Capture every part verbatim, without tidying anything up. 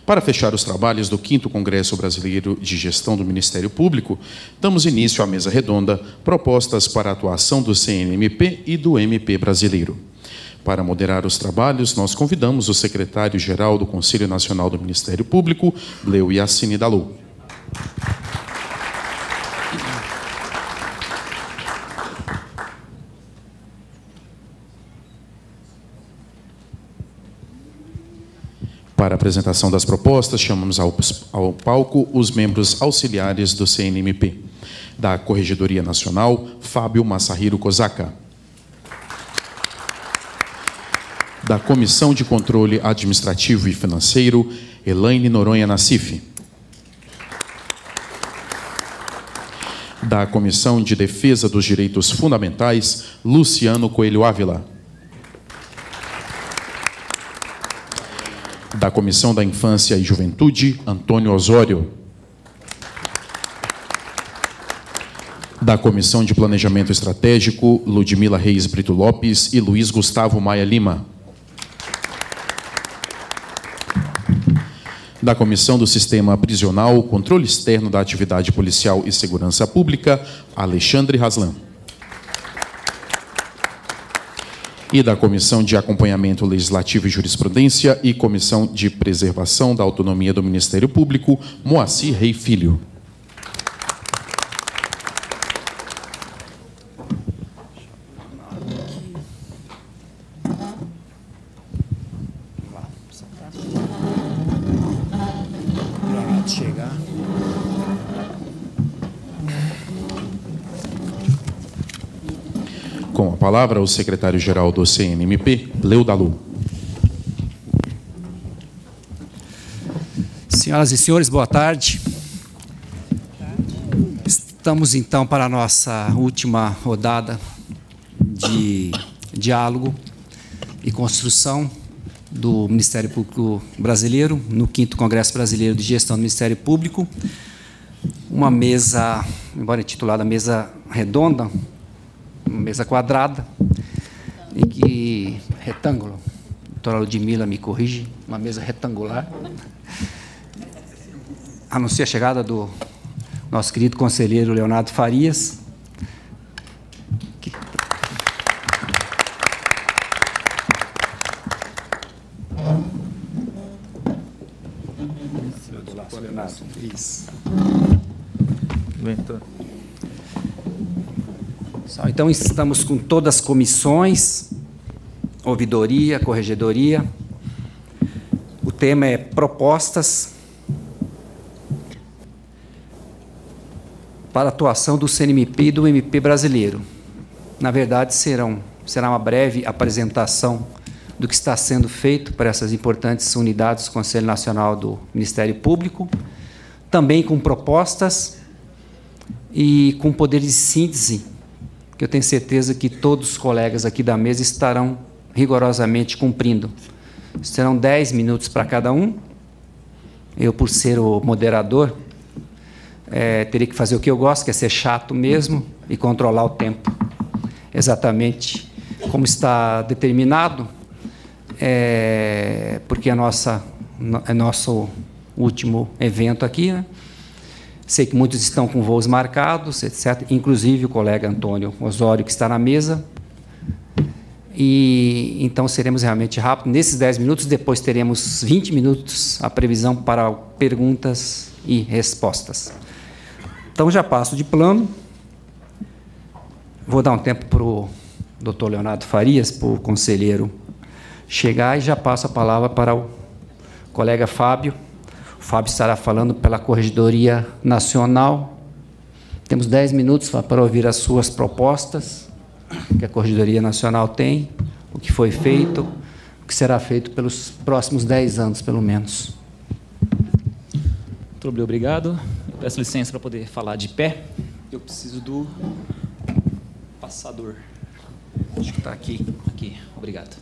Para fechar os trabalhos do quinto Congresso Brasileiro de Gestão do Ministério Público, damos início à mesa redonda, propostas para a atuação do C N M P e do M P brasileiro. Para moderar os trabalhos, nós convidamos o secretário-geral do Conselho Nacional do Ministério Público, Leo Yassine Dalu. Para a apresentação das propostas, chamamos ao, ao palco os membros auxiliares do C N M P. Da Corregedoria Nacional, Fábio Masahiro Kozaka. Da Comissão de Controle Administrativo e Financeiro, Elaine Noronha Nassif. Da Comissão de Defesa dos Direitos Fundamentais, Luciano Coelho Ávila. Da Comissão da Infância e Juventude, Antônio Osório. Da Comissão de Planejamento Estratégico, Ludmila Reis Brito Lopes e Luiz Gustavo Maia Lima. Da Comissão do Sistema Prisional, Controle Externo da Atividade Policial e Segurança Pública, Alexandre Raslan. E da Comissão de Acompanhamento Legislativo e Jurisprudência e Comissão de Preservação da Autonomia do Ministério Público, Moacir Rei Filho. Com a palavra, o secretário-geral do C N M P, Leo Dalu. Senhoras e senhores, boa tarde. Estamos, então, para a nossa última rodada de diálogo e construção do Ministério Público Brasileiro, no quinto Congresso Brasileiro de Gestão do Ministério Público. Uma mesa, embora intitulada Mesa Redonda, uma mesa quadrada, e que retângulo, a doutora Ludmila me corrige, uma mesa retangular. Anuncio a chegada do nosso querido conselheiro Leonardo Farias, que... Isso. Então, estamos com todas as comissões, ouvidoria, corregedoria. O tema é propostas para a atuação do C N M P e do M P brasileiro. Na verdade, serão, será uma breve apresentação do que está sendo feito para essas importantes unidades do Conselho Nacional do Ministério Público, também com propostas e com poder de síntese, que eu tenho certeza que todos os colegas aqui da mesa estarão rigorosamente cumprindo. Serão dez minutos para cada um. Eu, por ser o moderador, é, teria que fazer o que eu gosto, que é ser chato mesmo e controlar o tempo. Exatamente como está determinado, é, porque é, nossa, é nosso último evento aqui, né? Sei que muitos estão com voos marcados, etcétera, inclusive o colega Antônio Osório, que está na mesa. E, então, seremos realmente rápidos. Nesses dez minutos, depois teremos vinte minutos a previsão para perguntas e respostas. Então, já passo de plano. Vou dar um tempo para o doutor Leonardo Farias, para o conselheiro chegar, e já passo a palavra para o colega Fábio. O Fábio estará falando pela Corregedoria Nacional. Temos dez minutos para ouvir as suas propostas, que a Corregedoria Nacional tem, o que foi feito, o que será feito pelos próximos dez anos, pelo menos. Muito obrigado. Eu peço licença para poder falar de pé. Eu preciso do passador. Acho que está aqui. Aqui, obrigado.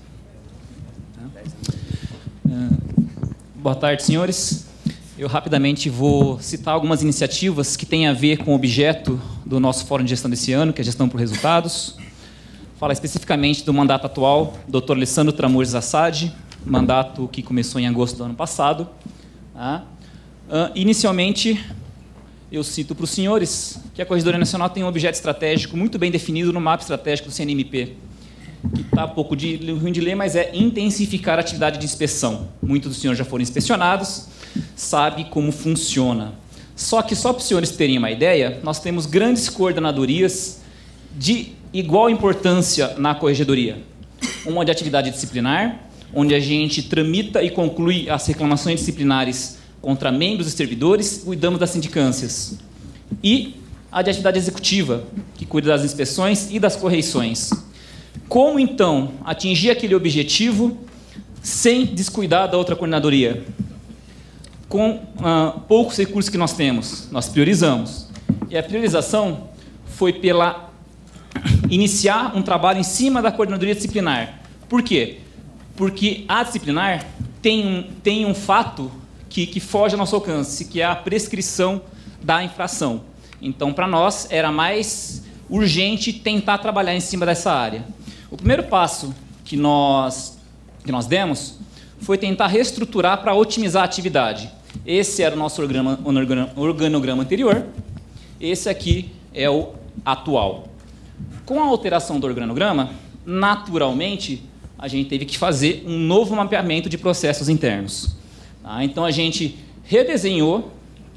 Uh, boa tarde, senhores. Eu rapidamente vou citar algumas iniciativas que têm a ver com o objeto do nosso Fórum de Gestão desse ano, que é a Gestão por Resultados. Falar especificamente do mandato atual, doutor Alessandro Tramores Assad, mandato que começou em agosto do ano passado. Tá? Uh, inicialmente, eu cito para os senhores que a Corregedoria Nacional tem um objeto estratégico muito bem definido no mapa estratégico do C N M P, que está um pouco de, ruim de ler, mas é intensificar a atividade de inspeção. Muitos dos senhores já foram inspecionados, sabem como funciona. Só que, só para os senhores terem uma ideia, nós temos grandes coordenadorias de igual importância na Corregedoria. Uma de atividade disciplinar, onde a gente tramita e conclui as reclamações disciplinares contra membros e servidores, cuidamos das sindicâncias. E a de atividade executiva, que cuida das inspeções e das correições. Como, então, atingir aquele objetivo sem descuidar da outra coordenadoria? Com uh, poucos recursos que nós temos, nós priorizamos. E a priorização foi pela iniciar um trabalho em cima da coordenadoria disciplinar. Por quê? Porque a disciplinar tem um, tem um fato que, que foge ao nosso alcance, que é a prescrição da infração. Então, para nós, era mais urgente tentar trabalhar em cima dessa área. O primeiro passo que nós, que nós demos foi tentar reestruturar para otimizar a atividade. Esse era o nosso organograma, organograma anterior, esse aqui é o atual. Com a alteração do organograma, naturalmente, a gente teve que fazer um novo mapeamento de processos internos. Tá? Então, a gente redesenhou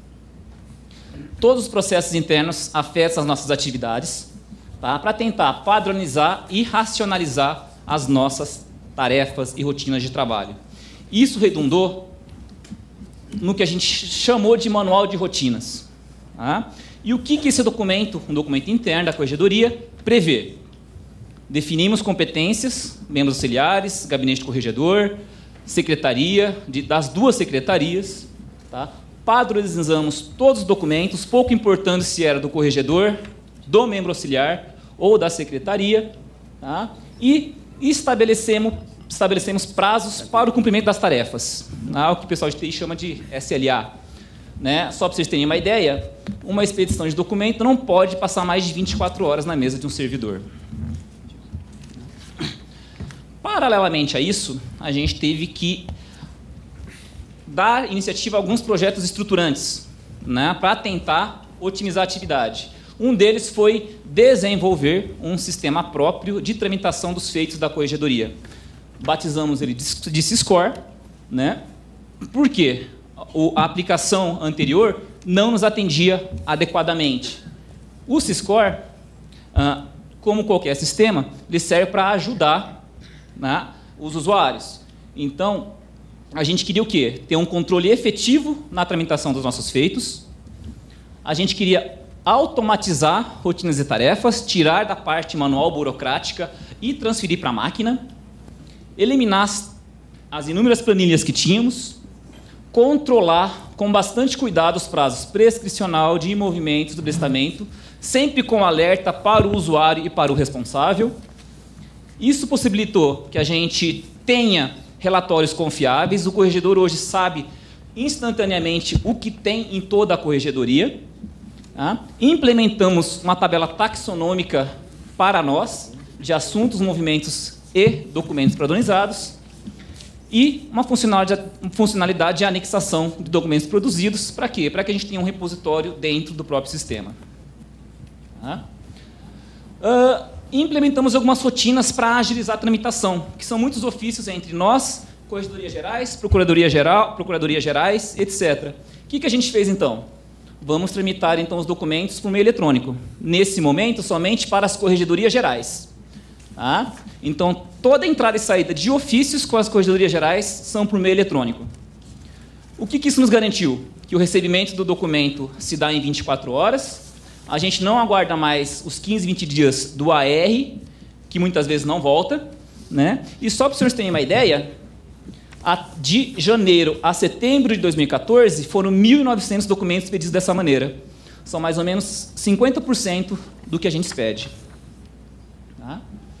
todos os processos internos afetos às nossas atividades, tá? Para tentar padronizar e racionalizar as nossas tarefas e rotinas de trabalho. Isso redundou no que a gente chamou de manual de rotinas. Tá? E o que, que esse documento, um documento interno da Corregedoria, prevê? Definimos competências, membros auxiliares, gabinete de corregedor, secretaria, de, das duas secretarias, tá? Padronizamos todos os documentos, pouco importando se era do corregedor, do membro auxiliar ou da secretaria, tá? E estabelecemos, estabelecemos prazos para o cumprimento das tarefas, tá? O que o pessoal de T I chama de S L A. Né? Só para vocês terem uma ideia, uma expedição de documento não pode passar mais de vinte e quatro horas na mesa de um servidor. Paralelamente a isso, a gente teve que dar iniciativa a alguns projetos estruturantes, né, para tentar otimizar a atividade. Um deles foi desenvolver um sistema próprio de tramitação dos feitos da Corregedoria. Batizamos ele de Syscore, né? Por quê? A aplicação anterior não nos atendia adequadamente. O Syscore, como qualquer sistema, ele serve para ajudar, né, os usuários. Então, a gente queria o quê? Ter um controle efetivo na tramitação dos nossos feitos. A gente queria automatizar rotinas e tarefas, tirar da parte manual burocrática e transferir para a máquina, eliminar as, as inúmeras planilhas que tínhamos, controlar com bastante cuidado os prazos prescricional de movimentos do prestamento, sempre com alerta para o usuário e para o responsável. Isso possibilitou que a gente tenha relatórios confiáveis. O corregedor hoje sabe instantaneamente o que tem em toda a corregedoria. Tá? Implementamos uma tabela taxonômica para nós, de assuntos, movimentos e documentos padronizados, e uma funcionalidade, funcionalidade de anexação de documentos produzidos. Para quê? Para que a gente tenha um repositório dentro do próprio sistema. Tá? Uh, implementamos algumas rotinas para agilizar a tramitação, que são muitos ofícios entre nós, Corregedoria Gerais, Procuradoria Geral, Procuradoria Gerais, etcétera. O que, que a gente fez, então? Vamos tramitar, então, os documentos por meio eletrônico. Nesse momento, somente para as Corregedorias Gerais. Tá? Então, toda entrada e saída de ofícios com as Corregedorias Gerais são por meio eletrônico. O que, que isso nos garantiu? Que o recebimento do documento se dá em vinte e quatro horas, a gente não aguarda mais os quinze, vinte dias do A R, que muitas vezes não volta, né? E só para os senhores terem uma ideia, de janeiro a setembro de dois mil e quatorze, foram mil e novecentos documentos pedidos dessa maneira. São mais ou menos cinquenta por cento do que a gente pede. Tá?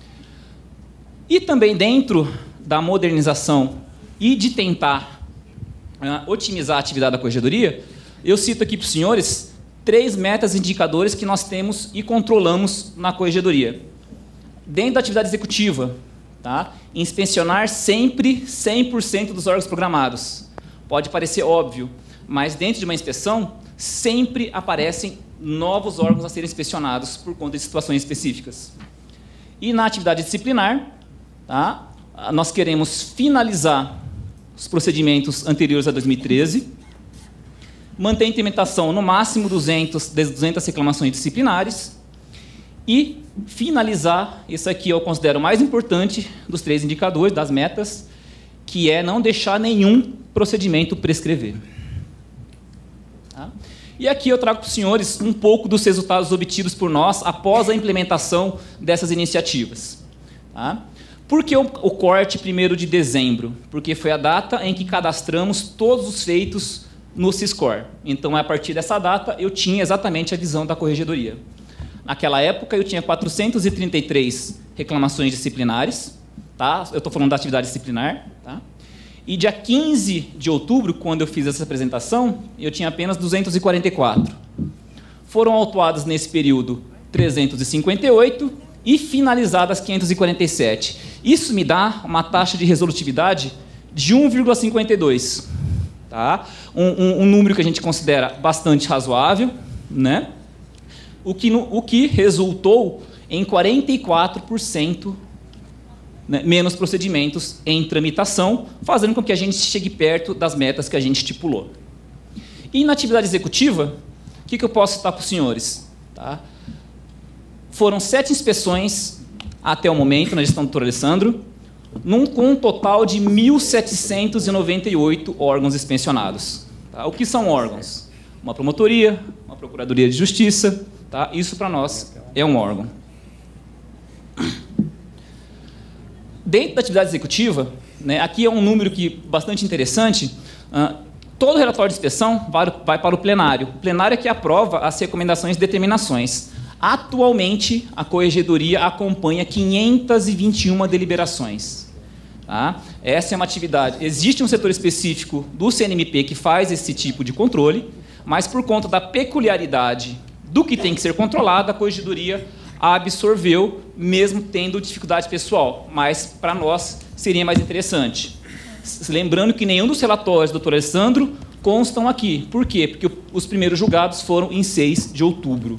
E também dentro da modernização e de tentar uh, otimizar a atividade da corregedoria, eu cito aqui para os senhores três metas indicadores que nós temos e controlamos na corregedoria. Dentro da atividade executiva, tá? Inspecionar sempre cem por cento dos órgãos programados. Pode parecer óbvio, mas dentro de uma inspeção, sempre aparecem novos órgãos a serem inspecionados por conta de situações específicas. E na atividade disciplinar, tá, nós queremos finalizar os procedimentos anteriores a dois mil e treze, manter a implementação no máximo duzentas, duzentas reclamações disciplinares e finalizar, isso aqui eu considero o mais importante dos três indicadores, das metas, que é não deixar nenhum procedimento prescrever. Tá? E aqui eu trago para os senhores um pouco dos resultados obtidos por nós após a implementação dessas iniciativas. Tá? Por que o, o corte primeiro de dezembro? Porque foi a data em que cadastramos todos os feitos no Siscor. Então, a partir dessa data, eu tinha exatamente a visão da corregedoria. Naquela época, eu tinha quatrocentas e trinta e três reclamações disciplinares. Tá? Eu estou falando da atividade disciplinar. Tá? E dia quinze de outubro, quando eu fiz essa apresentação, eu tinha apenas duzentas e quarenta e quatro. Foram autuadas nesse período trezentas e cinquenta e oito e finalizadas quinhentas e quarenta e sete. Isso me dá uma taxa de resolutividade de um vírgula cinquenta e dois. Tá? Um, um, um número que a gente considera bastante razoável, né? o, que, o que resultou em quarenta e quatro por cento né, menos procedimentos em tramitação, fazendo com que a gente chegue perto das metas que a gente estipulou. E na atividade executiva, o que, que eu posso citar para os senhores? Tá? Foram sete inspeções até o momento na gestão do doutor Alessandro, num, com um total de mil setecentos e noventa e oito órgãos inspecionados. Tá? O que são órgãos? Uma promotoria, uma procuradoria de justiça, tá? Isso para nós é um órgão. Dentro da atividade executiva, né, aqui é um número que, bastante interessante, uh, todo relatório de inspeção vai, vai para o plenário. O plenário é que aprova as recomendações e determinações. Atualmente, a corregedoria acompanha quinhentas e vinte e uma deliberações. Tá? Essa é uma atividade. Existe um setor específico do C N M P que faz esse tipo de controle, mas por conta da peculiaridade do que tem que ser controlado, a corregedoria absorveu, mesmo tendo dificuldade pessoal. Mas, para nós, seria mais interessante. Lembrando que nenhum dos relatórios do doutor Alessandro constam aqui. Por quê? Porque os primeiros julgados foram em seis de outubro.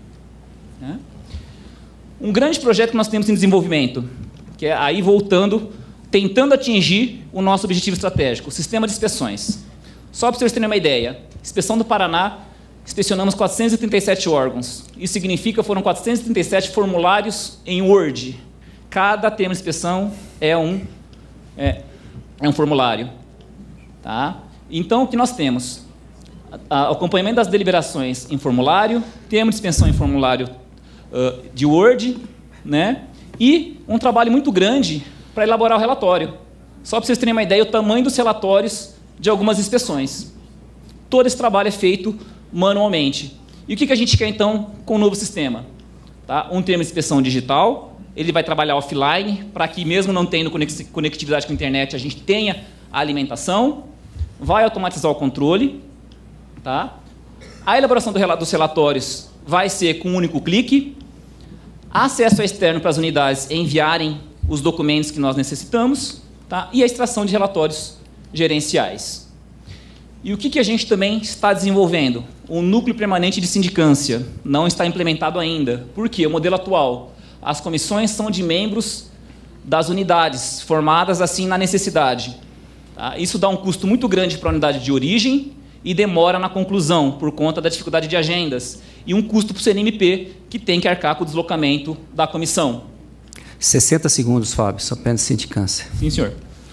Um grande projeto que nós temos em desenvolvimento, que é aí voltando, tentando atingir o nosso objetivo estratégico, o sistema de inspeções. Só para vocês terem uma ideia, inspeção do Paraná, inspecionamos quatrocentos e trinta e sete órgãos. Isso significa que foram quatrocentos e trinta e sete formulários em Word. Cada tema de inspeção é um, é, é um formulário. Tá? Então, o que nós temos? O acompanhamento das deliberações em formulário, tema de inspeção em formulário uh, de Word, né? E um trabalho muito grande para elaborar o relatório. Só para vocês terem uma ideia, o tamanho dos relatórios de algumas inspeções. Todo esse trabalho é feito manualmente. E o que a gente quer, então, com o novo sistema? Tá? Um termo de inspeção digital, ele vai trabalhar offline, para que, mesmo não tendo conectividade com a internet, a gente tenha a alimentação, vai automatizar o controle, tá? A elaboração do relato dos relatórios vai ser com um único clique, acesso externo para as unidades enviarem os documentos que nós necessitamos, tá? E a extração de relatórios gerenciais. E o que, que a gente também está desenvolvendo? O núcleo permanente de sindicância não está implementado ainda. Por quê? O modelo atual, as comissões são de membros das unidades, formadas assim na necessidade. Tá? Isso dá um custo muito grande para a unidade de origem e demora na conclusão, por conta da dificuldade de agendas, e um custo para o C N M P, que tem que arcar com o deslocamento da comissão. sessenta segundos, Fábio, só apenas sindicância. Sim, senhor.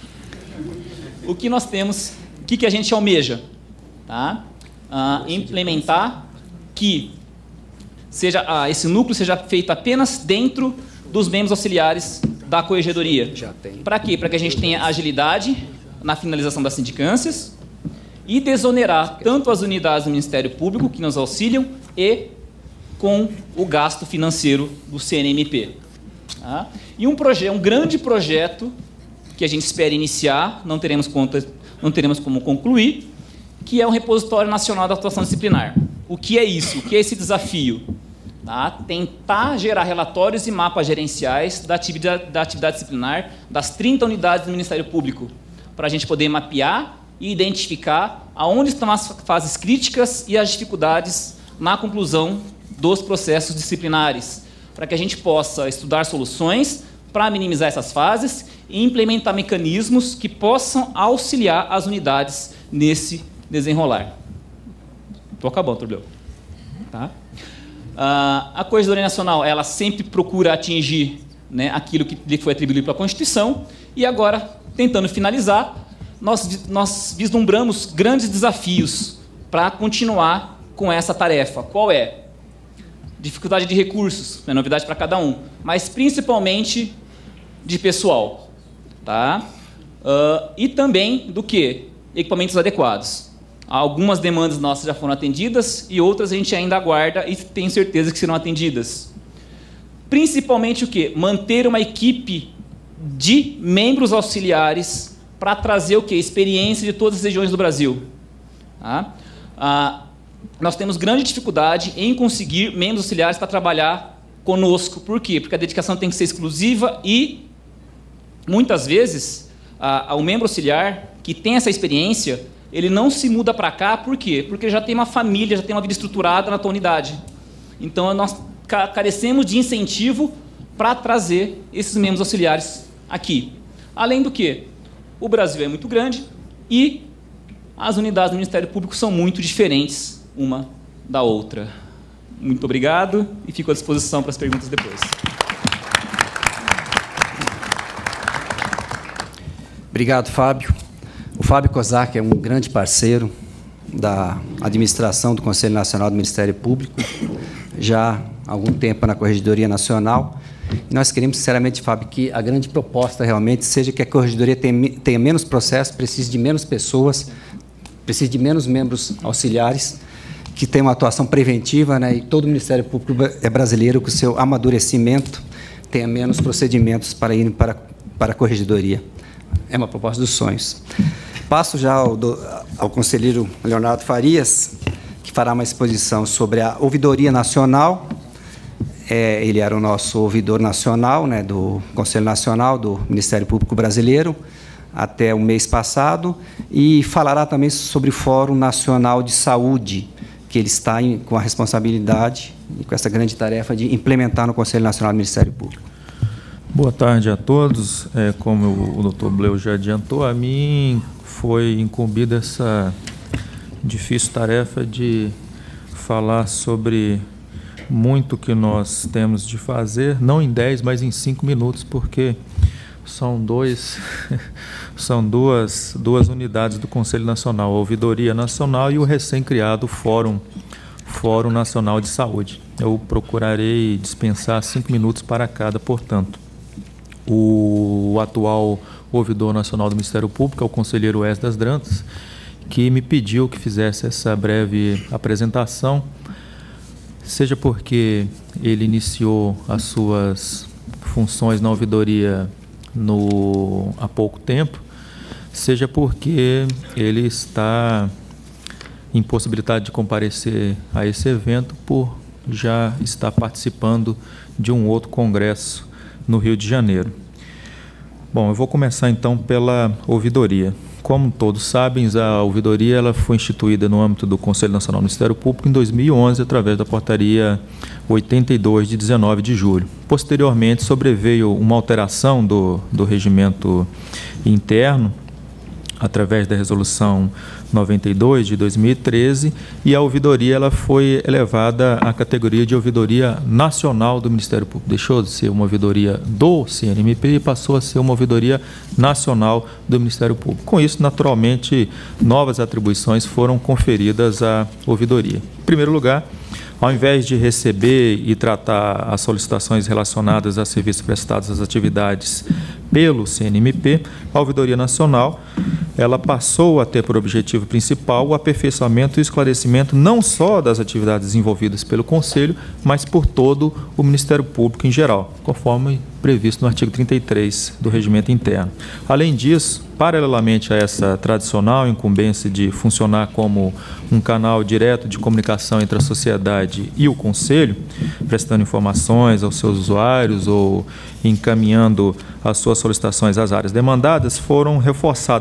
O que nós temos, o que, que a gente almeja? Tá? Ah, implementar que seja, ah, esse núcleo seja feito apenas dentro dos membros auxiliares da corregedoria. Para quê? Para que a gente tenha agilidade na finalização das sindicâncias e desonerar tanto as unidades do Ministério Público, que nos auxiliam, e com o gasto financeiro do C N M P. Tá? E um, proje- um grande projeto que a gente espera iniciar, não teremos, conta, não teremos como concluir, que é o Repositório Nacional da Atuação Disciplinar. O que é isso? O que é esse desafio? Tá? Tentar gerar relatórios e mapas gerenciais da atividade, da atividade disciplinar das trinta unidades do Ministério Público, para a gente poder mapear e identificar aonde estão as fases críticas e as dificuldades na conclusão dos processos disciplinares, para que a gente possa estudar soluções para minimizar essas fases e implementar mecanismos que possam auxiliar as unidades nesse desenrolar. Estou acabando, Turbel. Tá? Uh, a Corregedoria Nacional, ela sempre procura atingir, né, aquilo que lhe foi atribuído pela Constituição, e agora, tentando finalizar, nós, nós vislumbramos grandes desafios para continuar com essa tarefa. Qual é? Dificuldade de recursos, é novidade para cada um, mas principalmente de pessoal. Tá? Uh, e também do que? Equipamentos adequados. Algumas demandas nossas já foram atendidas e outras a gente ainda aguarda e tem certeza que serão atendidas. Principalmente o quê? Manter uma equipe de membros auxiliares para trazer o quê? Experiência de todas as regiões do Brasil. Tá? Ah, nós temos grande dificuldade em conseguir membros auxiliares para trabalhar conosco. Por quê? Porque a dedicação tem que ser exclusiva e, muitas vezes, ah, o membro auxiliar que tem essa experiência, ele não se muda para cá, por quê? Porque já tem uma família, já tem uma vida estruturada na tua unidade. Então, nós carecemos de incentivo para trazer esses membros auxiliares aqui. Além do que, o Brasil é muito grande e as unidades do Ministério Público são muito diferentes uma da outra. Muito obrigado e fico à disposição para as perguntas depois. Obrigado, Fábio. O Fábio Kozak é um grande parceiro da administração do Conselho Nacional do Ministério Público, já há algum tempo na Corregedoria Nacional. E nós queremos, sinceramente, Fábio, que a grande proposta realmente seja que a Corregedoria tenha, tenha menos processos, precise de menos pessoas, precise de menos membros auxiliares, que tenham uma atuação preventiva, né, e todo o Ministério Público é brasileiro, com o seu amadurecimento, tenha menos procedimentos para ir para, para a Corregedoria. É uma proposta dos sonhos. Passo já ao, do, ao conselheiro Leonardo Farias, que fará uma exposição sobre a Ouvidoria Nacional. É, ele era o nosso ouvidor nacional, né, do Conselho Nacional do Ministério Público Brasileiro, até o mês passado, e falará também sobre o Fórum Nacional de Saúde, que ele está em, com a responsabilidade e com essa grande tarefa de implementar no Conselho Nacional do Ministério Público. Boa tarde a todos. É, como o doutor Bleu já adiantou, a mim foi incumbida essa difícil tarefa de falar sobre muito que nós temos de fazer, não em dez, mas em cinco minutos, porque são, dois, são duas, duas unidades do Conselho Nacional, a Ouvidoria Nacional e o recém-criado Fórum, Fórum Nacional de Saúde. Eu procurarei dispensar cinco minutos para cada, portanto. O atual ouvidor nacional do Ministério Público é o conselheiro Esdras Dantas, que me pediu que fizesse essa breve apresentação, seja porque ele iniciou as suas funções na ouvidoria no, há pouco tempo, seja porque ele está impossibilitado de comparecer a esse evento por já estar participando de um outro congresso no Rio de Janeiro. Bom, eu vou começar então pela ouvidoria. Como todos sabem, a ouvidoria ela foi instituída no âmbito do Conselho Nacional do Ministério Público em dois mil e onze, através da portaria oitenta e dois, de dezenove de julho. Posteriormente, sobreveio uma alteração do, do regimento interno, através da resolução noventa e dois, de dois mil e treze, e a ouvidoria ela foi elevada à categoria de ouvidoria nacional do Ministério Público. Deixou de ser uma ouvidoria do C N M P e passou a ser uma ouvidoria nacional do Ministério Público. Com isso, naturalmente, novas atribuições foram conferidas à ouvidoria. Em primeiro lugar, ao invés de receber e tratar as solicitações relacionadas a serviços prestados às atividades pelo C N M P, a Ouvidoria Nacional ela passou a ter por objetivo principal o aperfeiçoamento e o esclarecimento não só das atividades desenvolvidas pelo Conselho, mas por todo o Ministério Público em geral, conforme previsto no artigo trinta e três do Regimento Interno. Além disso, paralelamente a essa tradicional incumbência de funcionar como um canal direto de comunicação entre a sociedade e o Conselho, prestando informações aos seus usuários ou encaminhando as suas solicitações às áreas demandadas, foram reforçadas também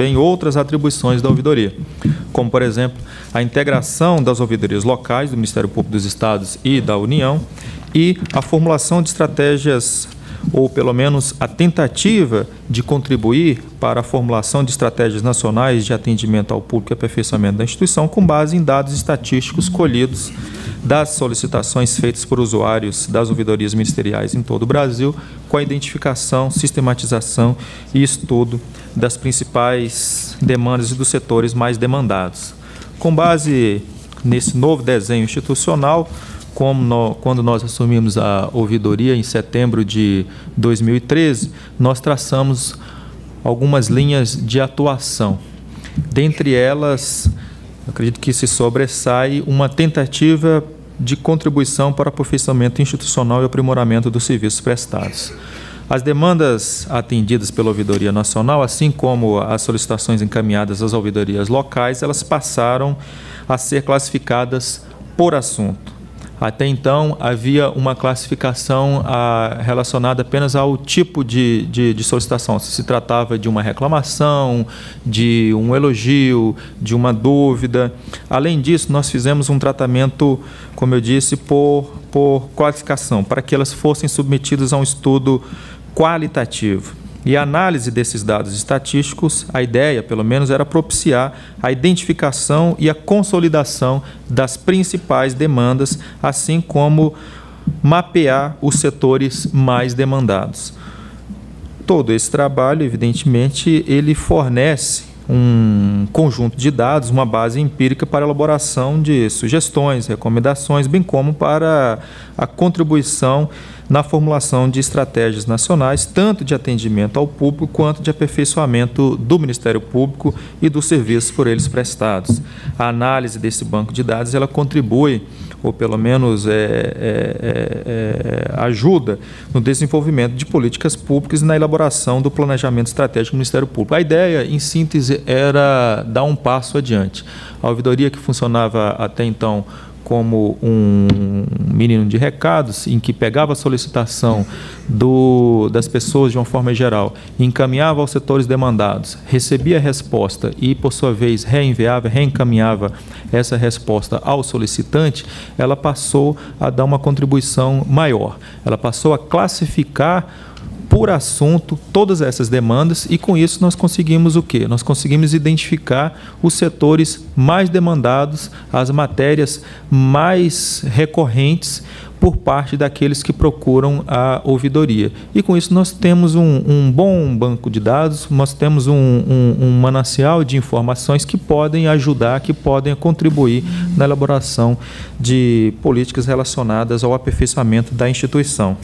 também outras atribuições da ouvidoria, como, por exemplo, a integração das ouvidorias locais do Ministério Público dos Estados e da União e a formulação de estratégias, ou pelo menos a tentativa de contribuir para a formulação de estratégias nacionais de atendimento ao público e aperfeiçoamento da instituição com base em dados estatísticos colhidos das solicitações feitas por usuários das ouvidorias ministeriais em todo o Brasil, com a identificação, sistematização e estudo das principais demandas e dos setores mais demandados. Com base nesse novo desenho institucional, como no, quando nós assumimos a ouvidoria em setembro de dois mil e treze, nós traçamos algumas linhas de atuação. Dentre elas, acredito que se sobressai uma tentativa de contribuição para o aperfeiçoamento institucional e aprimoramento dos serviços prestados. As demandas atendidas pela Ouvidoria Nacional, assim como as solicitações encaminhadas às ouvidorias locais, elas passaram a ser classificadas por assunto. Até então, havia uma classificação ah, relacionada apenas ao tipo de, de, de solicitação. Se se tratava de uma reclamação, de um elogio, de uma dúvida. Além disso, nós fizemos um tratamento, como eu disse, por, por qualificação, para que elas fossem submetidas a um estudo qualitativo. E a análise desses dados estatísticos, a ideia, pelo menos, era propiciar a identificação e a consolidação das principais demandas, assim como mapear os setores mais demandados. Todo esse trabalho, evidentemente, ele fornece um conjunto de dados, uma base empírica para a elaboração de sugestões, recomendações, bem como para a contribuição na formulação de estratégias nacionais, tanto de atendimento ao público quanto de aperfeiçoamento do Ministério Público e dos serviços por eles prestados. A análise desse banco de dados, ela contribui, ou pelo menos é, é, é, ajuda no desenvolvimento de políticas públicas e na elaboração do planejamento estratégico do Ministério Público. A ideia, em síntese, era dar um passo adiante. A ouvidoria, que funcionava até então como um menino de recados, em que pegava a solicitação do, das pessoas de uma forma geral, encaminhava aos setores demandados, recebia a resposta e, por sua vez, reenviava, reencaminhava essa resposta ao solicitante, ela passou a dar uma contribuição maior. Ela passou a classificar por assunto todas essas demandas e, com isso, nós conseguimos o quê? Nós conseguimos identificar os setores mais demandados, as matérias mais recorrentes por parte daqueles que procuram a ouvidoria. E, com isso, nós temos um, um bom banco de dados, nós temos um, um, um manancial de informações que podem ajudar, que podem contribuir na elaboração de políticas relacionadas ao aperfeiçoamento da instituição.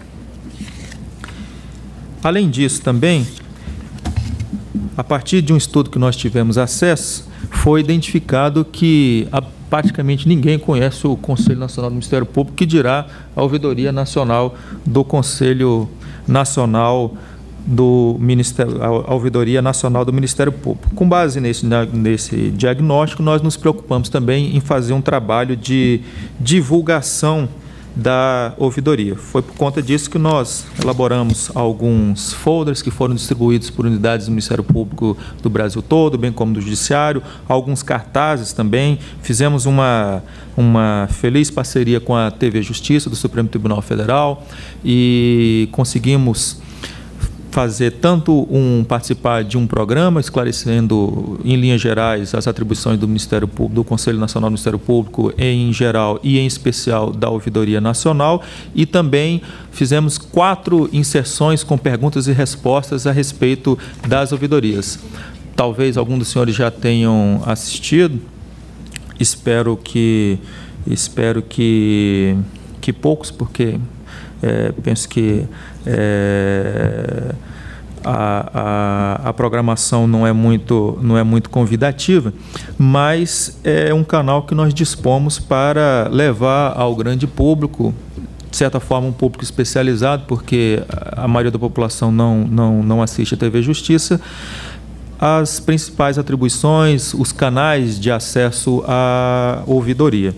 Além disso, também, a partir de um estudo que nós tivemos acesso, foi identificado que a, praticamente ninguém conhece o Conselho Nacional do Ministério Público, que dirá a Ouvidoria Nacional do Conselho Nacional do Ministério, a Ouvidoria Nacional do Ministério Público. Com base nesse, nesse diagnóstico, nós nos preocupamos também em fazer um trabalho de divulgação da ouvidoria. Foi por conta disso que nós elaboramos alguns folders que foram distribuídos por unidades do Ministério Público do Brasil todo, bem como do Judiciário, alguns cartazes também. Fizemos uma, uma feliz parceria com a T V Justiça do Supremo Tribunal Federal e conseguimos fazer tanto um participar de um programa esclarecendo em linhas gerais as atribuições do Ministério Público, do Conselho Nacional do Ministério Público em geral e em especial da Ouvidoria Nacional, e também fizemos quatro inserções com perguntas e respostas a respeito das ouvidorias. Talvez alguns dos senhores já tenham assistido. Espero que espero que que poucos, porque é, penso que É, a, a, a programação não é muito, não é muito convidativa, mas é um canal que nós dispomos para levar ao grande público, de certa forma um público especializado, porque a maioria da população não, não, não assiste a T V Justiça, as principais atribuições, os canais de acesso à ouvidoria.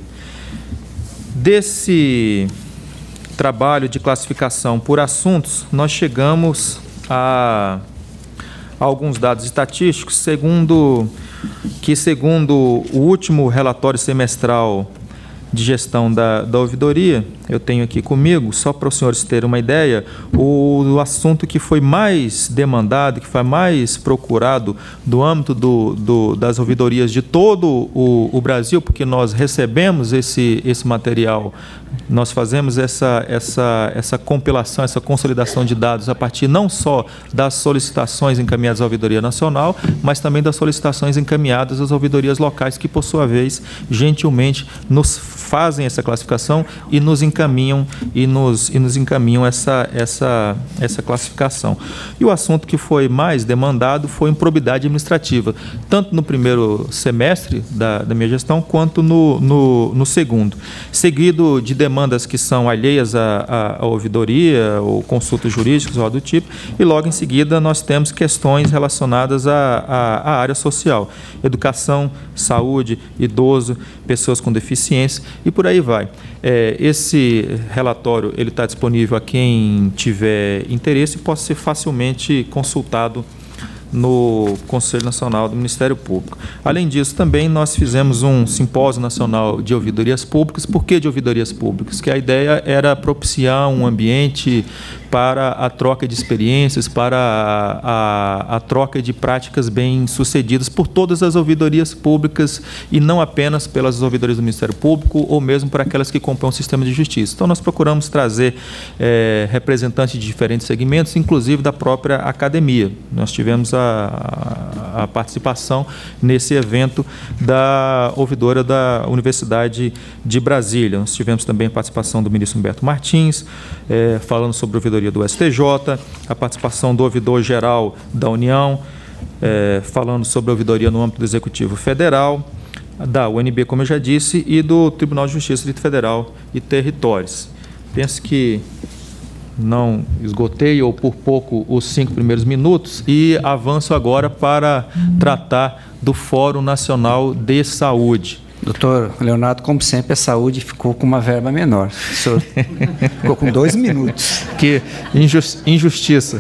Desse trabalho de classificação por assuntos, nós chegamos a, alguns dados estatísticos, segundo que, segundo o último relatório semestral de gestão da, da ouvidoria, eu tenho aqui comigo, só para os senhores terem uma ideia, o, o assunto que foi mais demandado, que foi mais procurado do âmbito do, do, das ouvidorias de todo o, o Brasil, porque nós recebemos esse, esse material, nós fazemos essa, essa, essa compilação, essa consolidação de dados a partir não só das solicitações encaminhadas à Ouvidoria Nacional, mas também das solicitações encaminhadas às ouvidorias locais, que, por sua vez, gentilmente nos fazem essa classificação e nos encaminham e nos, e nos encaminham essa, essa, essa classificação. E o assunto que foi mais demandado foi improbidade administrativa, tanto no primeiro semestre da, da minha gestão, quanto no, no, no segundo, seguido de demandas que são alheias à, à ouvidoria ou consultas jurídicas ou algo do tipo, e logo em seguida nós temos questões relacionadas à, à, à área social, educação, saúde, idoso, pessoas com deficiência, e por aí vai. É, esse relatório ele está disponível a quem tiver interesse e pode ser facilmente consultado no Conselho Nacional do Ministério Público. Além disso, também nós fizemos um simpósio nacional de ouvidorias públicas. Por que de ouvidorias públicas? Que a ideia era propiciar um ambiente para a troca de experiências, para a, a, a troca de práticas bem-sucedidas por todas as ouvidorias públicas e não apenas pelas ouvidorias do Ministério Público ou mesmo para aquelas que compõem o sistema de justiça. Então, nós procuramos trazer é, representantes de diferentes segmentos, inclusive da própria academia. Nós tivemos a, a, a participação nesse evento da ouvidora da Universidade de Brasília. Nós tivemos também a participação do ministro Humberto Martins, é, falando sobre a ouvidoria do S T J, a participação do ouvidor-geral da União, é, falando sobre a ouvidoria no âmbito do Executivo Federal, da U N B, como eu já disse, e do Tribunal de Justiça do Distrito Federal e Territórios. Penso que não esgotei, ou por pouco, os cinco primeiros minutos, e avanço agora para tratar do Fórum Nacional de Saúde. Doutor Leonardo, como sempre, a saúde ficou com uma verba menor. O senhor ficou com dois minutos. Que injusti injustiça.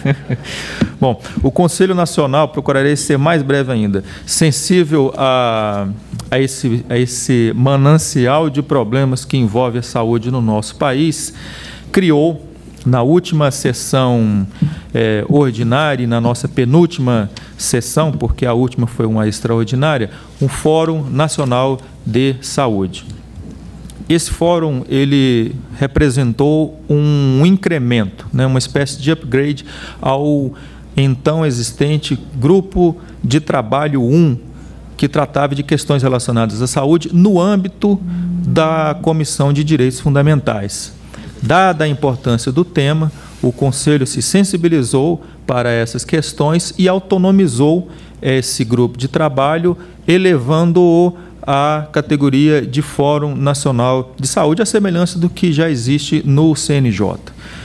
Bom, o Conselho Nacional, procurarei ser mais breve ainda, sensível a, a, esse, a esse manancial de problemas que envolve a saúde no nosso país, criou, na última sessão é, ordinária e na nossa penúltima sessão, porque a última foi uma extraordinária, um Fórum Nacional de Saúde. Esse fórum ele representou um incremento, né, uma espécie de upgrade ao então existente Grupo de Trabalho um, que tratava de questões relacionadas à saúde no âmbito da Comissão de Direitos Fundamentais. Dada a importância do tema, o Conselho se sensibilizou para essas questões e autonomizou esse grupo de trabalho, elevando-o à categoria de Fórum Nacional de Saúde, à semelhança do que já existe no C N J.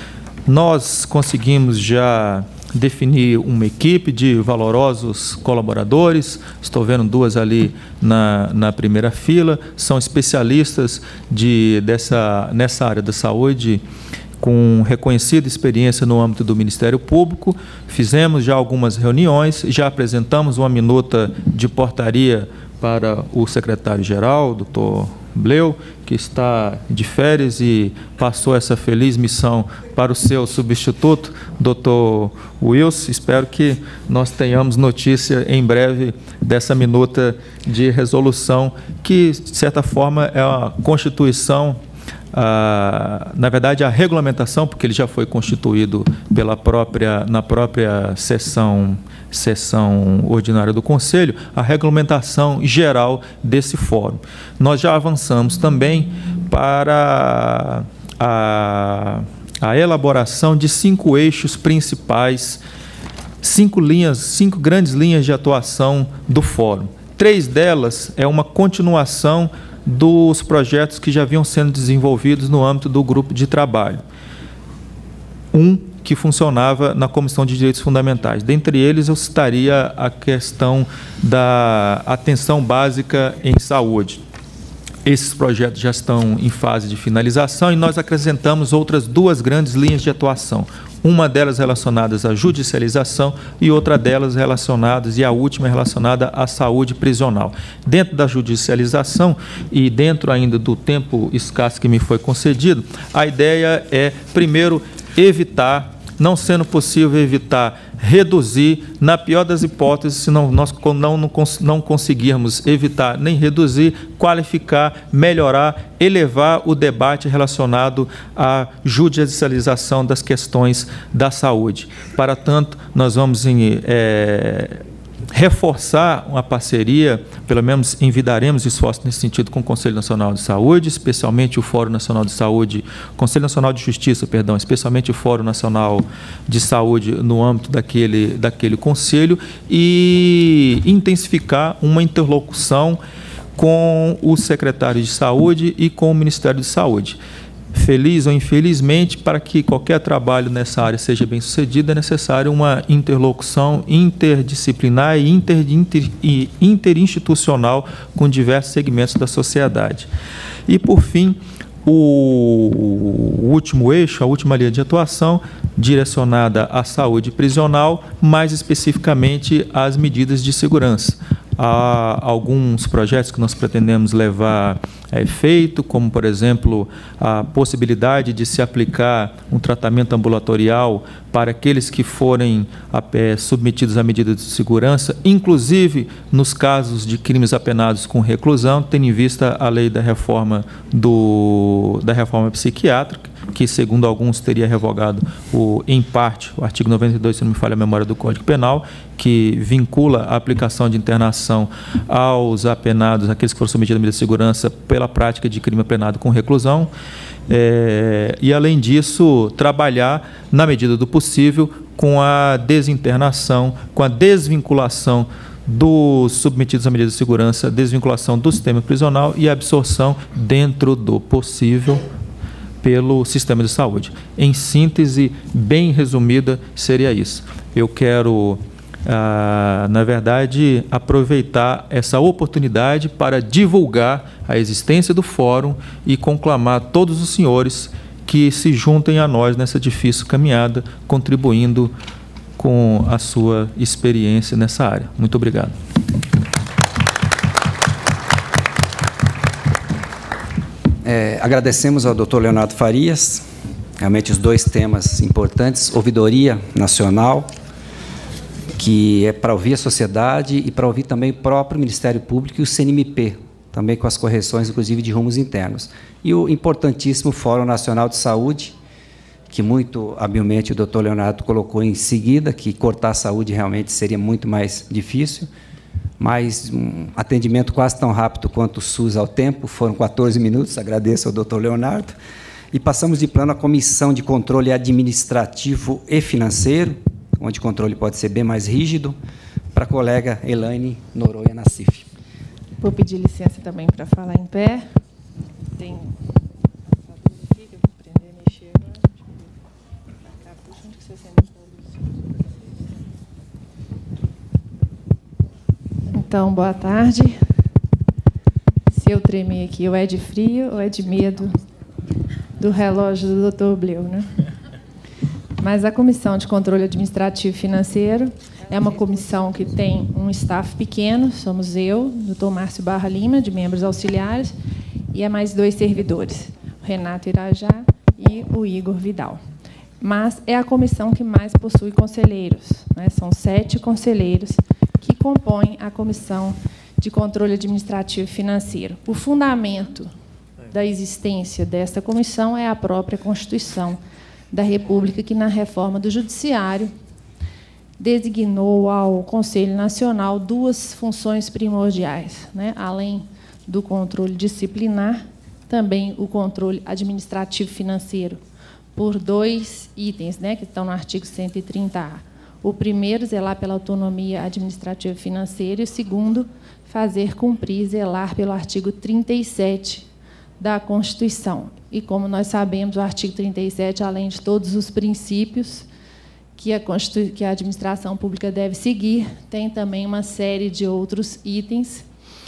Nós conseguimos já definir uma equipe de valorosos colaboradores, estou vendo duas ali na, na primeira fila, são especialistas de, dessa, nessa área da saúde, com reconhecida experiência no âmbito do Ministério Público. Fizemos já algumas reuniões, já apresentamos uma minuta de portaria para o secretário-geral, doutor Bleu, que está de férias e passou essa feliz missão para o seu substituto, doutor Wilson. Espero que nós tenhamos notícia em breve dessa minuta de resolução, que, de certa forma, é a Constituição, a, na verdade, a regulamentação, porque ele já foi constituído pela própria, na própria sessão sessão ordinária do Conselho, a regulamentação geral desse fórum. Nós já avançamos também para a, a elaboração de cinco eixos principais, cinco linhas, cinco grandes linhas de atuação do fórum. Três delas é uma continuação dos projetos que já vinham sendo desenvolvidos no âmbito do grupo de trabalho. Um que funcionava na Comissão de Direitos Fundamentais. Dentre eles, eu citaria a questão da atenção básica em saúde. Esses projetos já estão em fase de finalização e nós acrescentamos outras duas grandes linhas de atuação. uma delas relacionadas à judicialização e outra delas relacionadas, e a última relacionada à saúde prisional. Dentro da judicialização e dentro ainda do tempo escasso que me foi concedido, a ideia é, primeiro, evitar, não sendo possível evitar, reduzir, na pior das hipóteses, se não, nós não, não, não conseguirmos evitar nem reduzir, qualificar, melhorar, elevar o debate relacionado à judicialização das questões da saúde. Para tanto, nós vamos em, é, reforçar uma parceria, pelo menos envidaremos esforços nesse sentido com o Conselho Nacional de Saúde, especialmente o Fórum Nacional de Saúde, Conselho Nacional de Justiça, perdão, especialmente o Fórum Nacional de Saúde no âmbito daquele, daquele conselho, e intensificar uma interlocução com o secretário de Saúde e com o Ministério de Saúde. Feliz ou infelizmente, para que qualquer trabalho nessa área seja bem sucedido, é necessário uma interlocução interdisciplinar e, inter, inter, e interinstitucional com diversos segmentos da sociedade. E, por fim, o último eixo, a última linha de atuação, direcionada à saúde prisional, mais especificamente às medidas de segurança. Há alguns projetos que nós pretendemos levar a efeito, como, por exemplo, a possibilidade de se aplicar um tratamento ambulatorial para aqueles que forem é, submetidos a medidas de segurança, inclusive nos casos de crimes apenados com reclusão, tendo em vista a lei da reforma, do, da reforma psiquiátrica, que, segundo alguns, teria revogado, o, em parte, o artigo noventa e dois, se não me falha a memória, do Código Penal, que vincula a aplicação de internação aos apenados, aqueles que foram submetidos a medida de segurança pela prática de crime apenado com reclusão. É, e, além disso, trabalhar, na medida do possível, com a desinternação, com a desvinculação dos submetidos a medidas de segurança, desvinculação do sistema prisional e absorção, dentro do possível, pelo sistema de saúde. Em síntese, bem resumida, seria isso. Eu quero, ah, na verdade, aproveitar essa oportunidade para divulgar a existência do fórum e conclamar todos os senhores que se juntem a nós nessa difícil caminhada, contribuindo com a sua experiência nessa área. Muito obrigado. É, agradecemos ao doutor Leonardo Farias, realmente os dois temas importantes, ouvidoria nacional, que é para ouvir a sociedade e para ouvir também o próprio Ministério Público e o C N M P, também com as correções, inclusive, de rumos internos. E o importantíssimo Fórum Nacional de Saúde, que muito habilmente o doutor Leonardo colocou em seguida, que cortar a saúde realmente seria muito mais difícil, mas um atendimento quase tão rápido quanto o SUS ao tempo, foram quatorze minutos, agradeço ao doutor Leonardo. E passamos de plano à Comissão de Controle Administrativo e Financeiro, onde o controle pode ser bem mais rígido, para a colega Elaine Noronha Nassif. Vou pedir licença também para falar em pé. Tem um computador aqui que eu vou aprender a mexer agora. Deixa eu ver. Pra cá, puxa, onde que você senta? Então, boa tarde. Se eu tremer aqui, ou é de frio ou é de medo do relógio do doutor Bleu, né? Mas a Comissão de Controle Administrativo e Financeiro é uma comissão que tem um staff pequeno, somos eu, doutor Márcio Barra Lima, de membros auxiliares, e é mais dois servidores, o Renato Irajá e o Igor Vidal. Mas é a comissão que mais possui conselheiros, né? São sete conselheiros que compõem a Comissão de Controle Administrativo e Financeiro. O fundamento da existência desta comissão é a própria Constituição da República, que, na reforma do Judiciário, designou ao Conselho Nacional duas funções primordiais, né? Além do controle disciplinar, também o controle administrativo financeiro, por dois itens, né, que estão no artigo cento e trinta A. O primeiro, zelar pela autonomia administrativa e financeira, e o segundo, fazer cumprir, zelar pelo artigo trinta e sete da Constituição. E, como nós sabemos, o artigo trinta e sete, além de todos os princípios que a, Constitu... que a administração pública deve seguir, tem também uma série de outros itens,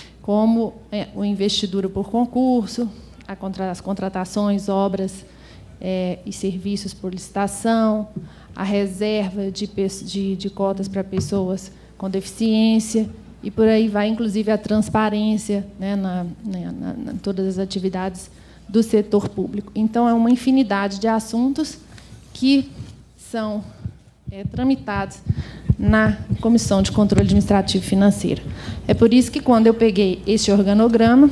como é, a investidura por concurso, a contra... as contratações, obras é, e serviços por licitação, a reserva de, de, de cotas para pessoas com deficiência, e por aí vai, inclusive, a transparência, né, na, na, na, na todas as atividades do setor público. Então, é uma infinidade de assuntos que são é, tramitados na Comissão de Controle Administrativo e Financeiro. É por isso que, quando eu peguei esse organograma,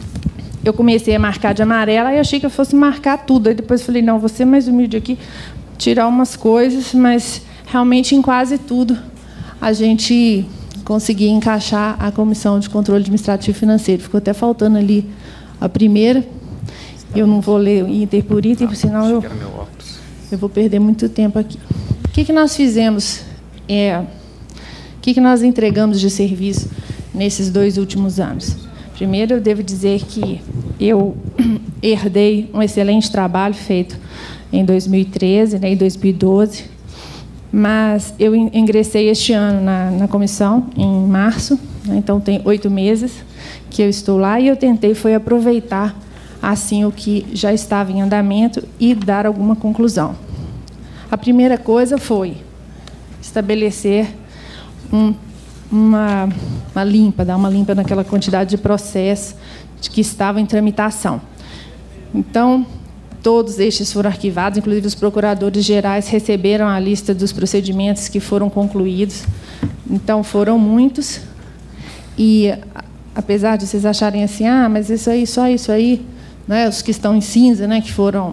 eu comecei a marcar de amarelo, e achei que eu fosse marcar tudo. Aí depois falei, não, vou ser mais humilde aqui, tirar umas coisas, mas, realmente, em quase tudo, a gente conseguia encaixar a Comissão de Controle Administrativo e Financeiro. Ficou até faltando ali a primeira. Eu não vou ler item por item, senão eu, eu vou perder muito tempo aqui. O que, que nós fizemos? É, o que, que nós entregamos de serviço nesses dois últimos anos? Primeiro, eu devo dizer que eu herdei um excelente trabalho feito em dois mil e treze, né, em dois mil e doze, mas eu ingressei este ano na, na comissão, em março, né, então tem oito meses que eu estou lá, e eu tentei foi aproveitar assim o que já estava em andamento e dar alguma conclusão. A primeira coisa foi estabelecer um, uma, uma limpa, dar uma limpa naquela quantidade de processos que estavam em tramitação. Então, todos estes foram arquivados, inclusive os procuradores gerais receberam a lista dos procedimentos que foram concluídos. Então, foram muitos. E, apesar de vocês acharem assim, ah, mas isso aí, só isso aí, né, os que estão em cinza, né, que foram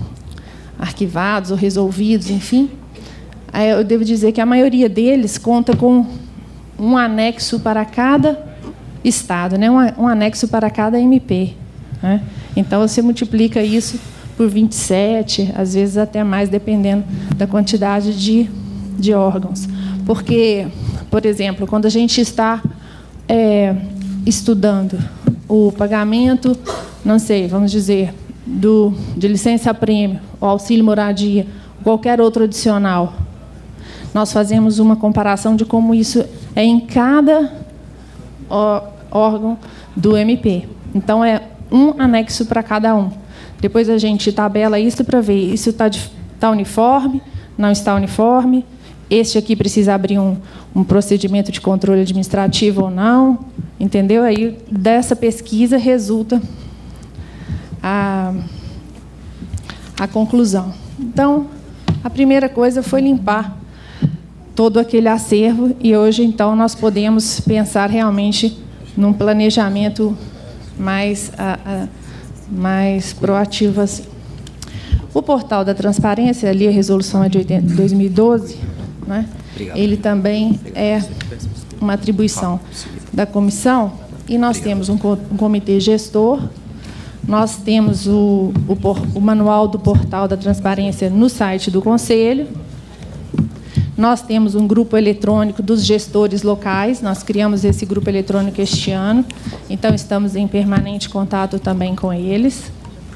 arquivados ou resolvidos, enfim, eu devo dizer que a maioria deles conta com um anexo para cada estado, né, um anexo para cada M P. Né? Então, você multiplica isso por vinte e sete, às vezes até mais, dependendo da quantidade de, de órgãos. Porque, por exemplo, quando a gente está é, estudando o pagamento, não sei, vamos dizer, do, de licença-prêmio, ou auxílio-moradia, qualquer outro adicional, nós fazemos uma comparação de como isso é em cada órgão do M P. Então, é um anexo para cada um. Depois a gente tabela isso para ver, isso está tá uniforme, não está uniforme, este aqui precisa abrir um, um procedimento de controle administrativo ou não, entendeu? Aí, dessa pesquisa, resulta a, a conclusão. Então, a primeira coisa foi limpar todo aquele acervo, e hoje, então, nós podemos pensar realmente num planejamento mais, a, a, mais proativo assim. O portal da transparência, ali a resolução é de dois mil e doze, né? Ele também é uma atribuição da comissão, e nós temos um, um comitê gestor, nós temos o, o, o manual do portal da transparência no site do Conselho, nós temos um grupo eletrônico dos gestores locais, nós criamos esse grupo eletrônico este ano, então estamos em permanente contato também com eles.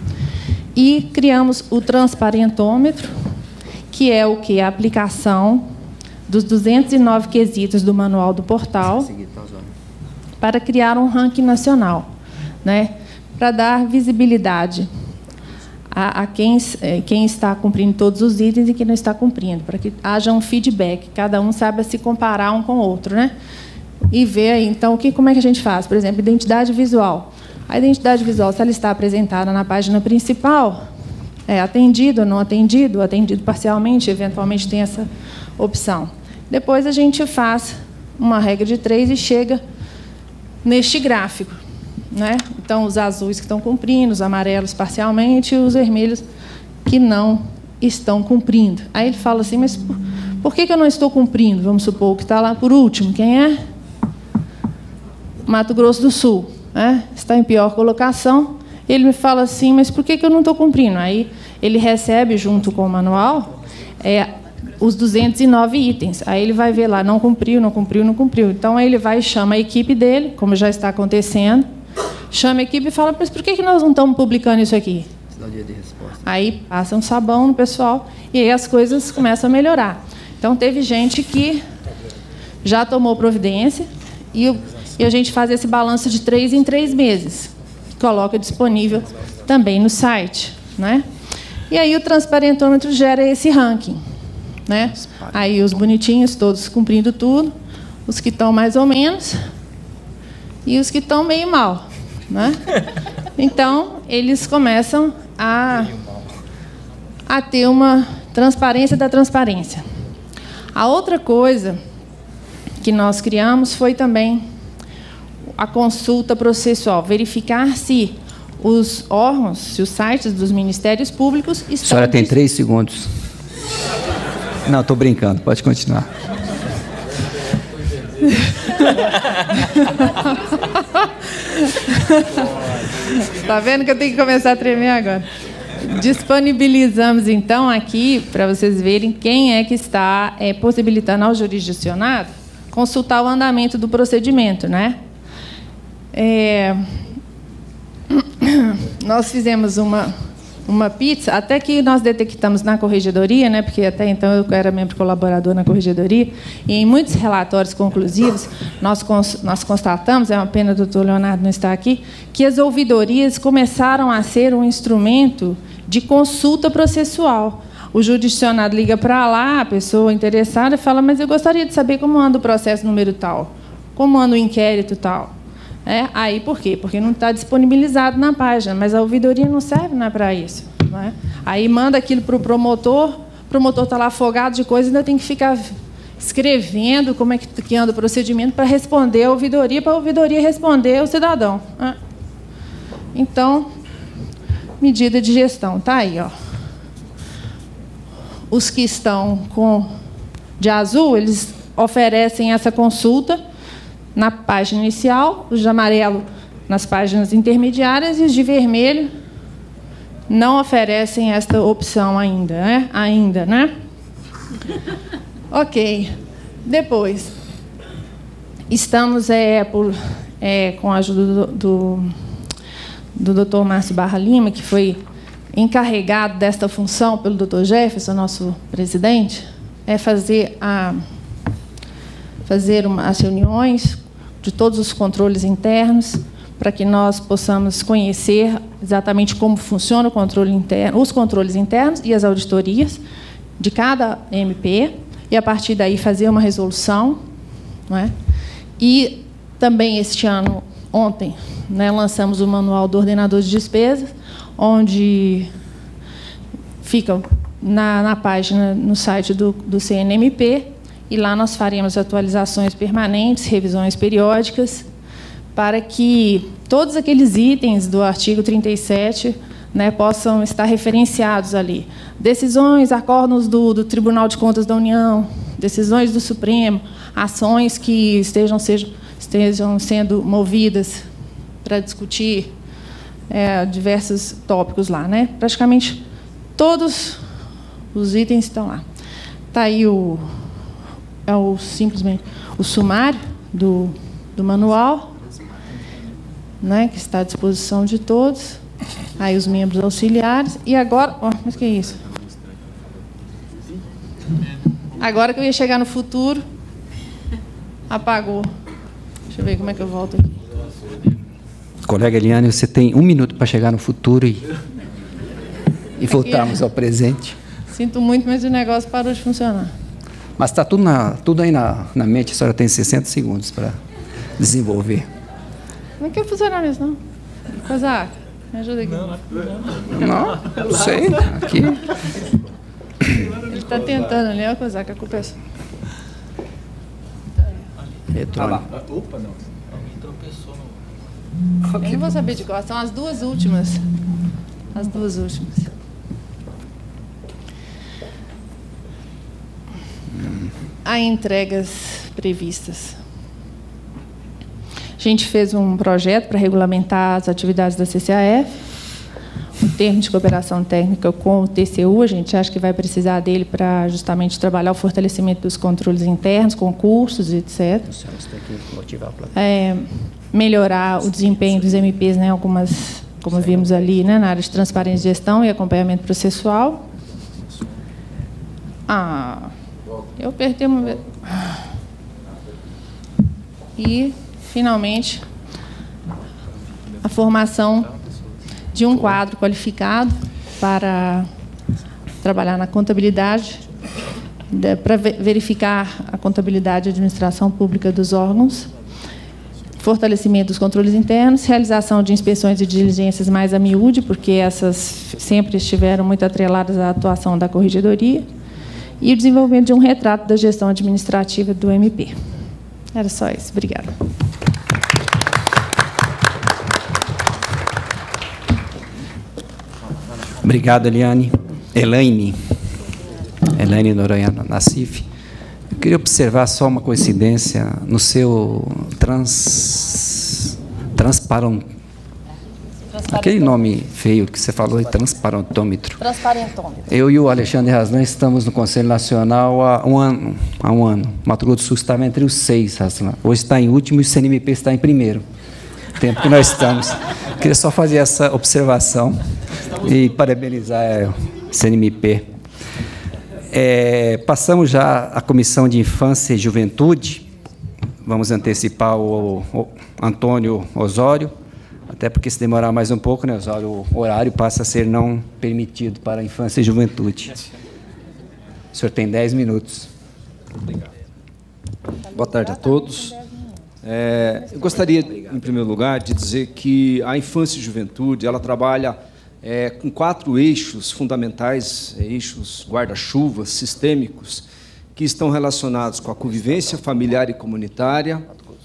E criamos o transparentômetro, que é o que? A aplicação dos duzentos e nove quesitos do manual do portal para criar um ranking nacional, né? Para dar visibilidade a, a quem, quem está cumprindo todos os itens e quem não está cumprindo, para que haja um feedback, cada um saiba se comparar um com o outro, né? E ver aí, então, o que, como é que a gente faz? Por exemplo, identidade visual. A identidade visual, se ela está apresentada na página principal, é atendido ou não atendido, atendido parcialmente, eventualmente tem essa opção. Depois a gente faz uma regra de três e chega neste gráfico, né? Então, os azuis que estão cumprindo, os amarelos parcialmente e os vermelhos que não estão cumprindo. Aí ele fala assim, mas por, por que, que eu não estou cumprindo? Vamos supor que está lá por último. Quem é? Mato Grosso do Sul. Né? Está em pior colocação. Ele me fala assim, mas por que, que eu não estou cumprindo? Aí ele recebe, junto com o manual, é, os duzentos e nove itens. Aí ele vai ver lá, não cumpriu, não cumpriu, não cumpriu. Então, aí ele vai e chama a equipe dele, como já está acontecendo, chama a equipe e fala, mas por que, que nós não estamos publicando isso aqui? Aí passa um sabão no pessoal e aí as coisas começam a melhorar. Então, teve gente que já tomou providência e, e a gente faz esse balanço de três em três meses. Coloca disponível também no site, né? E aí o transparentômetro gera esse ranking, né? Aí os bonitinhos, todos cumprindo tudo, os que estão mais ou menos e os que estão meio mal, né? Então, eles começam a, a ter uma transparência da transparência. A outra coisa que nós criamos foi também a consulta processual, verificar se os órgãos, se os sites dos ministérios públicos estão... A senhora tem três segundos. Não, estou brincando, pode continuar. Está vendo que eu tenho que começar a tremer agora? Disponibilizamos, então, aqui, para vocês verem quem é que está é, possibilitando ao jurisdicionado consultar o andamento do procedimento, né? É... Nós fizemos uma, uma pizza, até que nós detectamos na corregedoria, né, porque até então eu era membro colaborador na corregedoria, e em muitos relatórios conclusivos nós, nós constatamos, é uma pena o doutor Leonardo não estar aqui, que as ouvidorias começaram a ser um instrumento de consulta processual. O jurisdicionado liga para lá, a pessoa interessada fala, mas eu gostaria de saber como anda o processo número tal, como anda o inquérito tal. É, aí, por quê? Porque não está disponibilizado na página, mas a ouvidoria não serve né, para isso. Né? Aí manda aquilo para o promotor, o promotor está lá afogado de coisa, ainda tem que ficar escrevendo como é que, que anda o procedimento para responder a ouvidoria, para a ouvidoria responder ao cidadão. Né? Então, medida de gestão, está aí. Ó. Os que estão com de azul, eles oferecem essa consulta na página inicial, os de amarelo nas páginas intermediárias e os de vermelho não oferecem esta opção ainda, né? Ainda, né? Ok. Depois, estamos é, por, é, com a ajuda do, do, do doutor Márcio Barra Lima, que foi encarregado desta função pelo doutor Jefferson, nosso presidente, é fazer, a, fazer uma, as reuniões de todos os controles internos, para que nós possamos conhecer exatamente como funciona o controle interno, os controles internos e as auditorias de cada M P, e, a partir daí, fazer uma resolução. Não é? E, também, este ano, ontem, né, lançamos o Manual do Ordenador de Despesas, onde fica na, na página, no site do, do C N M P, e lá nós faremos atualizações permanentes, revisões periódicas, para que todos aqueles itens do artigo trinta e sete né, possam estar referenciados ali. Decisões, acordos do, do Tribunal de Contas da União, decisões do Supremo, ações que estejam, sejam, estejam sendo movidas para discutir é, diversos tópicos lá. Né? Praticamente todos os itens estão lá. Está aí o... é o, simplesmente o sumário do, do manual, né, que está à disposição de todos. Aí os membros auxiliares. E agora... Oh, mas que é isso? Agora que eu ia chegar no futuro, apagou. Deixa eu ver como é que eu volto aqui. Colega Eliane, você tem um minuto para chegar no futuro e, e voltarmos ao presente. Sinto muito, mas o negócio parou de funcionar. Mas está tudo, na, tudo aí na, na mente, a senhora tem sessenta segundos para desenvolver. Não quer funcionar mesmo, não. Cosaca, me ajuda aqui. Não, não, não sei. Aqui. Ele está tentando ali, ó, Cosaca, a culpa é sua. Eletrônico. Opa, não. Alguém tropeçou no... Eu não vou saber de qual. São as duas últimas. As duas últimas. Há entregas previstas. A gente fez um projeto para regulamentar as atividades da C C A F, um termo de cooperação técnica com o T C U, a gente acha que vai precisar dele para justamente trabalhar o fortalecimento dos controles internos, concursos, etcétera. É, melhorar o desempenho dos M Ps, né, algumas, como vimos ali, né, na área de transparência de gestão e acompanhamento processual. Ah... Eu apertei uma vez. E, finalmente, a formação de um quadro qualificado para trabalhar na contabilidade, para verificar a contabilidade e administração pública dos órgãos, fortalecimento dos controles internos, realização de inspeções e diligências mais a miúde, porque essas sempre estiveram muito atreladas à atuação da corregedoria, e o desenvolvimento de um retrato da gestão administrativa do M P. Era só isso. Obrigada. Obrigado, Eliane. Elaine. Elaine Noronha Nassif. Eu queria observar só uma coincidência no seu trans... transparent... Aquele nome feio que você falou, transparentômetro. Transparentômetro. Eu e o Alexandre Raslan estamos no Conselho Nacional há um ano. Há um ano. Mato Grosso do Sul estava entre os seis, Raslan. Hoje está em último e o C N M P está em primeiro. Tempo que nós estamos. Eu queria só fazer essa observação e parabenizar é, o C N M P. É, passamos já à Comissão de Infância e Juventude. Vamos antecipar o, o Antônio Osório, até porque se demorar mais um pouco, né, Osório, o horário passa a ser não permitido para a Infância e Juventude. O senhor tem dez minutos. Obrigado. Boa tarde a todos. É, eu gostaria, em primeiro lugar, de dizer que a Infância e Juventude ela trabalha É, com quatro eixos fundamentais, eixos guarda-chuvas sistêmicos, que estão relacionados com a convivência familiar e comunitária,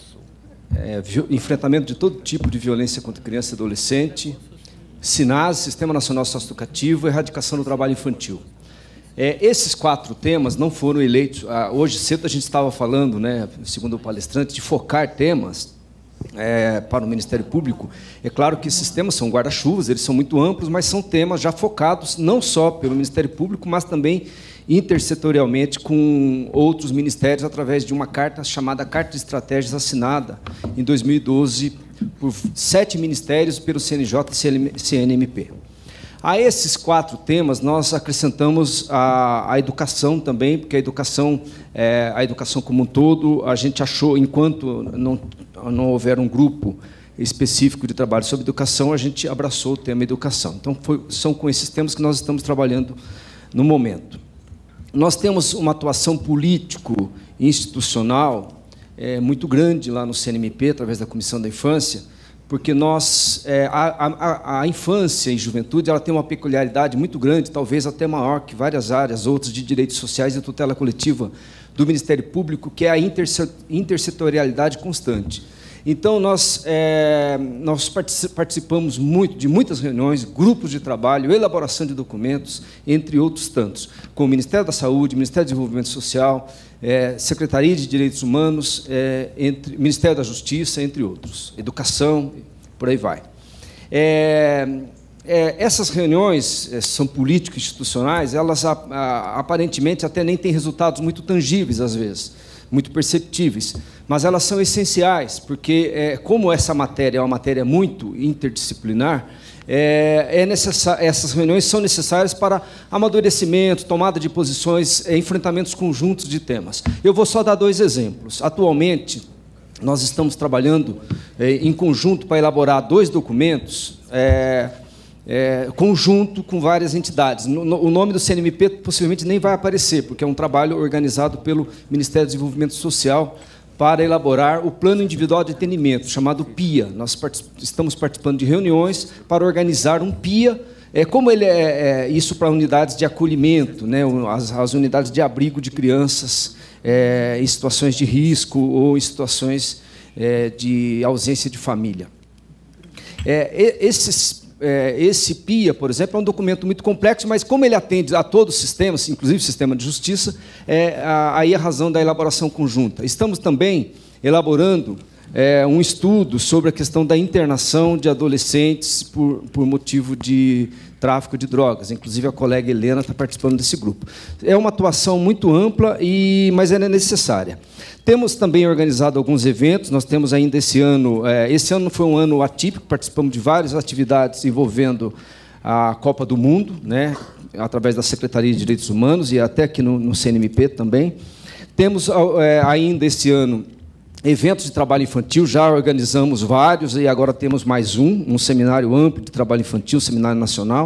é, enfrentamento de todo tipo de violência contra criança e adolescente, SINASE, Sistema Nacional Socioeducativo, e erradicação do trabalho infantil. É, esses quatro temas não foram eleitos. Ah, hoje cedo a gente estava falando, né, segundo o palestrante, de focar temas É, para o Ministério Público. É claro que esses temas são guarda-chuvas, eles são muito amplos, mas são temas já focados não só pelo Ministério Público, mas também intersetorialmente com outros ministérios, através de uma carta chamada Carta de Estratégias, assinada em dois mil e doze por sete ministérios pelo C N J e C N M P. A esses quatro temas, nós acrescentamos a, a educação também, porque a educação, é, a educação como um todo, a gente achou, enquanto não, não houver um grupo específico de trabalho sobre educação, a gente abraçou o tema educação. Então, foi, são com esses temas que nós estamos trabalhando no momento. Nós temos uma atuação político-institucional é, muito grande lá no C N M P, através da Comissão da Infância, porque nós, é, a, a, a infância e juventude ela tem uma peculiaridade muito grande, talvez até maior que várias áreas outras de direitos sociais e tutela coletiva do Ministério Público, que é a intersetorialidade constante. Então, nós, é, nós participamos muito de muitas reuniões, grupos de trabalho, elaboração de documentos, entre outros tantos, com o Ministério da Saúde, Ministério do Desenvolvimento Social, é, Secretaria de Direitos Humanos, é, entre, Ministério da Justiça, entre outros, Educação, por aí vai. É, é, essas reuniões é, são político-institucionais, elas a, a, aparentemente até nem têm resultados muito tangíveis, às vezes, muito perceptíveis, mas elas são essenciais, porque, é, como essa matéria é uma matéria muito interdisciplinar, é, é necessário, essas reuniões são necessárias para amadurecimento, tomada de posições, é, enfrentamentos conjuntos de temas. Eu vou só dar dois exemplos. Atualmente, nós estamos trabalhando é, em conjunto para elaborar dois documentos, é, É, conjunto com várias entidades. No, no, o nome do C N M P possivelmente nem vai aparecer, porque é um trabalho organizado pelo Ministério do Desenvolvimento Social para elaborar o Plano Individual de Atendimento, chamado PIA. Nós particip estamos participando de reuniões para organizar um PIA, é, como ele é, é isso para unidades de acolhimento, né, as, as unidades de abrigo de crianças é, em situações de risco ou em situações é, de ausência de família. É, esses Esse PIA, por exemplo, é um documento muito complexo, mas como ele atende a todos os sistemas, inclusive o sistema de justiça, é aí a razão da elaboração conjunta. Estamos também elaborando é, um estudo sobre a questão da internação de adolescentes por, por motivo de tráfico de drogas. Inclusive, a colega Helena está participando desse grupo. É uma atuação muito ampla, e, mas ela é necessária. Temos também organizado alguns eventos. Nós temos ainda esse ano... É, esse ano foi um ano atípico, participamos de várias atividades envolvendo a Copa do Mundo, né, através da Secretaria de Direitos Humanos e até aqui no, no C N M P também. Temos é, ainda esse ano eventos de trabalho infantil, já organizamos vários, e agora temos mais um, um seminário amplo de trabalho infantil, seminário nacional.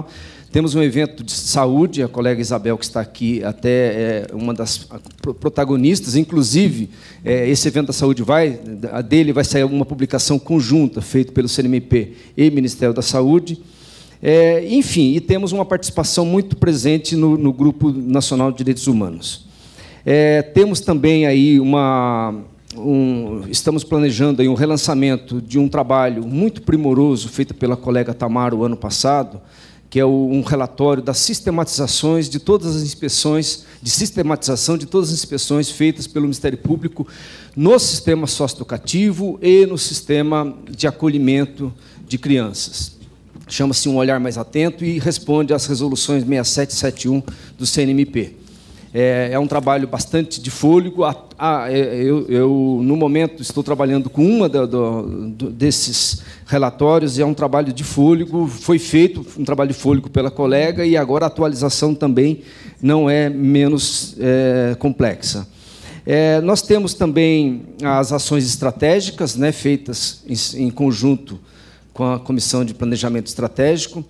Temos um evento de saúde, a colega Isabel, que está aqui, até é uma das protagonistas. Inclusive, é, esse evento da saúde vai, a dele vai sair uma publicação conjunta, feita pelo C N M P e Ministério da Saúde. É, enfim, e temos uma participação muito presente no, no Grupo Nacional de Direitos Humanos. É, temos também aí uma... Um, estamos planejando aí um relançamento de um trabalho muito primoroso feito pela colega Tamara o ano passado, que é o, um relatório das sistematizações de todas as inspeções, de sistematização de todas as inspeções feitas pelo Ministério Público no sistema socioeducativo e no sistema de acolhimento de crianças. Chama-se Um Olhar Mais Atento e responde às resoluções sessenta e sete e setenta e um do C N M P. É, é um trabalho bastante de fôlego. A, a, eu, eu, no momento, estou trabalhando com uma do, do, desses relatórios, e é um trabalho de fôlego. Foi feito um trabalho de fôlego pela colega, e agora a atualização também não é menos é, complexa. É, nós temos também as ações estratégicas, né, feitas em, em conjunto com a Comissão de Planejamento Estratégico.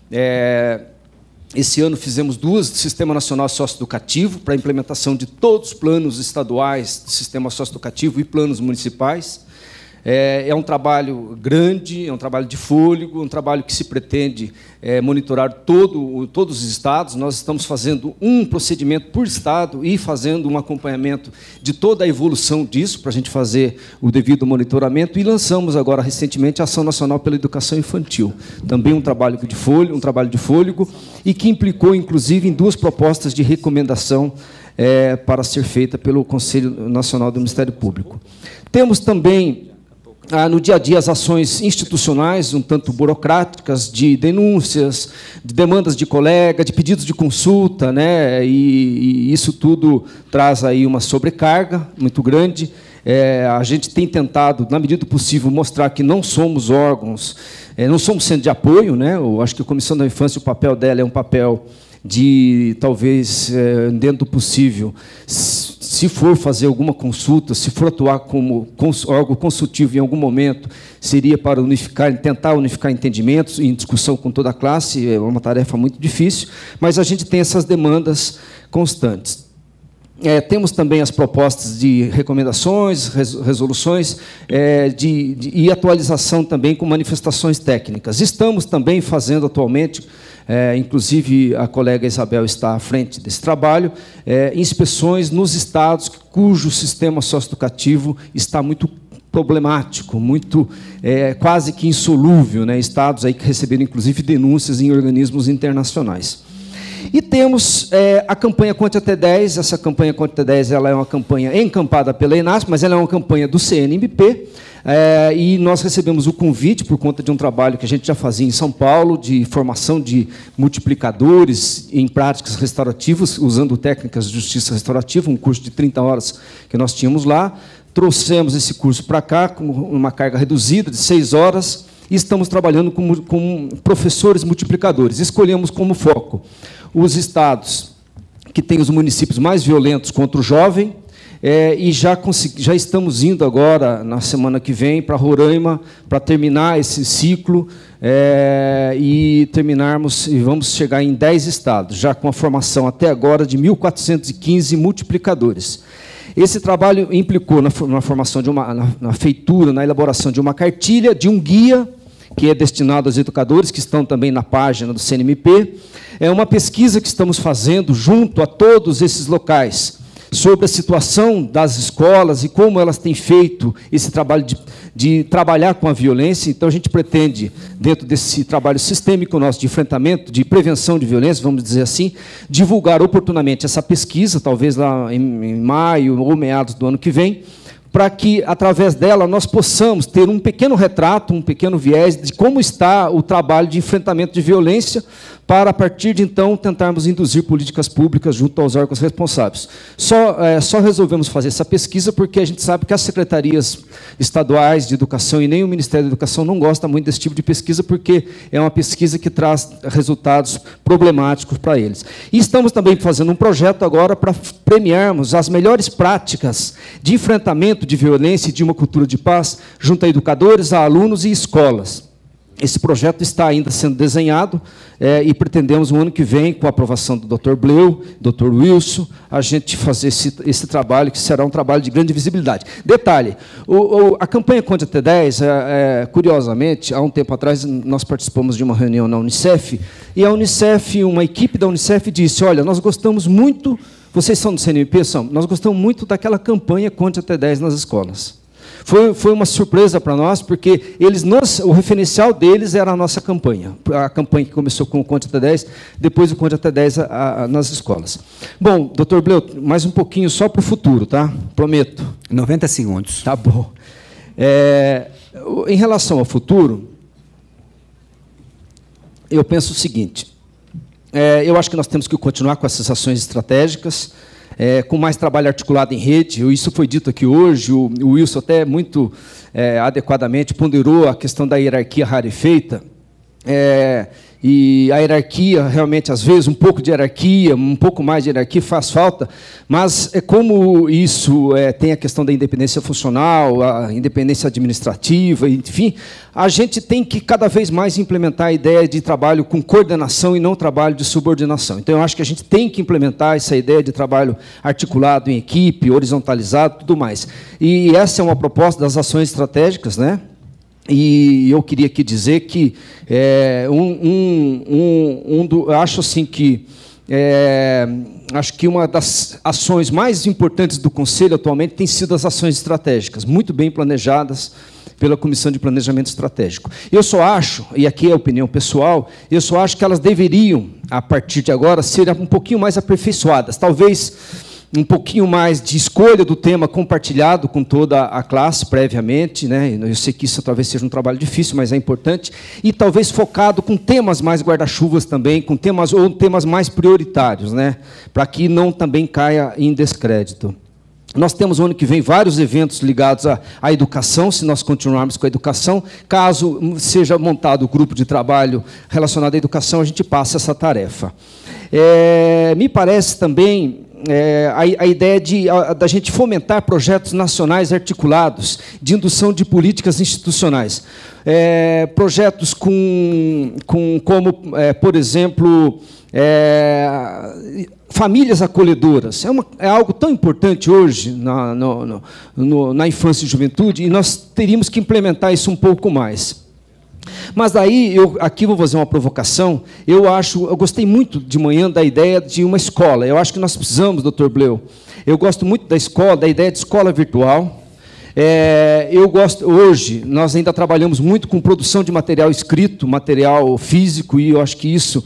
É, Esse ano fizemos duas do Sistema Nacional Socioeducativo para a implementação de todos os planos estaduais do Sistema Socioeducativo e planos municipais. É um trabalho grande, é um trabalho de fôlego, um trabalho que se pretende é, monitorar todo, todos os estados. Nós estamos fazendo um procedimento por estado e fazendo um acompanhamento de toda a evolução disso, para a gente fazer o devido monitoramento. E lançamos agora, recentemente, a Ação Nacional pela Educação Infantil. Também um trabalho de fôlego, um trabalho de fôlego, e que implicou, inclusive, em duas propostas de recomendação é, para ser feita pelo Conselho Nacional do Ministério Público. Temos também, Ah, no dia a dia, as ações institucionais, um tanto burocráticas, de denúncias, de demandas de colega, de pedidos de consulta, né? e, e isso tudo traz aí uma sobrecarga muito grande. É, a gente tem tentado, na medida do possível, mostrar que não somos órgãos, é, não somos centro de apoio, né? Eu acho que a Comissão da Infância, o papel dela é um papel de, talvez, é, dentro do possível, se for fazer alguma consulta, se for atuar como órgão consultivo em algum momento, seria para unificar, tentar unificar entendimentos em discussão com toda a classe. É uma tarefa muito difícil, mas a gente tem essas demandas constantes. É, temos também as propostas de recomendações, res, resoluções é, de, de, e atualização também com manifestações técnicas. Estamos também fazendo atualmente, É, inclusive, a colega Isabel está à frente desse trabalho, é, inspeções nos estados cujo sistema socioeducativo está muito problemático, muito é, quase que insolúvel, né? Estados aí que receberam, inclusive, denúncias em organismos internacionais. E temos é, a campanha Conte Até dez. Essa campanha Conte Até dez ela é uma campanha encampada pela ENASP, mas ela é uma campanha do C N M P, é, e nós recebemos o convite, por conta de um trabalho que a gente já fazia em São Paulo, de formação de multiplicadores em práticas restaurativas, usando técnicas de justiça restaurativa, um curso de trinta horas que nós tínhamos lá. Trouxemos esse curso para cá, com uma carga reduzida de seis horas, e estamos trabalhando com, com professores multiplicadores. Escolhemos como foco os estados que têm os municípios mais violentos contra o jovem, é, e já, já estamos indo agora, na semana que vem, para Roraima, para terminar esse ciclo, é, e terminarmos, e vamos chegar em dez estados, já com a formação até agora de mil quatrocentos e quinze multiplicadores. Esse trabalho implicou na, na formação de uma, na, na feitura, na elaboração de uma cartilha, de um guia, que é destinado aos educadores, que estão também na página do C N M P. É uma pesquisa que estamos fazendo junto a todos esses locais, sobre a situação das escolas e como elas têm feito esse trabalho de, de trabalhar com a violência. Então, a gente pretende, dentro desse trabalho sistêmico nosso de enfrentamento, de prevenção de violência, vamos dizer assim, divulgar oportunamente essa pesquisa, talvez lá em, em maio ou meados do ano que vem, para que, através dela, nós possamos ter um pequeno retrato, um pequeno viés de como está o trabalho de enfrentamento de violência, para, a partir de então, tentarmos induzir políticas públicas junto aos órgãos responsáveis. Só, é, só resolvemos fazer essa pesquisa porque a gente sabe que as secretarias estaduais de educação e nem o Ministério da Educação não gosta muito desse tipo de pesquisa, porque é uma pesquisa que traz resultados problemáticos para eles. E estamos também fazendo um projeto agora para premiarmos as melhores práticas de enfrentamento de violência e de uma cultura de paz junto a educadores, a alunos e escolas. Esse projeto está ainda sendo desenhado é, e pretendemos, no ano que vem, com a aprovação do doutor Bleu, doutor Wilson, a gente fazer esse, esse trabalho, que será um trabalho de grande visibilidade. Detalhe, o, o, a campanha Conte Até dez, é, é, curiosamente, há um tempo atrás, nós participamos de uma reunião na Unicef, e a Unicef, uma equipe da Unicef disse, olha, nós gostamos muito, vocês são do C N M P? São, nós gostamos muito daquela campanha Conte Até dez nas escolas. Foi, foi uma surpresa para nós, porque eles nos, o referencial deles era a nossa campanha, a campanha que começou com o Conte Até dez, depois o Conte Até dez a, a, nas escolas. Bom, doutor Bleu, mais um pouquinho só para o futuro, tá? Prometo. noventa segundos. Tá bom. É, em relação ao futuro, eu penso o seguinte, é, eu acho que nós temos que continuar com essas ações estratégicas, É, com mais trabalho articulado em rede. Isso foi dito aqui hoje, o, o Wilson até muito é, adequadamente ponderou a questão da hierarquia rarefeita, é, e a hierarquia, realmente, às vezes, um pouco de hierarquia, um pouco mais de hierarquia faz falta, mas é como isso é, tem a questão da independência funcional, a independência administrativa, enfim, a gente tem que cada vez mais implementar a ideia de trabalho com coordenação e não trabalho de subordinação. Então, eu acho que a gente tem que implementar essa ideia de trabalho articulado em equipe, horizontalizado, tudo mais. E essa é uma proposta das ações estratégicas, né? E eu queria aqui dizer que é, um, um, um, um do, acho assim que é, acho que uma das ações mais importantes do Conselho atualmente tem sido as ações estratégicas, muito bem planejadas pela Comissão de Planejamento Estratégico. Eu só acho, e aqui é a opinião pessoal, eu só acho que elas deveriam, a partir de agora, ser um pouquinho mais aperfeiçoadas, talvez um pouquinho mais de escolha do tema compartilhado com toda a classe previamente, né? Eu sei que isso talvez seja um trabalho difícil, mas é importante, e talvez focado com temas mais guarda-chuvas também, com temas ou temas mais prioritários, né? Para que não também caia em descrédito. Nós temos, no ano que vem, vários eventos ligados à, à educação, se nós continuarmos com a educação. Caso seja montado o grupo de trabalho relacionado à educação, a gente passa essa tarefa. É, me parece também é, a, a ideia de, a, da gente fomentar projetos nacionais articulados de indução de políticas institucionais. É, projetos com, com como, é, por exemplo, é, famílias acolhedoras. É, uma, é algo tão importante hoje na, no, no, na infância e juventude, e nós teríamos que implementar isso um pouco mais. Mas daí, eu aqui vou fazer uma provocação, eu acho, eu gostei muito de manhã da ideia de uma escola. Eu acho que nós precisamos, doutor Bleu, eu gosto muito da escola, da ideia de escola virtual. É, eu gosto, hoje, nós ainda trabalhamos muito com produção de material escrito, material físico, e eu acho que isso,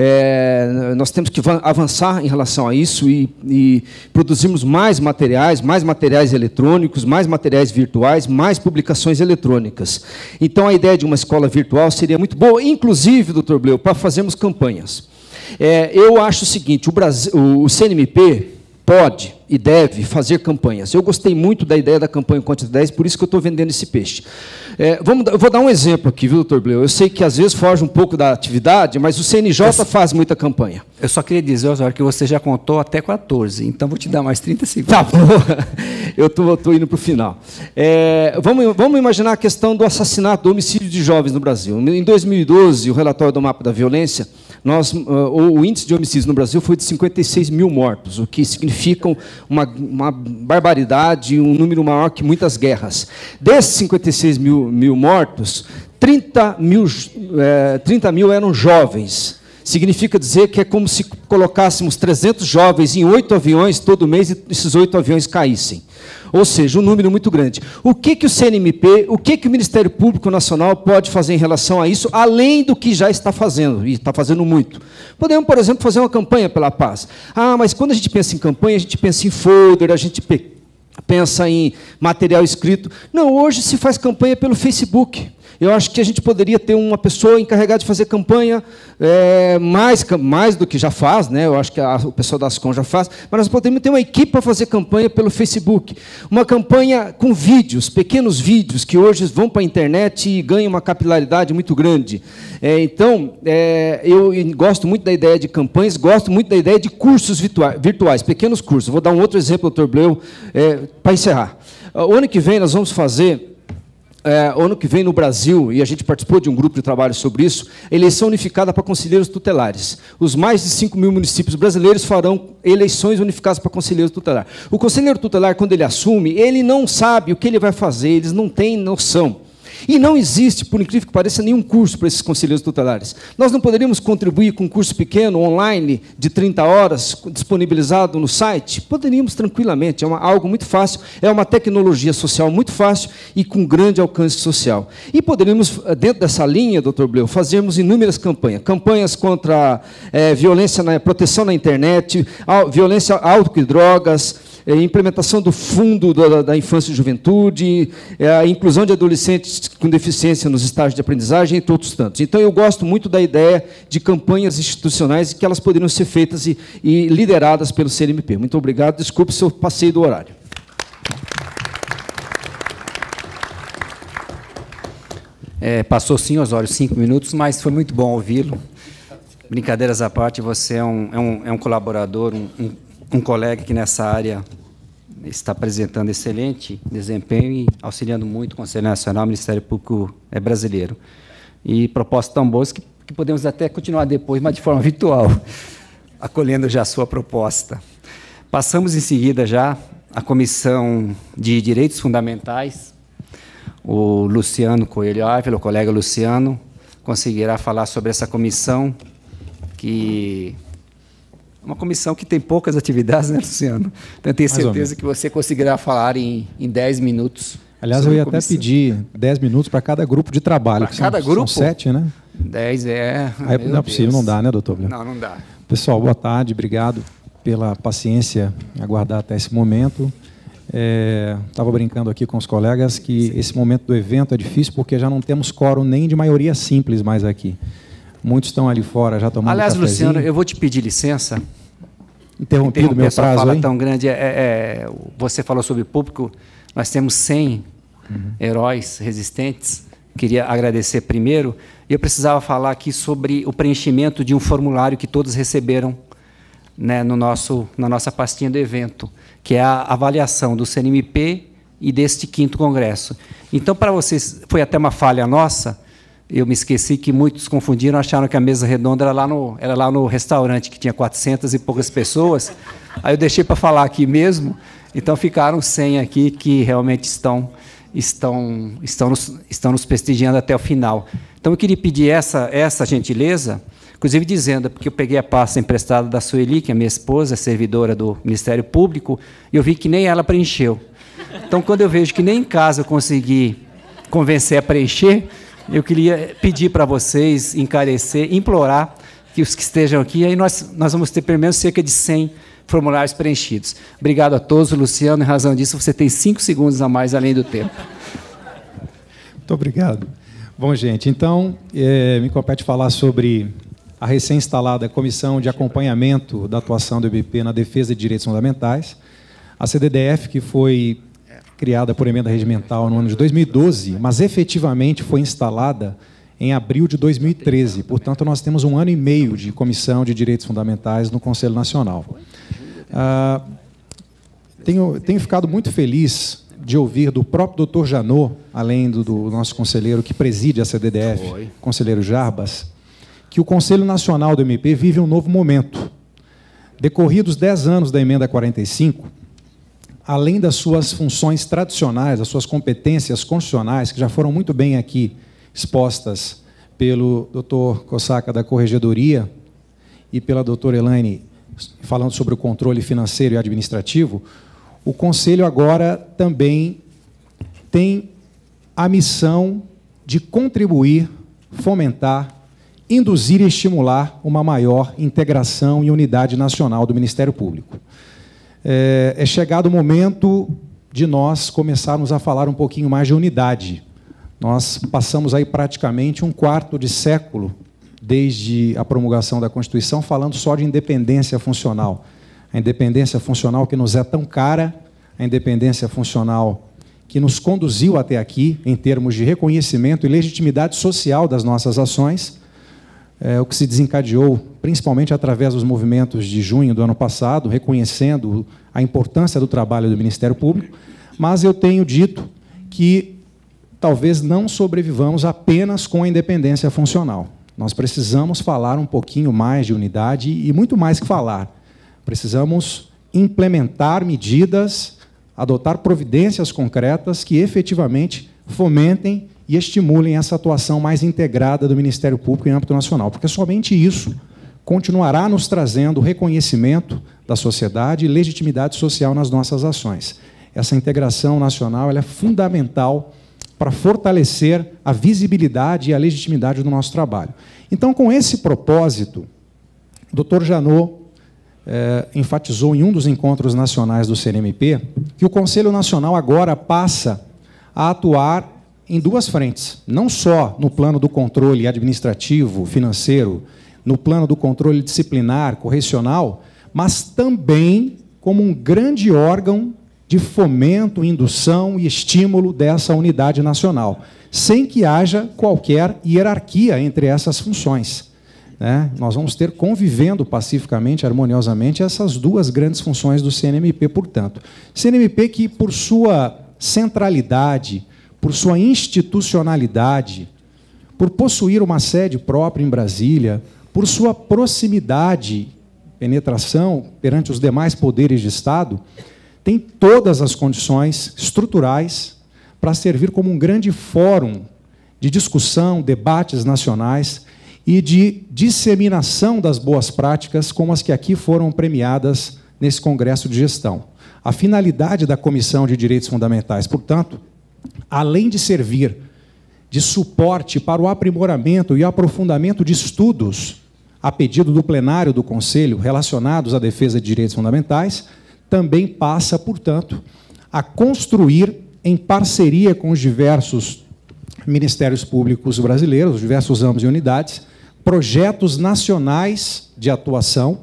é, nós temos que avançar em relação a isso e, e produzirmos mais materiais, mais materiais eletrônicos, mais materiais virtuais, mais publicações eletrônicas. Então, a ideia de uma escola virtual seria muito boa, inclusive, doutor Bleu, para fazermos campanhas. É, eu acho o seguinte, o, Brasil, o C N M P pode e deve fazer campanhas. Eu gostei muito da ideia da campanha Conte Até dez, por isso que eu estou vendendo esse peixe. É, vamos, eu vou dar um exemplo aqui, viu, doutor Bleu? Eu sei que, às vezes, foge um pouco da atividade, mas o C N J eu, faz muita campanha. Eu só queria dizer, Osório, que você já contou até quatorze, então vou te dar mais trinta segundos. Tá bom, eu estou indo para o final. É, vamos, vamos imaginar a questão do assassinato, do homicídio de jovens no Brasil. Em dois mil e doze, o relatório do Mapa da Violência, nós, o índice de homicídios no Brasil foi de cinquenta e seis mil mortos, o que significa uma, uma barbaridade, um número maior que muitas guerras. Desses cinquenta e seis mil, mil mortos, trinta mil, é, trinta mil eram jovens. Significa dizer que é como se colocássemos trezentos jovens em oito aviões todo mês e esses oito aviões caíssem. Ou seja, um número muito grande. O que, que o C N M P, o que, que o Ministério Público Nacional pode fazer em relação a isso, além do que já está fazendo, e está fazendo muito? Podemos, por exemplo, fazer uma campanha pela paz. Ah, mas quando a gente pensa em campanha, a gente pensa em folder, a gente pensa em material escrito. Não, hoje se faz campanha pelo Facebook. Eu acho que a gente poderia ter uma pessoa encarregada de fazer campanha é, mais, mais do que já faz, né? Eu acho que a, o pessoal da Ascom já faz, mas nós poderíamos ter uma equipe para fazer campanha pelo Facebook. Uma campanha com vídeos, pequenos vídeos, que hoje vão para a internet e ganham uma capilaridade muito grande. É, então, é, eu gosto muito da ideia de campanhas, gosto muito da ideia de cursos virtuais, virtuais pequenos cursos. Vou dar um outro exemplo, doutor Bleu, é, para encerrar. O ano que vem nós vamos fazer... é, ano que vem no Brasil, e a gente participou de um grupo de trabalho sobre isso, a eleição unificada para conselheiros tutelares. Os mais de cinco mil municípios brasileiros farão eleições unificadas para conselheiros tutelares. O conselheiro tutelar, quando ele assume, ele não sabe o que ele vai fazer, eles não têm noção. E não existe, por incrível que pareça, nenhum curso para esses conselheiros tutelares. Nós não poderíamos contribuir com um curso pequeno, online, de trinta horas, disponibilizado no site? Poderíamos tranquilamente, é uma, algo muito fácil, é uma tecnologia social muito fácil e com grande alcance social. E poderíamos, dentro dessa linha, doutor Bleu, fazermos inúmeras campanhas. Campanhas contra é, violência, na, proteção na internet, violência, álcool e drogas, a implementação do Fundo da, da Infância e Juventude, a inclusão de adolescentes com deficiência nos estágios de aprendizagem, entre outros tantos. Então, eu gosto muito da ideia de campanhas institucionais e que elas poderiam ser feitas e, e lideradas pelo C N M P. Muito obrigado. Desculpe se eu passei do horário. É, passou sim, Osório, cinco minutos, mas foi muito bom ouvi-lo. Brincadeiras à parte, você é um, é um, é um colaborador, um, um, um colega que nessa área está apresentando excelente desempenho e auxiliando muito o Conselho Nacional, o Ministério Público Brasileiro. E propostas tão boas que, que podemos até continuar depois, mas de forma virtual, acolhendo já a sua proposta. Passamos em seguida já à Comissão de Direitos Fundamentais. O Luciano Coelho Ávila, o colega Luciano, conseguirá falar sobre essa comissão, que uma comissão que tem poucas atividades, né, Luciano? Então, eu tenho certeza que você conseguirá falar em, em dez minutos. Aliás, eu ia até pedir dez minutos para cada grupo de trabalho. Para cada são, grupo? São sete, né? dez é... Aí, não é possível, não dá, né, doutor? Não, não dá. Pessoal, boa tarde, obrigado pela paciência em aguardar até esse momento. Estava é, brincando aqui com os colegas que esse momento do evento é difícil porque já não temos quórum nem de maioria simples mais aqui. Muitos estão ali fora já tomando Aliás, cafezinho. Luciano, eu vou te pedir licença. Interrompido meu essa prazo fala aí? tão grande. É, é, você falou sobre público, nós temos cem uhum. heróis resistentes. Queria agradecer primeiro. E eu precisava falar aqui sobre o preenchimento de um formulário que todos receberam, né, no nosso, na nossa pastinha do evento, que é a avaliação do C N M P e deste quinto congresso. Então, para vocês, foi até uma falha nossa, eu me esqueci que muitos confundiram, acharam que a mesa redonda era lá no, era lá no restaurante, que tinha quatrocentas e poucas pessoas. Aí eu deixei para falar aqui mesmo, então ficaram cem aqui que realmente estão, estão, estão, nos, estão nos prestigiando até o final. Então, eu queria pedir essa, essa gentileza, inclusive dizendo, porque eu peguei a pasta emprestada da Sueli, que é minha esposa, servidora do Ministério Público, e eu vi que nem ela preencheu. Então, quando eu vejo que nem em casa eu consegui convencer a preencher, eu queria pedir para vocês, encarecer, implorar que os que estejam aqui, aí nós, nós vamos ter pelo menos cerca de cem formulários preenchidos. Obrigado a todos. Luciano, em razão disso, você tem cinco segundos a mais além do tempo. Muito obrigado. Bom, gente, então, é, me compete falar sobre a recém-instalada Comissão de Acompanhamento da Atuação do M P na Defesa de Direitos Fundamentais, a C D D F, que foi criada por emenda regimental no ano de dois mil e doze, mas efetivamente foi instalada em abril de dois mil e treze. Portanto, nós temos um ano e meio de Comissão de Direitos Fundamentais no Conselho Nacional. Ah, tenho, tenho ficado muito feliz de ouvir do próprio doutor Janot, além do, do nosso conselheiro que preside a C D D F, Oi. conselheiro Jarbas, que o Conselho Nacional do M P vive um novo momento. Decorridos dez anos da emenda quarenta e cinco, além das suas funções tradicionais, das suas competências constitucionais, que já foram muito bem aqui expostas pelo doutor Kosaka da Corregedoria e pela doutora Elaine, falando sobre o controle financeiro e administrativo, o Conselho agora também tem a missão de contribuir, fomentar, induzir e estimular uma maior integração e unidade nacional do Ministério Público. É, é chegado o momento de nós começarmos a falar um pouquinho mais de unidade. Nós passamos aí praticamente um quarto de século, desde a promulgação da Constituição, falando só de independência funcional. A independência funcional que nos é tão cara, a independência funcional que nos conduziu até aqui, em termos de reconhecimento e legitimidade social das nossas ações, é, o que se desencadeou principalmente através dos movimentos de junho do ano passado, reconhecendo a importância do trabalho do Ministério Público, mas eu tenho dito que talvez não sobrevivamos apenas com a independência funcional. Nós precisamos falar um pouquinho mais de unidade e, muito mais que falar, precisamos implementar medidas, adotar providências concretas que efetivamente fomentem e estimulem essa atuação mais integrada do Ministério Público em âmbito nacional, porque somente isso continuará nos trazendo reconhecimento da sociedade e legitimidade social nas nossas ações. Essa integração nacional ela é fundamental para fortalecer a visibilidade e a legitimidade do nosso trabalho. Então, com esse propósito, o doutor Janot eh, enfatizou em um dos encontros nacionais do C N M P que o Conselho Nacional agora passa a atuar em duas frentes, não só no plano do controle administrativo, financeiro, no plano do controle disciplinar, correcional, mas também como um grande órgão de fomento, indução e estímulo dessa unidade nacional, sem que haja qualquer hierarquia entre essas funções. Né? Nós vamos ter convivendo pacificamente, harmoniosamente, essas duas grandes funções do C N M P, portanto. C N M P que, por sua centralidade, por sua institucionalidade, por possuir uma sede própria em Brasília, por sua proximidade, penetração perante os demais poderes de Estado, tem todas as condições estruturais para servir como um grande fórum de discussão, debates nacionais e de disseminação das boas práticas, como as que aqui foram premiadas nesse Congresso de Gestão. A finalidade da Comissão de Direitos Fundamentais, portanto, além de servir de suporte para o aprimoramento e aprofundamento de estudos a pedido do plenário do Conselho relacionados à defesa de direitos fundamentais, também passa, portanto, a construir, em parceria com os diversos ministérios públicos brasileiros, os diversos âmbitos e unidades, projetos nacionais de atuação,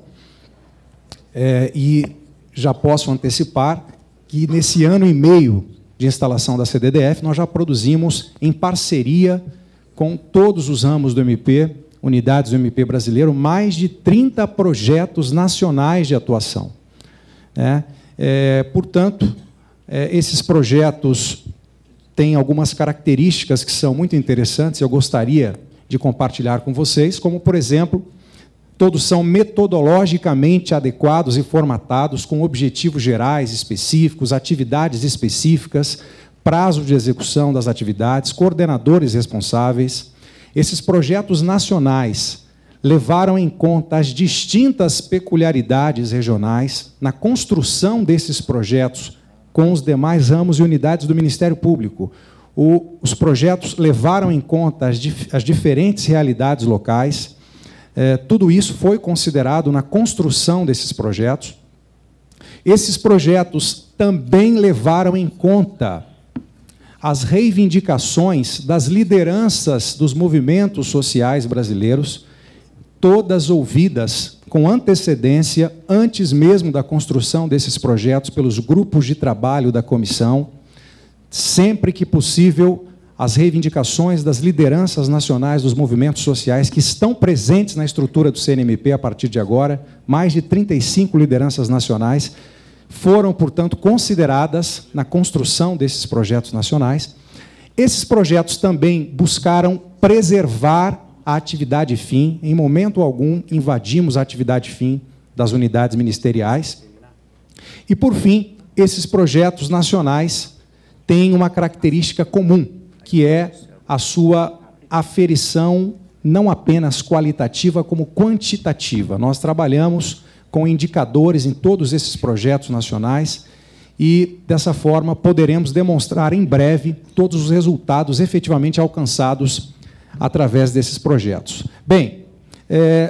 é, e já posso antecipar que, nesse ano e meio de instalação da C D D F, nós já produzimos, em parceria com todos os ramos do M P, unidades do M P brasileiro, mais de trinta projetos nacionais de atuação. É, é, portanto, é, esses projetos têm algumas características que são muito interessantes, eu gostaria de compartilhar com vocês, como, por exemplo, todos são metodologicamente adequados e formatados, com objetivos gerais específicos, atividades específicas, prazo de execução das atividades, coordenadores responsáveis. Esses projetos nacionais levaram em conta as distintas peculiaridades regionais na construção desses projetos com os demais ramos e unidades do Ministério Público. O, os projetos levaram em conta as, dif, as diferentes realidades locais. É, tudo isso foi considerado na construção desses projetos. Esses projetos também levaram em conta as reivindicações das lideranças dos movimentos sociais brasileiros, todas ouvidas com antecedência, antes mesmo da construção desses projetos, pelos grupos de trabalho da comissão, sempre que possível, as reivindicações das lideranças nacionais dos movimentos sociais que estão presentes na estrutura do C N M P a partir de agora, mais de trinta e cinco lideranças nacionais, foram, portanto, consideradas na construção desses projetos nacionais. Esses projetos também buscaram preservar a atividade fim. Em momento algum, invadimos a atividade fim das unidades ministeriais. E, por fim, esses projetos nacionais têm uma característica comum, que é a sua aferição não apenas qualitativa, como quantitativa. Nós trabalhamos com indicadores em todos esses projetos nacionais e, dessa forma, poderemos demonstrar em breve todos os resultados efetivamente alcançados através desses projetos. Bem, é,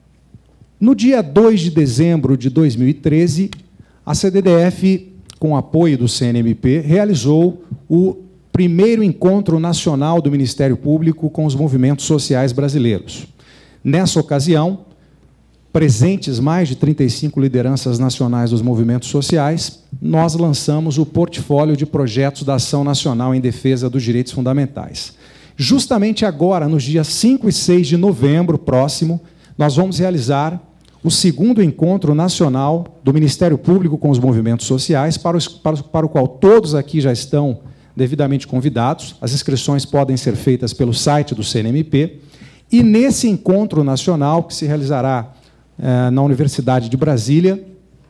no dia dois de dezembro de dois mil e treze, a C D D F, com apoio do C N M P, realizou o primeiro encontro nacional do Ministério Público com os movimentos sociais brasileiros. Nessa ocasião, presentes mais de trinta e cinco lideranças nacionais dos movimentos sociais, nós lançamos o portfólio de projetos da Ação Nacional em Defesa dos Direitos Fundamentais. Justamente agora, nos dias cinco e seis de novembro próximo, nós vamos realizar o segundo encontro nacional do Ministério Público com os movimentos sociais, para, os, para, para o qual todos aqui já estão devidamente convidados. As inscrições podem ser feitas pelo site do C N M P. E nesse encontro nacional, que se realizará eh, na Universidade de Brasília,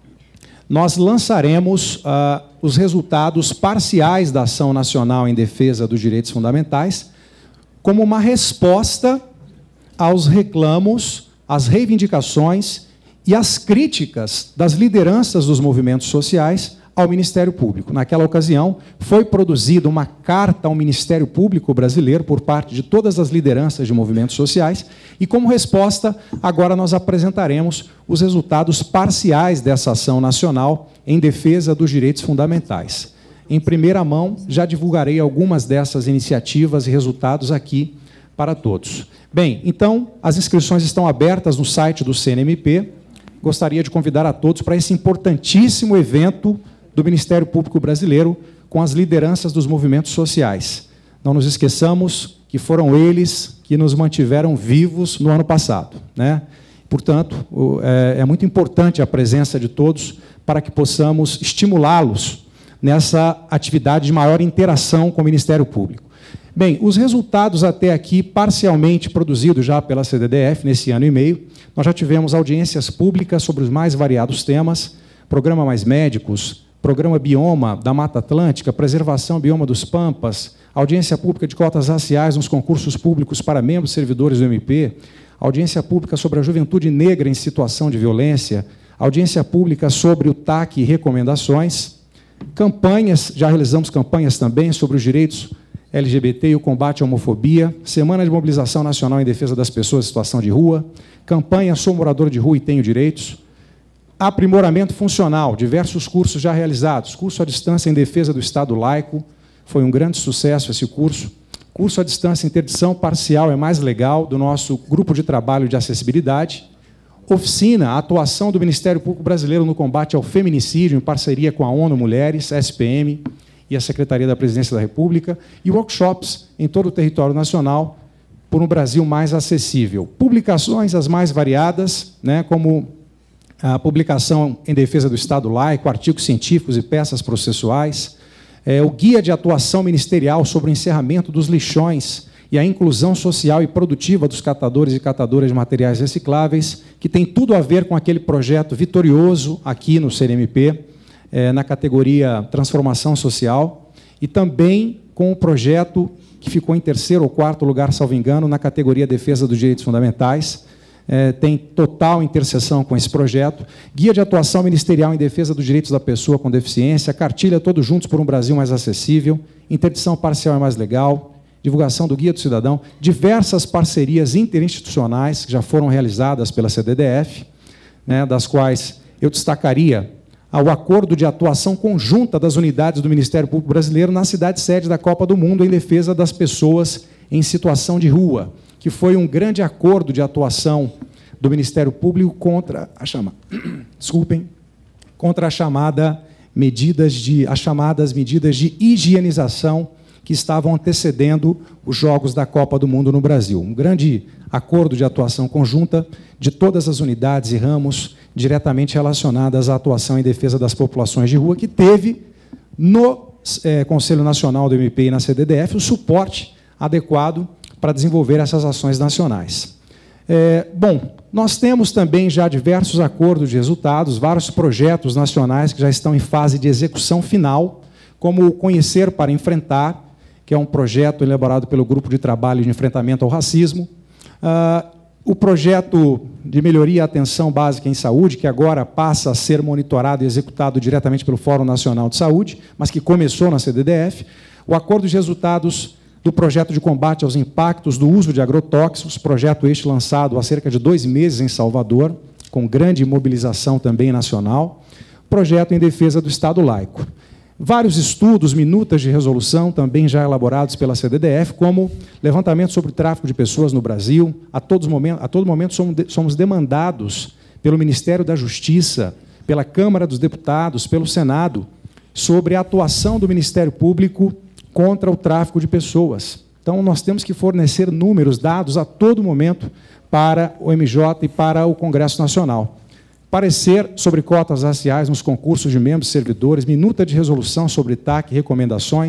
nós lançaremos ah, os resultados parciais da Ação Nacional em Defesa dos Direitos Fundamentais como uma resposta aos reclamos, às reivindicações e às críticas das lideranças dos movimentos sociais ao Ministério Público. Naquela ocasião, foi produzida uma carta ao Ministério Público brasileiro por parte de todas as lideranças de movimentos sociais e, como resposta, agora nós apresentaremos os resultados parciais dessa ação nacional em defesa dos direitos fundamentais. Em primeira mão, já divulgarei algumas dessas iniciativas e resultados aqui para todos. Bem, então, as inscrições estão abertas no site do C N M P. Gostaria de convidar a todos para esse importantíssimo evento do Ministério Público Brasileiro com as lideranças dos movimentos sociais. Não nos esqueçamos que foram eles que nos mantiveram vivos no ano passado, né? Portanto, é muito importante a presença de todos para que possamos estimulá-los nessa atividade de maior interação com o Ministério Público. Bem, os resultados até aqui, parcialmente produzidos já pela C D D F nesse ano e meio, nós já tivemos audiências públicas sobre os mais variados temas, Programa Mais Médicos, Programa Bioma da Mata Atlântica, Preservação Bioma dos Pampas, audiência pública de cotas raciais nos concursos públicos para membros servidores do M P, audiência pública sobre a juventude negra em situação de violência, audiência pública sobre o T A C e recomendações, campanhas, já realizamos campanhas também sobre os direitos L G B T e o combate à homofobia, Semana de Mobilização Nacional em Defesa das Pessoas em Situação de Rua, campanha Sou Morador de Rua e Tenho Direitos, aprimoramento funcional, diversos cursos já realizados, curso à distância em defesa do Estado laico, foi um grande sucesso esse curso, curso à distância interdição parcial é mais legal, do nosso grupo de trabalho de acessibilidade, oficina, atuação do Ministério Público Brasileiro no combate ao feminicídio, em parceria com a ONU Mulheres, S P M e a Secretaria da Presidência da República, e workshops em todo o território nacional por um Brasil mais acessível. Publicações as mais variadas, né, como a publicação em defesa do Estado laico, artigos científicos e peças processuais, é, o Guia de Atuação Ministerial sobre o encerramento dos lixões e a inclusão social e produtiva dos catadores e catadoras de materiais recicláveis, que tem tudo a ver com aquele projeto vitorioso aqui no C N M P, é, na categoria Transformação Social, e também com o projeto que ficou em terceiro ou quarto lugar, salvo engano, na categoria Defesa dos Direitos Fundamentais. É, tem total interseção com esse projeto, Guia de Atuação Ministerial em Defesa dos Direitos da Pessoa com Deficiência, Cartilha Todos Juntos por um Brasil Mais Acessível, Interdição Parcial é Mais Legal, divulgação do Guia do Cidadão, diversas parcerias interinstitucionais que já foram realizadas pela C D D F, né, das quais eu destacaria o acordo de atuação conjunta das unidades do Ministério Público Brasileiro na cidade-sede da Copa do Mundo em defesa das pessoas em situação de rua, que foi um grande acordo de atuação do Ministério Público contra a chama, desculpem, contra a chamada medidas de as chamadas medidas de higienização que estavam antecedendo os Jogos da Copa do Mundo no Brasil. Um grande acordo de atuação conjunta de todas as unidades e ramos diretamente relacionadas à atuação em defesa das populações de rua, que teve no é, Conselho Nacional do M P e na C D D F o suporte adequado para desenvolver essas ações nacionais. É, bom, nós temos também já diversos acordos de resultados, vários projetos nacionais que já estão em fase de execução final, como o Conhecer para Enfrentar, que é um projeto elaborado pelo Grupo de Trabalho de Enfrentamento ao Racismo, ah, o projeto de melhoria e atenção básica em saúde, que agora passa a ser monitorado e executado diretamente pelo Fórum Nacional de Saúde, mas que começou na C D D F, o acordo de resultados do projeto de combate aos impactos do uso de agrotóxicos, projeto este lançado há cerca de dois meses em Salvador, com grande mobilização também nacional, projeto em defesa do Estado laico. Vários estudos, minutas de resolução, também já elaborados pela C D D F, como levantamento sobre o tráfico de pessoas no Brasil. A, todos momentos, a todo momento somos demandados pelo Ministério da Justiça, pela Câmara dos Deputados, pelo Senado, sobre a atuação do Ministério Público contra o tráfico de pessoas. Então, nós temos que fornecer números, dados a todo momento para o M J e para o Congresso Nacional. Parecer sobre cotas raciais nos concursos de membros e servidores, minuta de resolução sobre T A C e recomendações,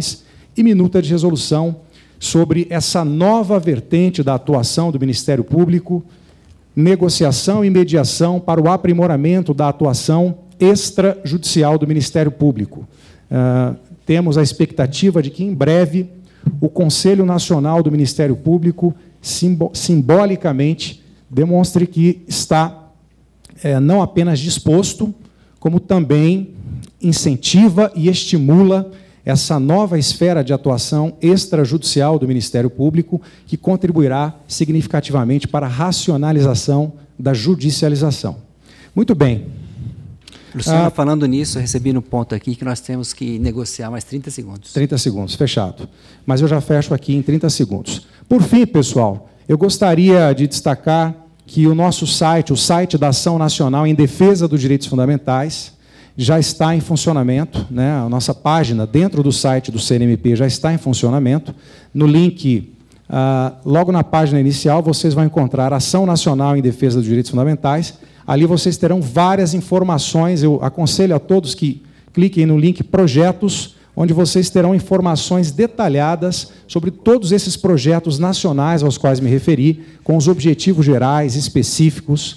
e minuta de resolução sobre essa nova vertente da atuação do Ministério Público, negociação e mediação para o aprimoramento da atuação extrajudicial do Ministério Público. Uh, temos a expectativa de que, em breve, o Conselho Nacional do Ministério Público, simbo simbolicamente, demonstre que está é, não apenas disposto, como também incentiva e estimula essa nova esfera de atuação extrajudicial do Ministério Público, que contribuirá significativamente para a racionalização da judicialização. Muito bem. Luciano, ah, falando nisso, eu recebi no ponto aqui que nós temos que negociar mais trinta segundos. trinta segundos, fechado. Mas eu já fecho aqui em trinta segundos. Por fim, pessoal, eu gostaria de destacar que o nosso site, o site da Ação Nacional em Defesa dos Direitos Fundamentais, já está em funcionamento, né? A nossa página dentro do site do C N M P já está em funcionamento. No link, ah, logo na página inicial, vocês vão encontrar Ação Nacional em Defesa dos Direitos Fundamentais. Ali vocês terão várias informações. Eu aconselho a todos que cliquem no link Projetos, onde vocês terão informações detalhadas sobre todos esses projetos nacionais aos quais me referi, com os objetivos gerais, específicos,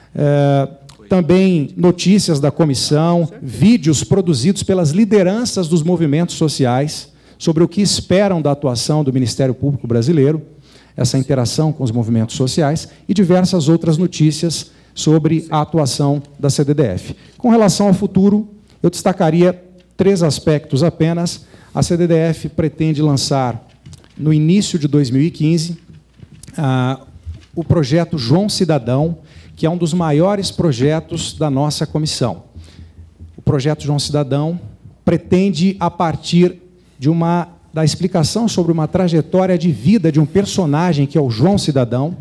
é, também notícias da comissão, vídeos produzidos pelas lideranças dos movimentos sociais sobre o que esperam da atuação do Ministério Público Brasileiro, essa interação com os movimentos sociais, e diversas outras notícias sobre a atuação da C D D F. Com relação ao futuro, eu destacaria três aspectos apenas. A C D D F pretende lançar, no início de dois mil e quinze, ah, o projeto João Cidadão, que é um dos maiores projetos da nossa comissão. O projeto João Cidadão pretende, a partir de uma, da explicação sobre uma trajetória de vida de um personagem, que é o João Cidadão,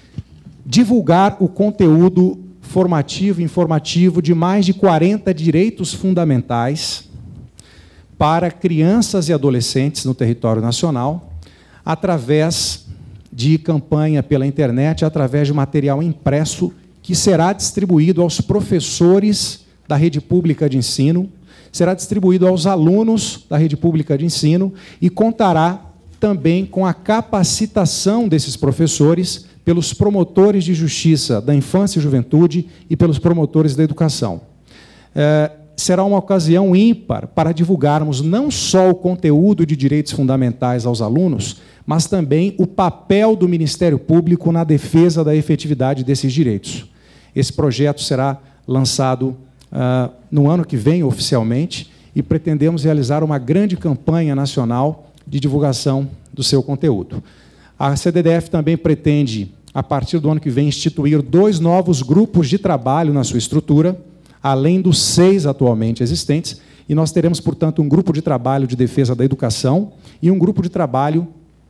divulgar o conteúdo formativo e informativo de mais de quarenta direitos fundamentais para crianças e adolescentes no território nacional, através de campanha pela internet, através de material impresso que será distribuído aos professores da rede pública de ensino, será distribuído aos alunos da rede pública de ensino e contará também com a capacitação desses professores pelos promotores de justiça da infância e juventude e pelos promotores da educação. É, será uma ocasião ímpar para divulgarmos não só o conteúdo de direitos fundamentais aos alunos, mas também o papel do Ministério Público na defesa da efetividade desses direitos. Esse projeto será lançado uh, no ano que vem, oficialmente, e pretendemos realizar uma grande campanha nacional de divulgação do seu conteúdo. A C D D F também pretende, a partir do ano que vem, instituir dois novos grupos de trabalho na sua estrutura, além dos seis atualmente existentes, e nós teremos, portanto, um grupo de trabalho de defesa da educação e um grupo de trabalho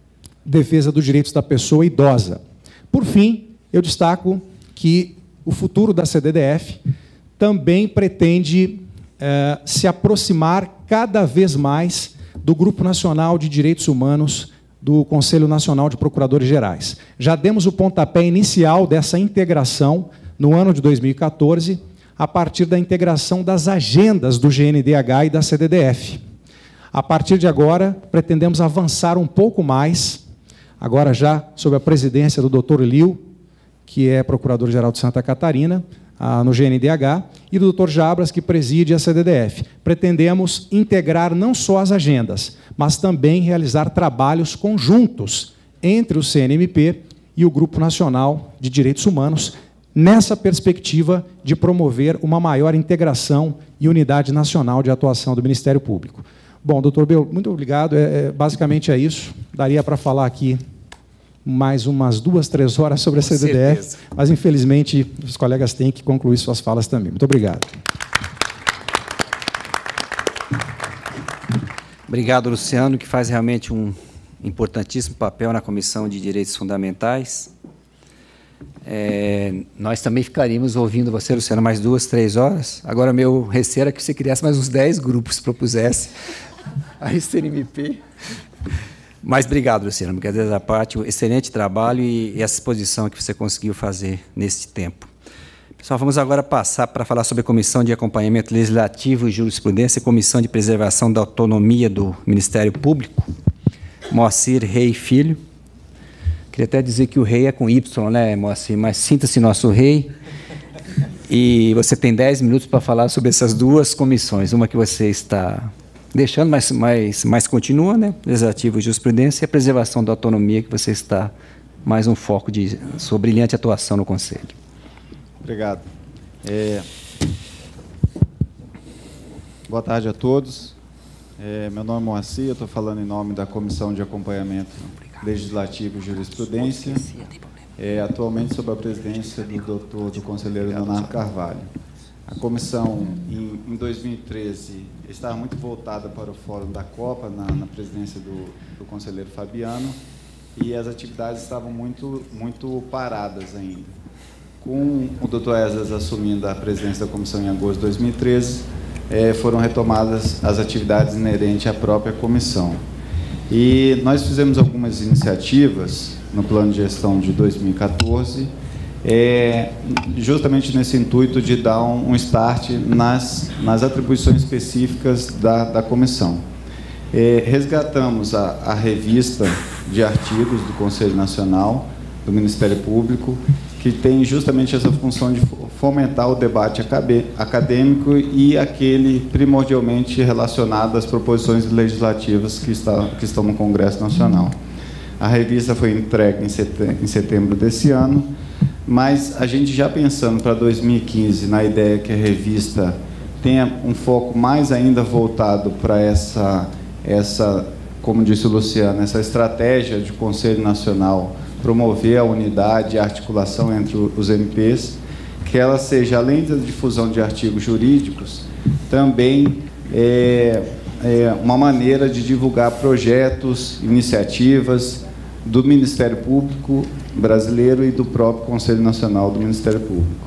de defesa dos direitos da pessoa idosa. Por fim, eu destaco que o futuro da C D D F também pretende eh, se aproximar cada vez mais do Grupo Nacional de Direitos Humanos do Conselho Nacional de Procuradores Gerais. Já demos o pontapé inicial dessa integração no ano de dois mil e quatorze, a partir da integração das agendas do G N D H e da C D D F. A partir de agora, pretendemos avançar um pouco mais, agora já sob a presidência do doutor Lio, que é Procurador-Geral de Santa Catarina, no G N D H, e do doutor Jabras, que preside a C D D F. Pretendemos integrar não só as agendas, mas também realizar trabalhos conjuntos entre o C N M P e o Grupo Nacional de Direitos Humanos, nessa perspectiva de promover uma maior integração e unidade nacional de atuação do Ministério Público. Bom, doutor Bel, muito obrigado. É, é, basicamente é isso. Daria para falar aqui mais umas duas, três horas sobre a C D D F, mas, infelizmente, os colegas têm que concluir suas falas também. Muito obrigado. Obrigado, Luciano, que faz realmente um importantíssimo papel na Comissão de Direitos Fundamentais. É, nós também ficaríamos ouvindo você, Luciano, mais duas, três horas. Agora, meu receio era que você criasse mais uns dez grupos, propusesse a C N M P. Mas obrigado, Luciano, brincadeiras à parte, um excelente trabalho e, e essa exposição que você conseguiu fazer nesse tempo. Pessoal, vamos agora passar para falar sobre a Comissão de Acompanhamento Legislativo e Jurisprudência e Comissão de Preservação da Autonomia do Ministério Público. Moacir Rei Filho. Queria até dizer que o rei é com Y, né, Moacir? Mas sinta-se nosso rei. E você tem dez minutos para falar sobre essas duas comissões. Uma que você está deixando, mas, mas, mas continua, né? Legislativo e Jurisprudência, e a Preservação da Autonomia, que você está mais um foco de sua brilhante atuação no Conselho. Obrigado. É... Boa tarde a todos. É, meu nome é Moacir, eu estou falando em nome da Comissão de Acompanhamento Legislativo e Jurisprudência, é, atualmente sob a presidência do doutor, do conselheiro Leonardo Carvalho. A comissão, em, em dois mil e treze, estava muito voltada para o Fórum da Copa, na, na presidência do, do conselheiro Fabiano, e as atividades estavam muito, muito paradas ainda. Com o doutor Esdras assumindo a presidência da comissão em agosto de dois mil e treze, eh, foram retomadas as atividades inerentes à própria comissão. E nós fizemos algumas iniciativas no plano de gestão de dois mil e quatorze, eh, justamente nesse intuito de dar um, um start nas, nas atribuições específicas da, da comissão. Eh, resgatamos a, a revista de artigos do Conselho Nacional, do Ministério Público, que tem justamente essa função de fomentar o debate acadêmico e aquele primordialmente relacionado às proposições legislativas que, está, que estão no Congresso Nacional. A revista foi entregue em setembro desse ano, mas a gente já pensando para dois mil e quinze, na ideia que a revista tenha um foco mais ainda voltado para essa, essa, como disse o Luciano, essa estratégia de Conselho Nacional promover a unidade e a articulação entre os M Ps, que ela seja, além da difusão de artigos jurídicos, também é, é uma maneira de divulgar projetos, iniciativas do Ministério Público brasileiro e do próprio Conselho Nacional do Ministério Público.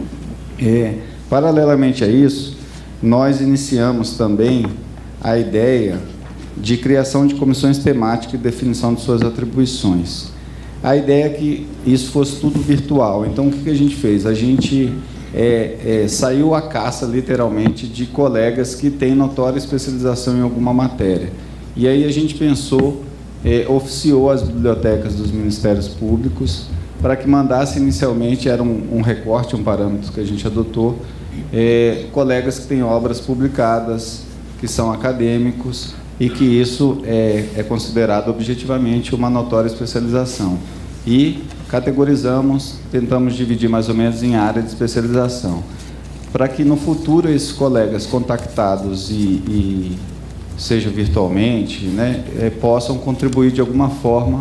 É, paralelamente a isso, nós iniciamos também a ideia de criação de comissões temáticas e definição de suas atribuições. A ideia é que isso fosse tudo virtual. Então, o que a gente fez? A gente é, é, saiu à caça, literalmente, de colegas que têm notória especialização em alguma matéria. E aí a gente pensou, é, oficiou as bibliotecas dos Ministérios Públicos para que mandasse inicialmente, era um, um recorte, um parâmetro que a gente adotou, é, colegas que têm obras publicadas, que são acadêmicos, e que isso é, é considerado objetivamente uma notória especialização. E categorizamos, tentamos dividir mais ou menos em área de especialização, para que no futuro esses colegas contactados, e, e seja virtualmente, né, é, possam contribuir de alguma forma,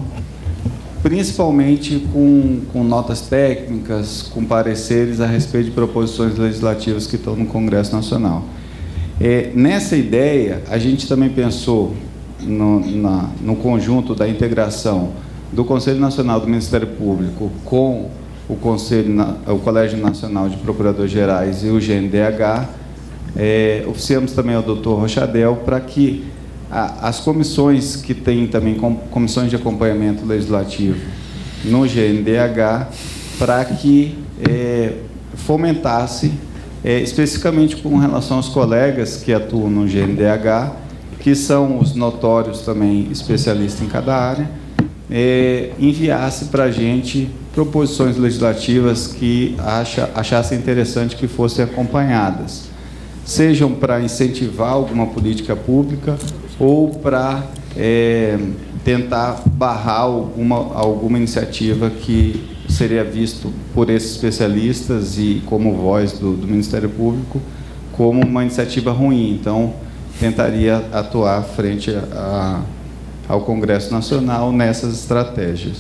principalmente com, com notas técnicas, com pareceres a respeito de proposições legislativas que estão no Congresso Nacional. É, nessa ideia, a gente também pensou no, na, no conjunto da integração do Conselho Nacional do Ministério Público com o, Conselho, o Colégio Nacional de Procuradores Gerais e o G N D H. É, oficiamos também ao doutor Rochadel para que a, as comissões que têm também com, comissões de acompanhamento legislativo no G N D H, para que é, fomentasse É, especificamente com relação aos colegas que atuam no G N D H, que são os notórios também especialistas em cada área, é, enviasse para a gente proposições legislativas que acha, achassem interessante que fossem acompanhadas, sejam para incentivar alguma política pública ou para é, tentar barrar alguma, alguma iniciativa que seria visto por esses especialistas e como voz do, do Ministério Público como uma iniciativa ruim. Então, tentaria atuar frente a, a, ao Congresso Nacional nessas estratégias.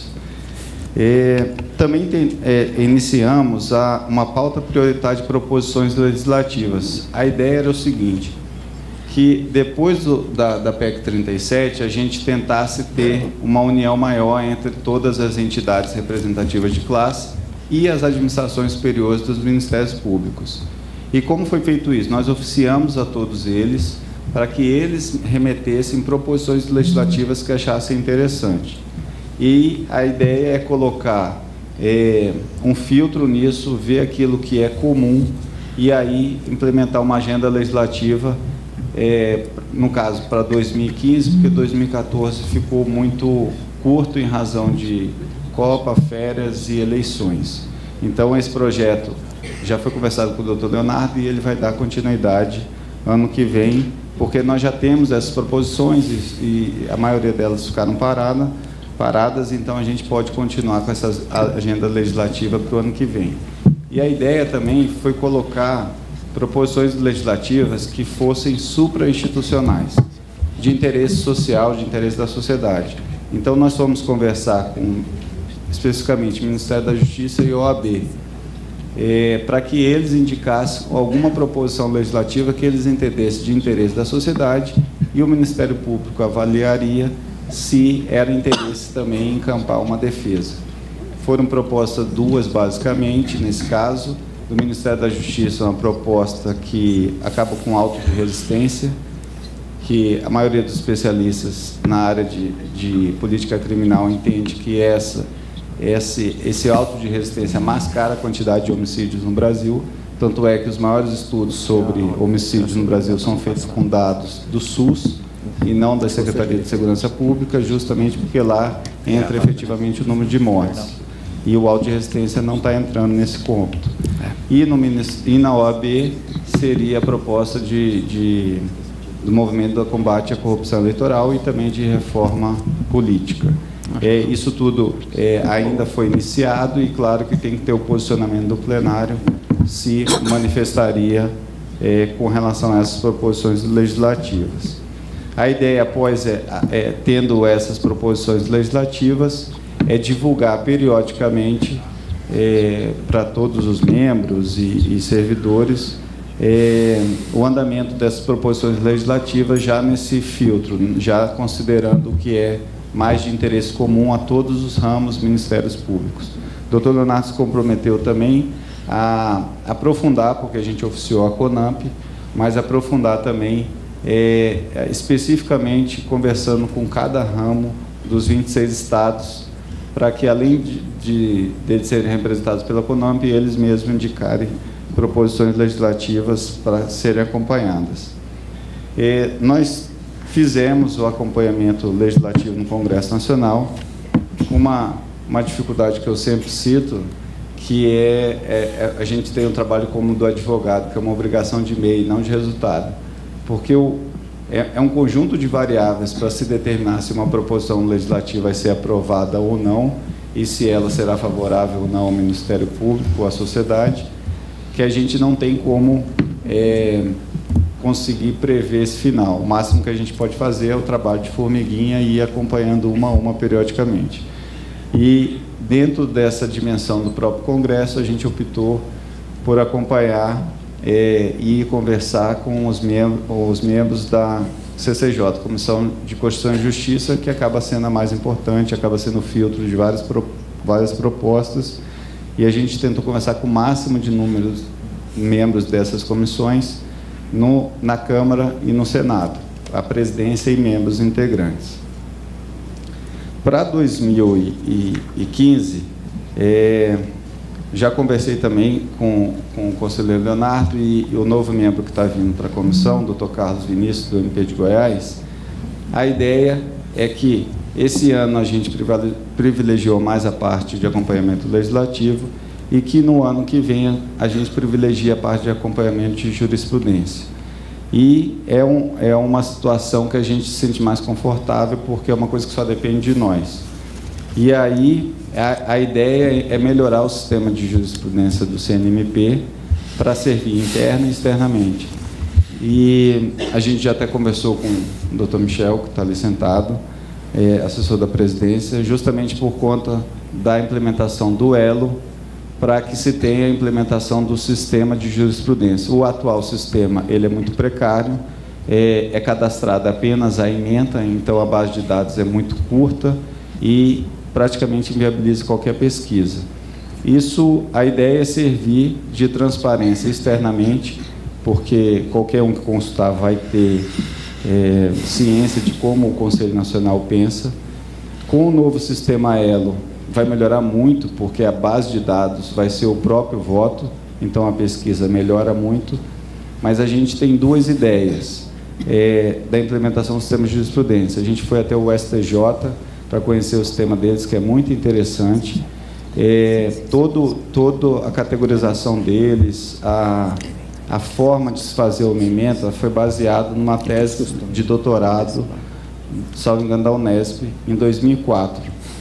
É, também tem, é, iniciamos a, uma pauta prioritária de proposições legislativas. A ideia era o seguinte, que depois do, da, da P E C trinta e sete, a gente tentasse ter uma união maior entre todas as entidades representativas de classe e as administrações superiores dos Ministérios Públicos. E como foi feito isso? Nós oficiamos a todos eles para que eles remetessem proposições legislativas que achassem interessante. E a ideia é colocar é, um filtro nisso, ver aquilo que é comum e aí implementar uma agenda legislativa, é, no caso, para dois mil e quinze, porque dois mil e quatorze ficou muito curto em razão de Copa, férias e eleições. Então, esse projeto já foi conversado com o doutor Leonardo e ele vai dar continuidade ano que vem, porque nós já temos essas proposições e, e a maioria delas ficaram parada, paradas, então a gente pode continuar com essa agenda legislativa para o ano que vem. E a ideia também foi colocar proposições legislativas que fossem suprainstitucionais, de interesse social, de interesse da sociedade. Então, nós fomos conversar com, especificamente, o Ministério da Justiça e o O A B, é, para que eles indicassem alguma proposição legislativa que eles entendessem de interesse da sociedade e o Ministério Público avaliaria se era interesse também em encampar uma defesa. Foram propostas duas, basicamente, nesse caso. Do Ministério da Justiça, uma proposta que acaba com auto de resistência, que a maioria dos especialistas na área de, de política criminal entende que essa, esse, esse auto de resistência mascara a quantidade de homicídios no Brasil, tanto é que os maiores estudos sobre homicídios no Brasil são feitos com dados do SUS e não da Secretaria de Segurança Pública, justamente porque lá entra efetivamente o número de mortes. E o auto de resistência não está entrando nesse cômputo. E, no, e na O A B seria a proposta de, de, do movimento do combate à corrupção eleitoral e também de reforma política. É, isso tudo é, ainda foi iniciado e, claro, que tem que ter o posicionamento do plenário se manifestaria é, com relação a essas proposições legislativas. A ideia, após, é, é, tendo essas proposições legislativas, é divulgar periodicamente é, para todos os membros e, e servidores é, o andamento dessas proposições legislativas já nesse filtro, já considerando o que é mais de interesse comum a todos os ramos ministérios públicos. O doutor Leonardo se comprometeu também a aprofundar, porque a gente oficiou a CONAMP, mas aprofundar também, é, especificamente conversando com cada ramo dos vinte e seis estados, para que, além de, de, de eles serem representados pela CONAMP, eles mesmos indicarem proposições legislativas para serem acompanhadas. E nós fizemos o acompanhamento legislativo no Congresso Nacional, uma, uma dificuldade que eu sempre cito, que é, é a gente tem um trabalho como o do advogado, que é uma obrigação de meio, não de resultado, porque o, é, é um conjunto de variáveis para se determinar se uma proposição legislativa vai ser aprovada ou não, e se ela será favorável ou não ao Ministério Público ou à sociedade, que a gente não tem como é, conseguir prever esse final. O máximo que a gente pode fazer é o trabalho de formiguinha e ir acompanhando uma a uma periodicamente. E, dentro dessa dimensão do próprio Congresso, a gente optou por acompanhar é, e conversar com os, mem os membros da C C J, Comissão de Constituição e Justiça, que acaba sendo a mais importante, acaba sendo o filtro de várias, pro várias propostas, e a gente tentou conversar com o máximo de números membros dessas comissões no, na Câmara e no Senado, a presidência e membros integrantes. Para dois mil e quinze, é, já conversei também com, com o conselheiro Leonardo e, e o novo membro que está vindo para a comissão, o doutor Carlos Vinícius, do M P de Goiás. A ideia é que esse ano a gente privilegiou mais a parte de acompanhamento legislativo e que no ano que vem a gente privilegia a parte de acompanhamento de jurisprudência. E é, um, é uma situação que a gente se sente mais confortável, porque é uma coisa que só depende de nós. E aí, a, a ideia é melhorar o sistema de jurisprudência do C N M P para servir interna e externamente. E a gente já até conversou com o doutor Michel, que está ali sentado, é, assessor da presidência, justamente por conta da implementação do Elo, para que se tenha a implementação do sistema de jurisprudência. O atual sistema ele é muito precário, é, é cadastrada apenas a ementa, então a base de dados é muito curta e praticamente inviabiliza qualquer pesquisa. Isso, a ideia é servir de transparência externamente, porque qualquer um que consultar vai ter é, ciência de como o Conselho Nacional pensa. Com o novo sistema Elo, vai melhorar muito, porque a base de dados vai ser o próprio voto, então a pesquisa melhora muito, mas a gente tem duas ideias é, da implementação do sistema de jurisprudência. A gente foi até o S T J para conhecer o sistema deles, que é muito interessante. É, todo, toda a categorização deles, a, a forma de se fazer o emenda foi baseada numa tese de doutorado, salvo engano, da Unesp, em dois mil e quatro.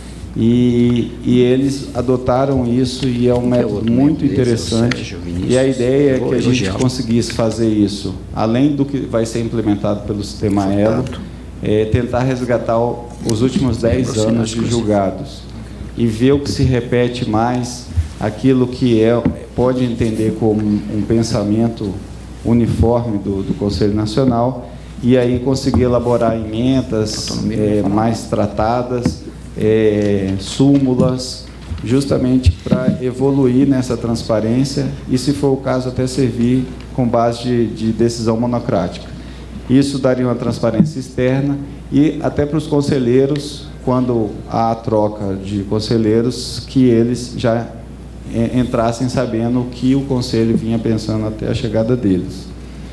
E, e eles adotaram isso e é um método muito interessante. E a ideia é que a gente conseguisse fazer isso, além do que vai ser implementado pelo sistema Elo, é tentar resgatar os últimos dez anos de julgados e ver o que se repete mais, aquilo que é, pode entender como um pensamento uniforme do, do Conselho Nacional, e aí conseguir elaborar emendas é, mais tratadas, é, súmulas, justamente para evoluir nessa transparência e, se for o caso, até servir com base de, de decisão monocrática. Isso daria uma transparência externa e até para os conselheiros, quando há troca de conselheiros, que eles já entrassem sabendo o que o Conselho vinha pensando até a chegada deles.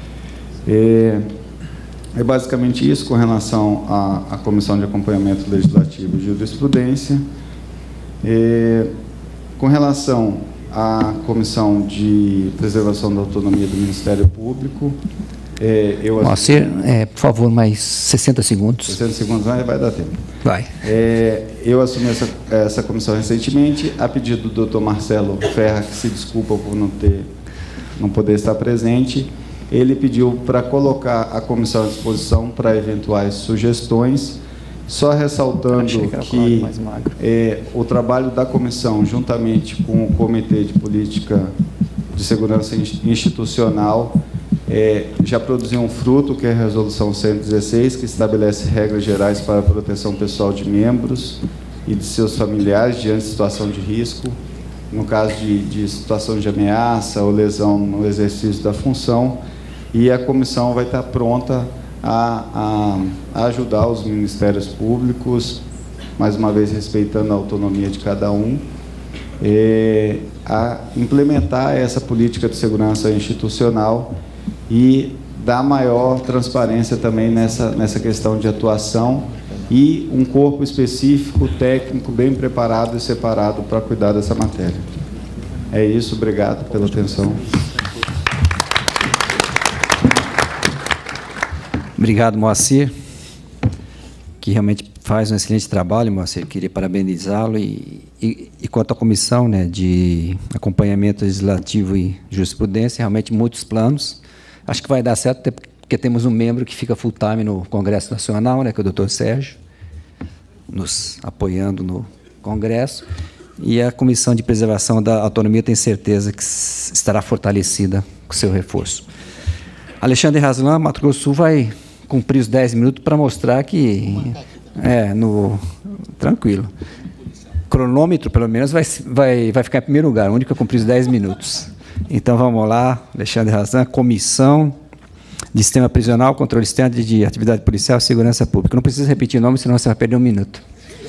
É, é basicamente isso com relação à, à Comissão de Acompanhamento Legislativo e Jurisprudência. É, com relação à Comissão de Preservação da Autonomia do Ministério Público, É, eu Moacir, é, por favor, mais sessenta segundos. sessenta segundos, vai, vai dar tempo. Vai. É, eu assumi essa, essa comissão recentemente, a pedido do doutor Marcelo Ferra, que se desculpa por não, ter, não poder estar presente. Ele pediu para colocar a comissão à disposição para eventuais sugestões, só ressaltando que, que é, o trabalho da comissão, juntamente com o Comitê de Política de Segurança Institucional, É, já produziu um fruto, que é a Resolução cento e dezesseis, que estabelece regras gerais para a proteção pessoal de membros e de seus familiares diante de situação de risco, no caso de, de situação de ameaça ou lesão no exercício da função, e a comissão vai estar pronta a, a, a ajudar os ministérios públicos, mais uma vez respeitando a autonomia de cada um, é, a implementar essa política de segurança institucional e dar maior transparência também nessa, nessa questão de atuação e um corpo específico, técnico, bem preparado e separado para cuidar dessa matéria. É isso, obrigado pela atenção. Obrigado, Moacir, que realmente faz um excelente trabalho, Moacir. Queria parabenizá-lo. E, e, e quanto à comissão, né, de acompanhamento legislativo e jurisprudência, realmente muitos planos. Acho que vai dar certo, até porque temos um membro que fica full time no Congresso Nacional, né, que é o doutor Sérgio, nos apoiando no Congresso. E a Comissão de Preservação da Autonomia tem certeza que estará fortalecida com seu reforço. Alexandre Raslan, Mato Grosso do Sul, vai cumprir os dez minutos para mostrar que... É, no, tranquilo. Cronômetro, pelo menos, vai, vai, vai ficar em primeiro lugar, o único que cumprir os dez minutos. Então, vamos lá, Alexandre Raslan, Comissão de Sistema Prisional, Controle Externo de Atividade Policial e Segurança Pública. Não precisa repetir o nome, senão você vai perder um minuto.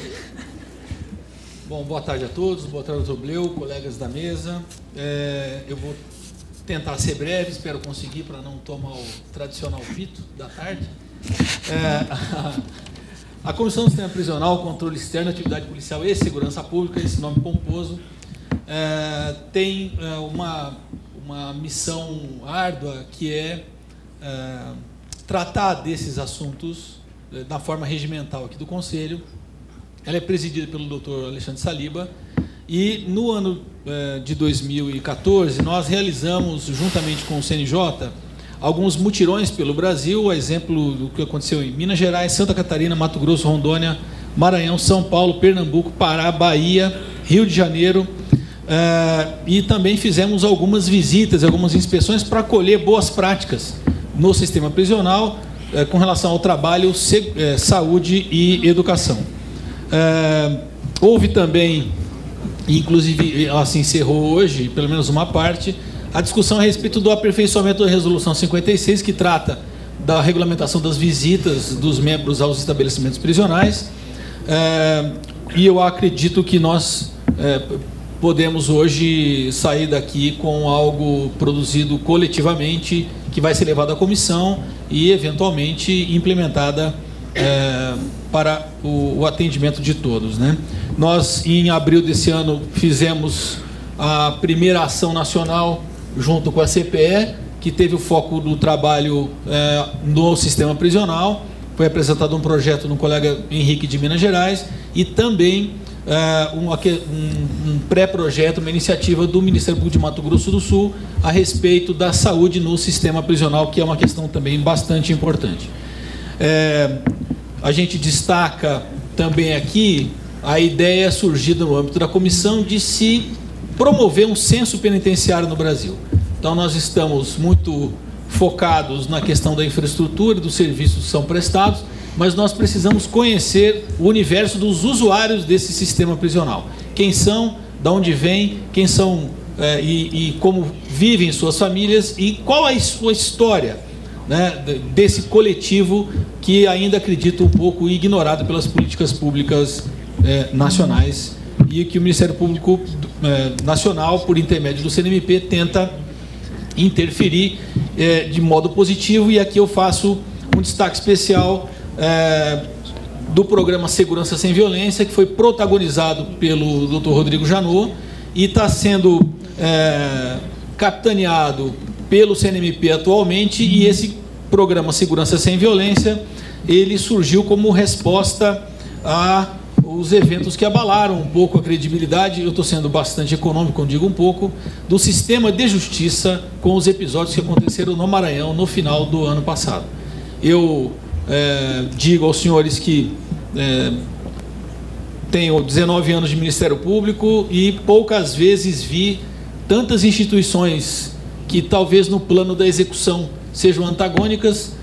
Bom, boa tarde a todos, boa tarde, doutor Bleu, colegas da mesa. É, eu vou tentar ser breve, espero conseguir para não tomar o tradicional pito da tarde. É, a, a Comissão do Sistema Prisional, Controle Externo, Atividade Policial e Segurança Pública, esse nome pomposo, é, tem é, uma, uma missão árdua, que é, é tratar desses assuntos é, da forma regimental aqui do Conselho. Ela é presidida pelo doutor Alexandre Saliba, e no ano eh, de dois mil e quatorze nós realizamos, juntamente com o C N J, alguns mutirões pelo Brasil, a exemplo do que aconteceu em Minas Gerais, Santa Catarina, Mato Grosso, Rondônia, Maranhão, São Paulo, Pernambuco, Pará, Bahia, Rio de Janeiro, eh, e também fizemos algumas visitas, algumas inspeções para colher boas práticas no sistema prisional eh, com relação ao trabalho, se, eh, saúde e educação. Uh, houve também, inclusive ela se encerrou hoje, pelo menos uma parte, a discussão a respeito do aperfeiçoamento da Resolução cinquenta e seis, que trata da regulamentação das visitas dos membros aos estabelecimentos prisionais. Uh, e eu acredito que nós é, podemos hoje sair daqui com algo produzido coletivamente, que vai ser levado à comissão e, eventualmente, implementada é, para o, o atendimento de todos, né? Nós, em abril desse ano, fizemos a primeira ação nacional junto com a C P E, que teve o foco do trabalho é, no sistema prisional. Foi apresentado um projeto no colega Henrique de Minas Gerais e também é, um, um, um pré-projeto, uma iniciativa do Ministério Público de Mato Grosso do Sul a respeito da saúde no sistema prisional, que é uma questão também bastante importante. É, a gente destaca também aqui a ideia surgida no âmbito da comissão de se promover um censo penitenciário no Brasil. Então, nós estamos muito focados na questão da infraestrutura, dos serviços que são prestados, mas nós precisamos conhecer o universo dos usuários desse sistema prisional. Quem são, de onde vêm, quem são é, e, e como vivem suas famílias e qual é a sua história, né, desse coletivo que ainda acredito um pouco ignorado pelas políticas públicas é, nacionais e que o Ministério Público é, Nacional, por intermédio do C N M P, tenta interferir é, de modo positivo. E aqui eu faço um destaque especial é, do programa Segurança Sem Violência, que foi protagonizado pelo doutor Rodrigo Janot e está sendo é, capitaneado pelo C N M P atualmente. E esse programa Segurança Sem Violência, ele surgiu como resposta a os eventos que abalaram um pouco a credibilidade, eu estou sendo bastante econômico quando digo um pouco, do sistema de justiça com os episódios que aconteceram no Maranhão no final do ano passado. Eu é, digo aos senhores que é, tenho dezenove anos de Ministério Público e poucas vezes vi tantas instituições que talvez no plano da execução sejam antagônicas,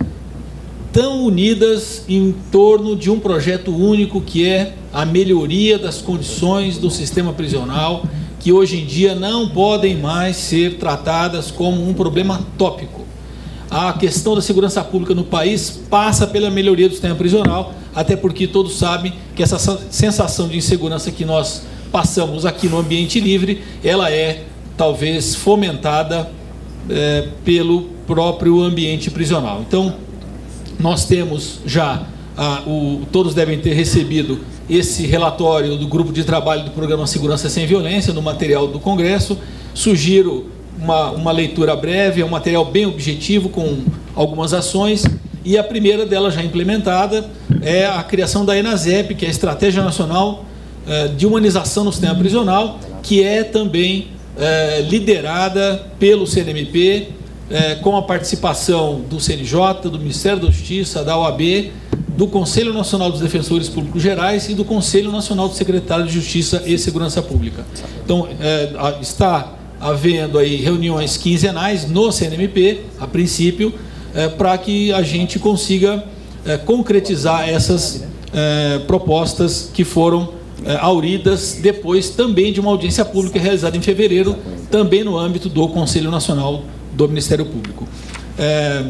tão unidas em torno de um projeto único, que é a melhoria das condições do sistema prisional, que hoje em dia não podem mais ser tratadas como um problema tópico. A questão da segurança pública no país passa pela melhoria do sistema prisional, até porque todos sabem que essa sensação de insegurança que nós passamos aqui no ambiente livre, ela é talvez fomentada é, pelo próprio ambiente prisional. Então, nós temos já, ah, o, todos devem ter recebido esse relatório do grupo de trabalho do programa Segurança Sem Violência, no material do Congresso. Sugiro uma, uma leitura breve, é um material bem objetivo, com algumas ações, e a primeira delas já implementada é a criação da ENASEP, que é a Estratégia Nacional eh, de Humanização no Sistema Prisional, que é também eh, liderada pelo C N M P, É, com a participação do C N J, do Ministério da Justiça, da O A B, do Conselho Nacional dos Defensores Públicos Gerais e do Conselho Nacional do Secretário de Justiça e Segurança Pública. Então, é, está havendo aí reuniões quinzenais no C N M P, a princípio, é, para que a gente consiga é, concretizar essas é, propostas que foram é, auridas depois também de uma audiência pública realizada em fevereiro, também no âmbito do Conselho Nacional do Ministério Público. É,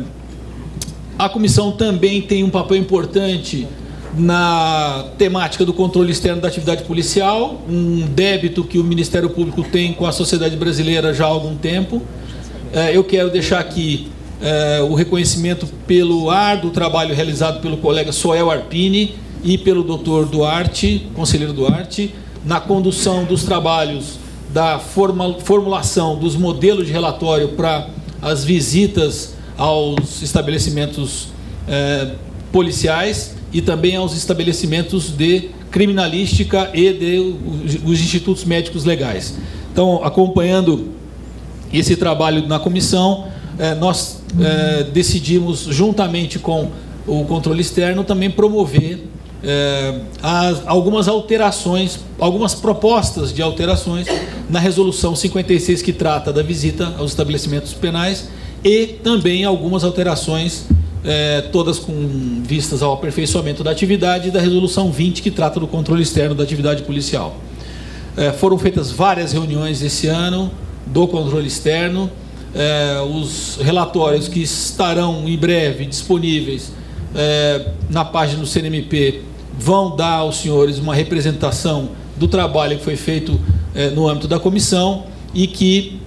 a comissão também tem um papel importante na temática do controle externo da atividade policial, um débito que o Ministério Público tem com a sociedade brasileira já há algum tempo. É, eu quero deixar aqui é, o reconhecimento pelo árduo trabalho realizado pelo colega Soel Arpini e pelo doutor Duarte, conselheiro Duarte, na condução dos trabalhos da forma, formulação dos modelos de relatório para as visitas aos estabelecimentos eh, policiais e também aos estabelecimentos de criminalística e de os institutos médicos legais. Então, acompanhando esse trabalho na comissão, eh, nós eh, decidimos, juntamente com o controle externo, também promover É, as, algumas alterações, algumas propostas de alterações na resolução cinquenta e seis, que trata da visita aos estabelecimentos penais, e também algumas alterações, é, todas com vistas ao aperfeiçoamento da atividade, e da resolução vinte, que trata do controle externo da atividade policial. É, foram feitas várias reuniões esse ano do controle externo, é, os relatórios que estarão em breve disponíveis é, na página do C N M P vão dar aos senhores uma representação do trabalho que foi feito eh, no âmbito da comissão e que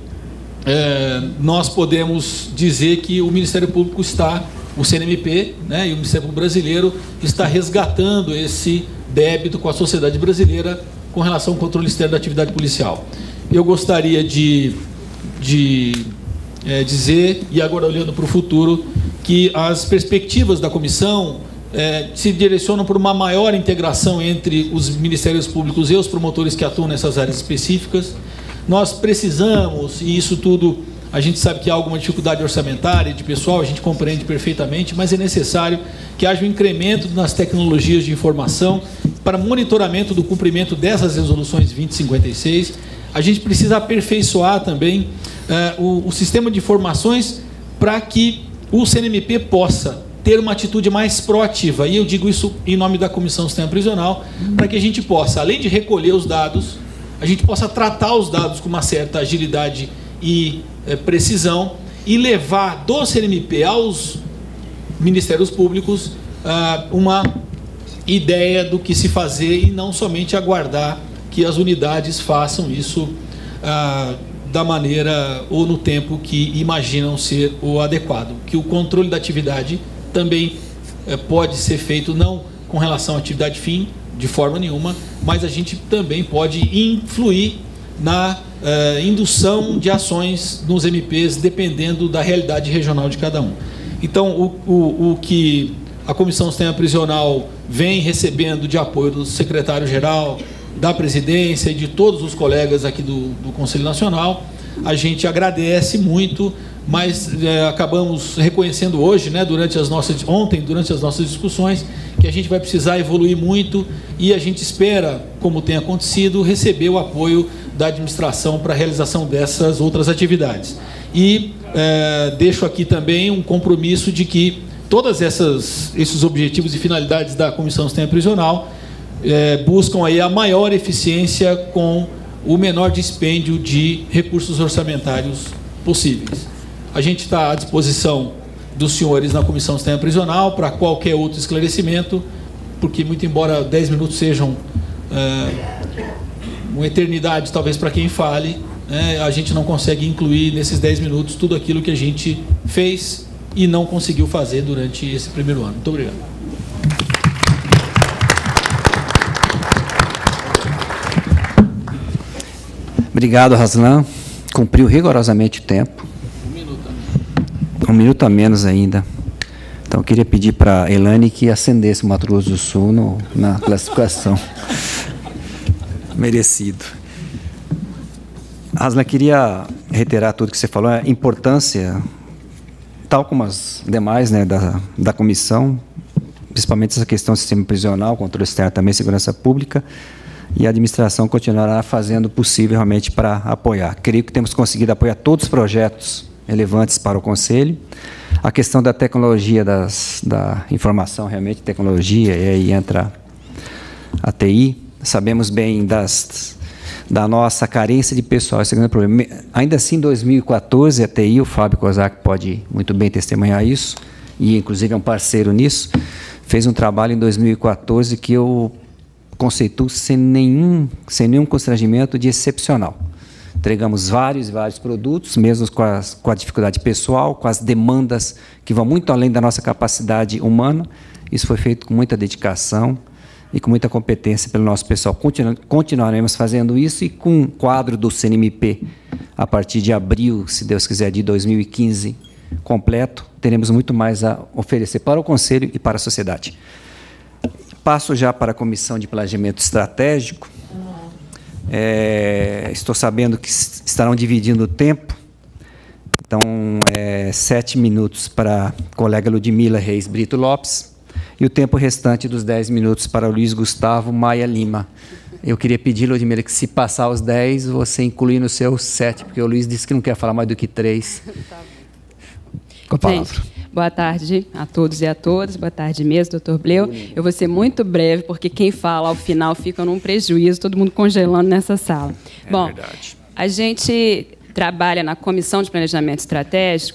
eh, nós podemos dizer que o Ministério Público está, o C N M P, né, e o Ministério Público Brasileiro está resgatando esse débito com a sociedade brasileira com relação ao controle externo da atividade policial. Eu gostaria de, de é, dizer, e agora olhando para o futuro, que as perspectivas da comissão é, se direcionam por uma maior integração entre os ministérios públicos e os promotores que atuam nessas áreas específicas. Nós precisamos, e isso tudo a gente sabe que há alguma dificuldade orçamentária e de pessoal, a gente compreende perfeitamente, mas é necessário que haja um incremento nas tecnologias de informação para monitoramento do cumprimento dessas resoluções vinte e cinquenta e seis. A gente precisa aperfeiçoar também uh, o, o sistema de informações para que o C N M P possa ter uma atitude mais proativa. E eu digo isso em nome da Comissão do Sistema Prisional, para que a gente possa, além de recolher os dados, a gente possa tratar os dados com uma certa agilidade e eh, precisão e levar do C N M P aos Ministérios Públicos uh, uma ideia do que se fazer e não somente aguardar que as unidades façam isso ah, da maneira ou no tempo que imaginam ser o adequado. Que o controle da atividade também eh, pode ser feito não com relação à atividade fim, de forma nenhuma, mas a gente também pode influir na eh, indução de ações nos M Ps, dependendo da realidade regional de cada um. Então, o, o, o que a Comissão do Sistema Prisional vem recebendo de apoio do secretário-geral, da presidência e de todos os colegas aqui do, do Conselho Nacional, a gente agradece muito, mas é, acabamos reconhecendo hoje, né, durante as nossas, ontem, durante as nossas discussões, que a gente vai precisar evoluir muito e a gente espera, como tem acontecido, receber o apoio da administração para a realização dessas outras atividades. E é, deixo aqui também um compromisso de que todas essas esses objetivos e finalidades da Comissão do Sistema Prisional é, buscam aí a maior eficiência com o menor dispêndio de recursos orçamentários possíveis. A gente está à disposição dos senhores na Comissão do Sistema Prisional para qualquer outro esclarecimento, porque, muito embora dez minutos sejam é, uma eternidade, talvez, para quem fale, né, a gente não consegue incluir nesses dez minutos tudo aquilo que a gente fez e não conseguiu fazer durante esse primeiro ano. Muito obrigado. Obrigado, Raslan. Cumpriu rigorosamente o tempo. Um minuto. Um minuto a menos ainda. Então, eu queria pedir para a Elane que acendesse o Mato Grosso do Sul no, na classificação. Merecido. Raslan, queria reiterar tudo que você falou, a importância, tal como as demais, né, da, da comissão, principalmente essa questão do sistema prisional, controle externo também, segurança pública, e a administração continuará fazendo o possível realmente para apoiar. Creio que temos conseguido apoiar todos os projetos relevantes para o Conselho. A questão da tecnologia, das, da informação, realmente, tecnologia, e aí entra a T I. Sabemos bem das, da nossa carência de pessoal, esse é o grande problema. Ainda assim, em dois mil e quatorze, a T I, o Fábio Kozak pode muito bem testemunhar isso, e inclusive é um parceiro nisso, fez um trabalho em dois mil e quatorze que eu conceituo sem nenhum, sem nenhum constrangimento de excepcional. Entregamos vários e vários produtos, mesmo com, as, com a dificuldade pessoal, com as demandas que vão muito além da nossa capacidade humana. Isso foi feito com muita dedicação e com muita competência pelo nosso pessoal. Continu, continuaremos fazendo isso e com o quadro do C N M P, a partir de abril, se Deus quiser, de dois mil e quinze, completo, teremos muito mais a oferecer para o Conselho e para a sociedade. Passo já para a Comissão de Planejamento Estratégico. É, estou sabendo que estarão dividindo o tempo. Então, é, sete minutos para a colega Ludmila Reis Brito Lopes e o tempo restante dos dez minutos para o Luiz Gustavo Maia Lima. Eu queria pedir, Ludmila, que se passar os dez, você inclui no seu sete, porque o Luiz disse que não quer falar mais do que três. Com a palavra. Gente, boa tarde a todos e a todas. Boa tarde mesmo, doutor Bleu. Eu vou ser muito breve, porque quem fala ao final fica num prejuízo, todo mundo congelando nessa sala. É Bom, verdade. A gente trabalha na Comissão de Planejamento Estratégico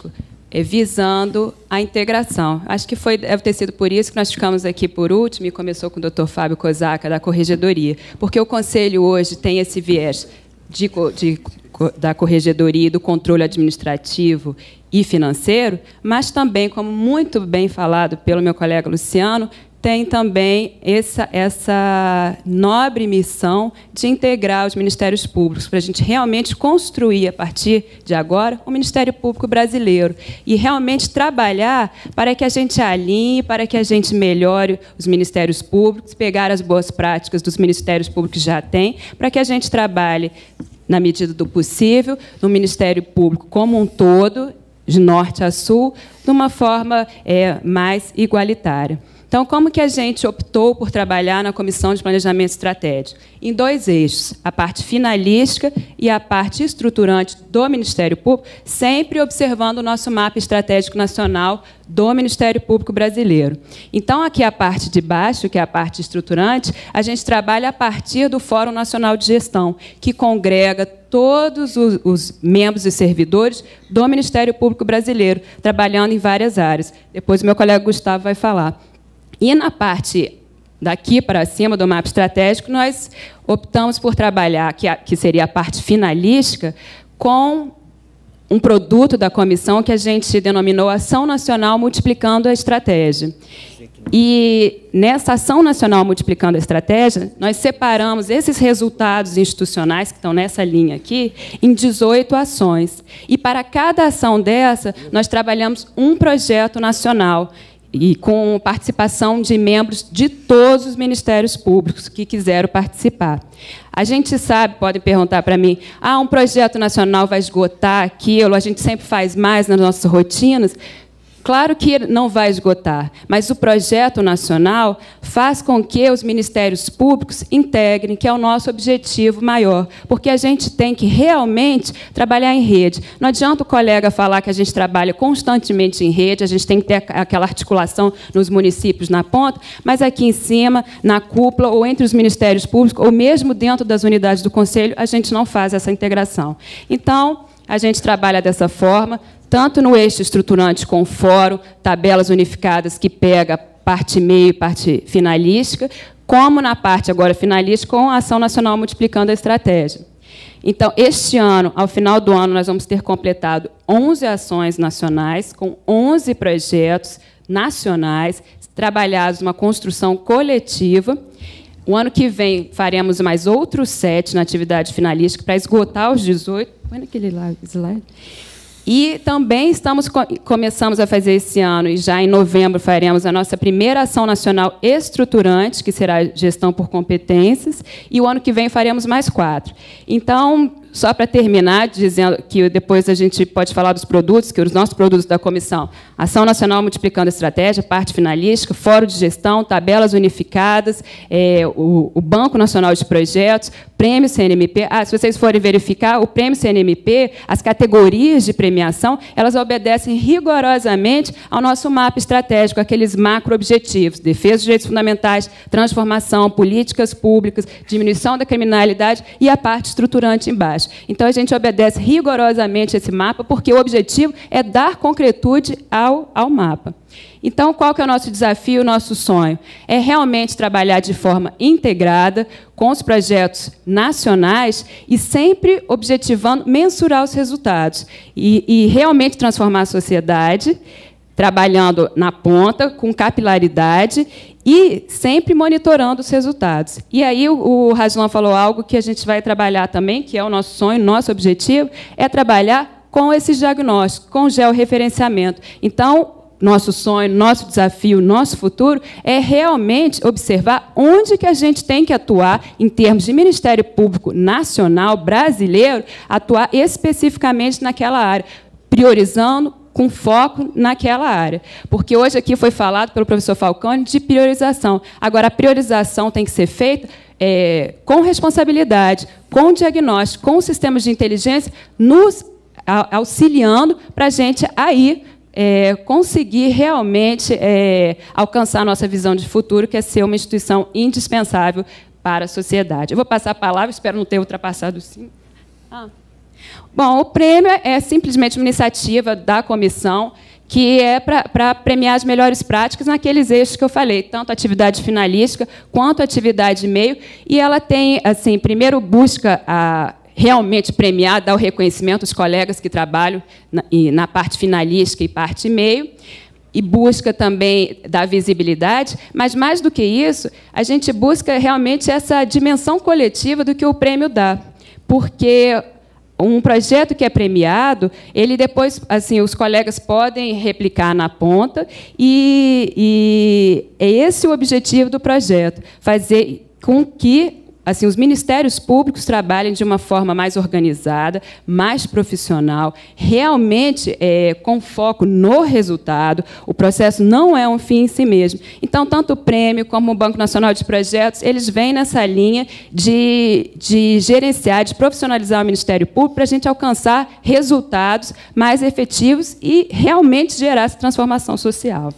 é, visando a integração. Acho que foi, deve ter sido por isso que nós ficamos aqui por último, e começou com o doutor Fábio Kozaca, da Corregedoria, porque o Conselho hoje tem esse viés de, de, da Corregedoria e do controle administrativo e financeiro, mas também, como muito bem falado pelo meu colega Luciano, tem também essa, essa nobre missão de integrar os ministérios públicos, para a gente realmente construir, a partir de agora, o Ministério Público brasileiro e realmente trabalhar para que a gente alinhe, para que a gente melhore os ministérios públicos, pegar as boas práticas dos ministérios públicos que já tem, para que a gente trabalhe, na medida do possível, no Ministério Público como um todo, de norte a sul, de uma forma é, mais igualitária. Então, como que a gente optou por trabalhar na Comissão de Planejamento Estratégico? Em dois eixos, a parte finalística e a parte estruturante do Ministério Público, sempre observando o nosso mapa estratégico nacional do Ministério Público brasileiro. Então, aqui a parte de baixo, que é a parte estruturante, a gente trabalha a partir do Fórum Nacional de Gestão, que congrega todos os, os membros e servidores do Ministério Público brasileiro, trabalhando em várias áreas. Depois o meu colega Gustavo vai falar. E na parte daqui para cima do mapa estratégico, nós optamos por trabalhar, que, a, que seria a parte finalística, com um produto da comissão que a gente denominou Ação Nacional Multiplicando a Estratégia. E nessa Ação Nacional Multiplicando a Estratégia, nós separamos esses resultados institucionais, que estão nessa linha aqui, em dezoito ações. E para cada ação dessa, nós trabalhamos um projeto nacional, e com participação de membros de todos os ministérios públicos que quiseram participar. A gente sabe, podem perguntar para mim, ah, um projeto nacional vai esgotar aquilo, a gente sempre faz mais nas nossas rotinas. Claro que não vai esgotar, mas o projeto nacional faz com que os ministérios públicos integrem, que é o nosso objetivo maior, porque a gente tem que realmente trabalhar em rede. Não adianta o colega falar que a gente trabalha constantemente em rede, a gente tem que ter aquela articulação nos municípios na ponta, mas aqui em cima, na cúpula, ou entre os ministérios públicos, ou mesmo dentro das unidades do Conselho, a gente não faz essa integração. Então, a gente trabalha dessa forma, tanto no eixo estruturante com o fórum, tabelas unificadas que pega parte meio e parte finalística, como na parte agora finalística com a Ação Nacional Multiplicando a Estratégia. Então, este ano, ao final do ano, nós vamos ter completado onze ações nacionais, com onze projetos nacionais, trabalhados numa construção coletiva. O ano que vem, faremos mais outros sete na atividade finalística, para esgotar os dezoito. Põe naquele slide. E também estamos, começamos a fazer esse ano, e já em novembro faremos a nossa primeira ação nacional estruturante, que será gestão por competências, e o ano que vem faremos mais quatro. Então, só para terminar, dizendo que depois a gente pode falar dos produtos, que os nossos produtos da comissão, Ação Nacional Multiplicando a Estratégia, parte finalística, Fórum de Gestão, tabelas unificadas, é, o, o Banco Nacional de Projetos, Prêmio C N M P. Ah, se vocês forem verificar, o Prêmio C N M P, as categorias de premiação, elas obedecem rigorosamente ao nosso mapa estratégico, aqueles macro-objetivos, defesa dos direitos fundamentais, transformação, políticas públicas, diminuição da criminalidade e a parte estruturante embaixo. Então, a gente obedece rigorosamente esse mapa, porque o objetivo é dar concretude ao, ao mapa. Então, qual que é o nosso desafio, o nosso sonho? É realmente trabalhar de forma integrada com os projetos nacionais e sempre objetivando mensurar os resultados e, e realmente transformar a sociedade, trabalhando na ponta, com capilaridade e sempre monitorando os resultados. E aí o, o Raslan falou algo que a gente vai trabalhar também, que é o nosso sonho, nosso objetivo, é trabalhar com esses diagnósticos, com o georreferenciamento. Então, nosso sonho, nosso desafio, nosso futuro é realmente observar onde que a gente tem que atuar em termos de Ministério Público Nacional brasileiro, atuar especificamente naquela área, priorizando com foco naquela área. Porque hoje aqui foi falado pelo professor Falcone de priorização. Agora, a priorização tem que ser feita é, com responsabilidade, com diagnóstico, com sistemas de inteligência, nos auxiliando para a gente aí é, conseguir realmente é, alcançar a nossa visão de futuro, que é ser uma instituição indispensável para a sociedade. Eu vou passar a palavra, espero não ter ultrapassado o cinco. Ah. Bom, o prêmio é simplesmente uma iniciativa da comissão que é para premiar as melhores práticas naqueles eixos que eu falei, tanto a atividade finalística quanto a atividade de meio, e ela tem, assim, primeiro busca a realmente premiar, dar o reconhecimento aos colegas que trabalham na, e na parte finalística e parte meio, e busca também dar visibilidade, mas, mais do que isso, a gente busca realmente essa dimensão coletiva do que o prêmio dá, porque um projeto que é premiado, ele depois, assim, os colegas podem replicar na ponta, e, e é esse o objetivo do projeto, fazer com que, assim, os ministérios públicos trabalhem de uma forma mais organizada, mais profissional, realmente é, com foco no resultado. O processo não é um fim em si mesmo. Então, tanto o prêmio como o Banco Nacional de Projetos, eles vêm nessa linha de, de gerenciar, de profissionalizar o Ministério Público para a gente alcançar resultados mais efetivos e realmente gerar essa transformação social.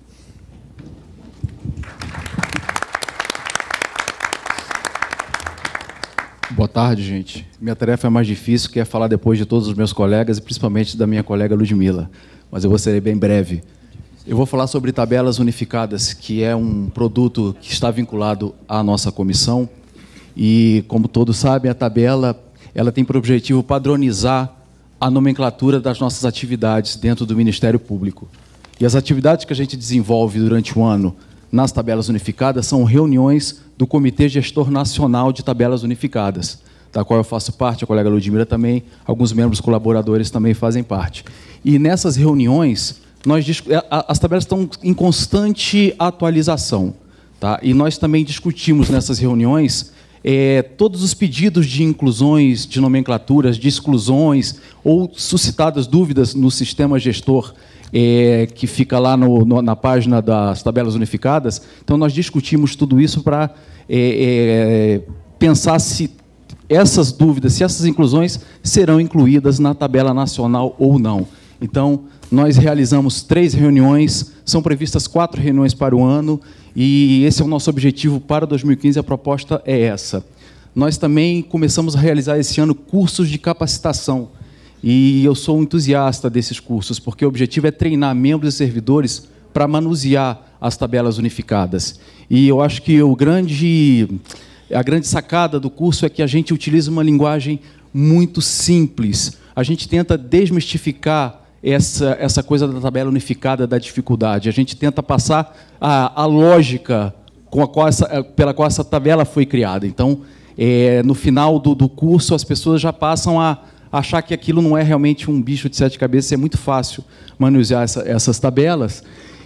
Boa tarde, gente. Minha tarefa é mais difícil, que é falar depois de todos os meus colegas, e principalmente da minha colega Ludmila, mas eu vou ser bem breve. Eu vou falar sobre tabelas unificadas, que é um produto que está vinculado à nossa comissão, e, como todos sabem, a tabela ela tem por objetivo padronizar a nomenclatura das nossas atividades dentro do Ministério Público. E as atividades que a gente desenvolve durante o ano nas tabelas unificadas são reuniões do Comitê Gestor Nacional de Tabelas Unificadas, da qual eu faço parte, a colega Ludmila também, alguns membros colaboradores também fazem parte. E nessas reuniões, nós, as tabelas estão em constante atualização, tá? E nós também discutimos nessas reuniões é, todos os pedidos de inclusões, de nomenclaturas, de exclusões, ou suscitadas dúvidas no sistema gestor, É, que fica lá no, no, na página das tabelas unificadas. Então, nós discutimos tudo isso para é, é, pensar se essas dúvidas, se essas inclusões serão incluídas na tabela nacional ou não. Então, nós realizamos três reuniões, são previstas quatro reuniões para o ano, e esse é o nosso objetivo para dois mil e quinze, a proposta é essa. Nós também começamos a realizar esse ano cursos de capacitação, e eu sou um entusiasta desses cursos, porque o objetivo é treinar membros e servidores para manusear as tabelas unificadas. E eu acho que o grande, a grande sacada do curso é que a gente utiliza uma linguagem muito simples. A gente tenta desmistificar essa, essa coisa da tabela unificada, da dificuldade. A gente tenta passar a, a lógica com a qual essa, pela qual essa tabela foi criada. Então, é, no final do, do curso, as pessoas já passam a achar que aquilo não é realmente um bicho de sete cabeças, é muito fácil manusear essa, essas tabelas.